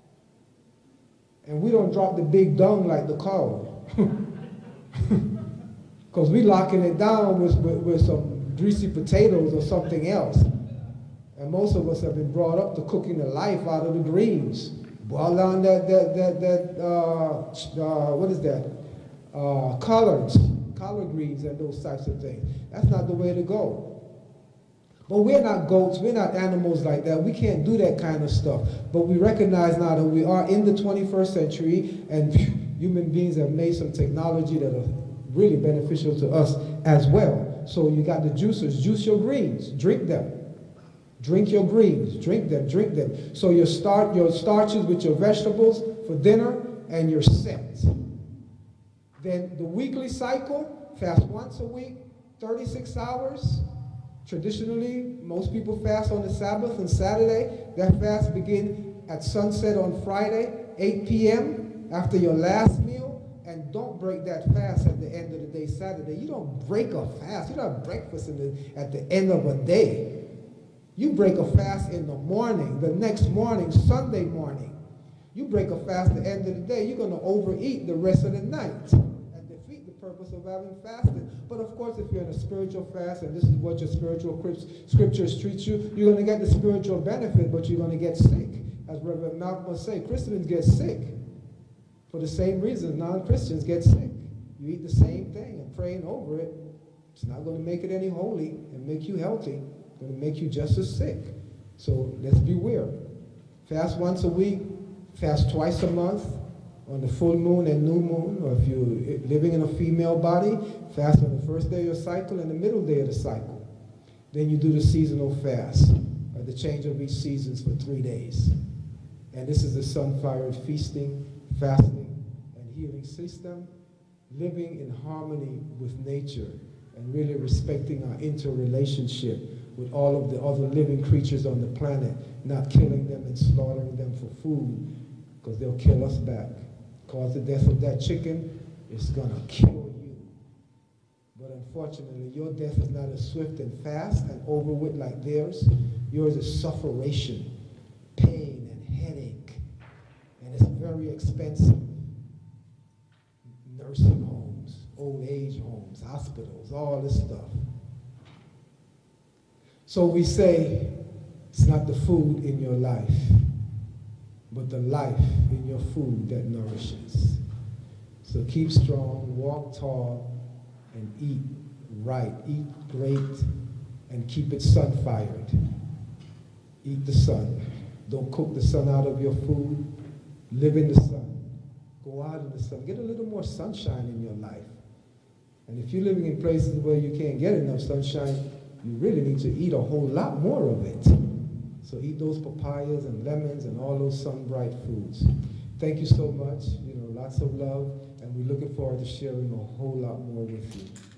And we don't drop the big dung like the cow. Because we locking it down with some greasy potatoes or something else. And most of us have been brought up to cooking the life out of the greens. Boil down what is that? Collard greens and those types of things. That's not the way to go. But we're not goats, we're not animals like that. We can't do that kind of stuff. But we recognize now that we are in the 21st century and human beings have made some technology that are really beneficial to us as well. So you got the juicers, juice your greens, drink them. Drink your greens, drink them, drink them. So you start your starches with your vegetables for dinner and you're set. Then the weekly cycle, fast once a week, 36 hours. Traditionally, most people fast on the Sabbath and Saturday. That fast begins at sunset on Friday, 8 p.m. after your last meal. And don't break that fast at the end of the day, Saturday. You don't break a fast. You don't have breakfast at the end of a day. You break a fast in the morning, the next morning, Sunday morning. You break a fast at the end of the day, you're going to overeat the rest of the night and defeat the purpose of having fasted. But of course, if you're in a spiritual fast, and this is what your spiritual scriptures treat you, you're going to get the spiritual benefit, but you're going to get sick. As Reverend Malcolm would say, Christians get sick for the same reason non-Christians get sick. You eat the same thing and praying over it. It's not going to make it any holy and make you healthy. It's going to make you just as sick. So let's beware. Fast once a week, fast twice a month on the full moon and new moon, or if you're living in a female body, fast on the first day of your cycle and the middle day of the cycle. Then you do the seasonal fast, or the change of each seasons for 3 days. And this is the Sunfired feasting, fasting, and healing system, living in harmony with nature and really respecting our interrelationship with all of the other living creatures on the planet, not killing them and slaughtering them for food, because they'll kill us back. Cause the death of that chicken, it's gonna kill you. But unfortunately, your death is not as swift and fast and over with like theirs. Yours is sufferation, pain and headache, and it's very expensive. Nursing homes, old age homes, hospitals, all this stuff. So we say, it's not the food in your life, but the life in your food that nourishes. So keep strong, walk tall, and eat right. Eat great, and keep it sun-fired. Eat the sun. Don't cook the sun out of your food. Live in the sun. Go out in the sun. Get a little more sunshine in your life. And if you're living in places where you can't get enough sunshine, you really need to eat a whole lot more of it. So eat those papayas and lemons and all those sun-bright foods. Thank you so much. Lots of love, and we're looking forward to sharing a whole lot more with you.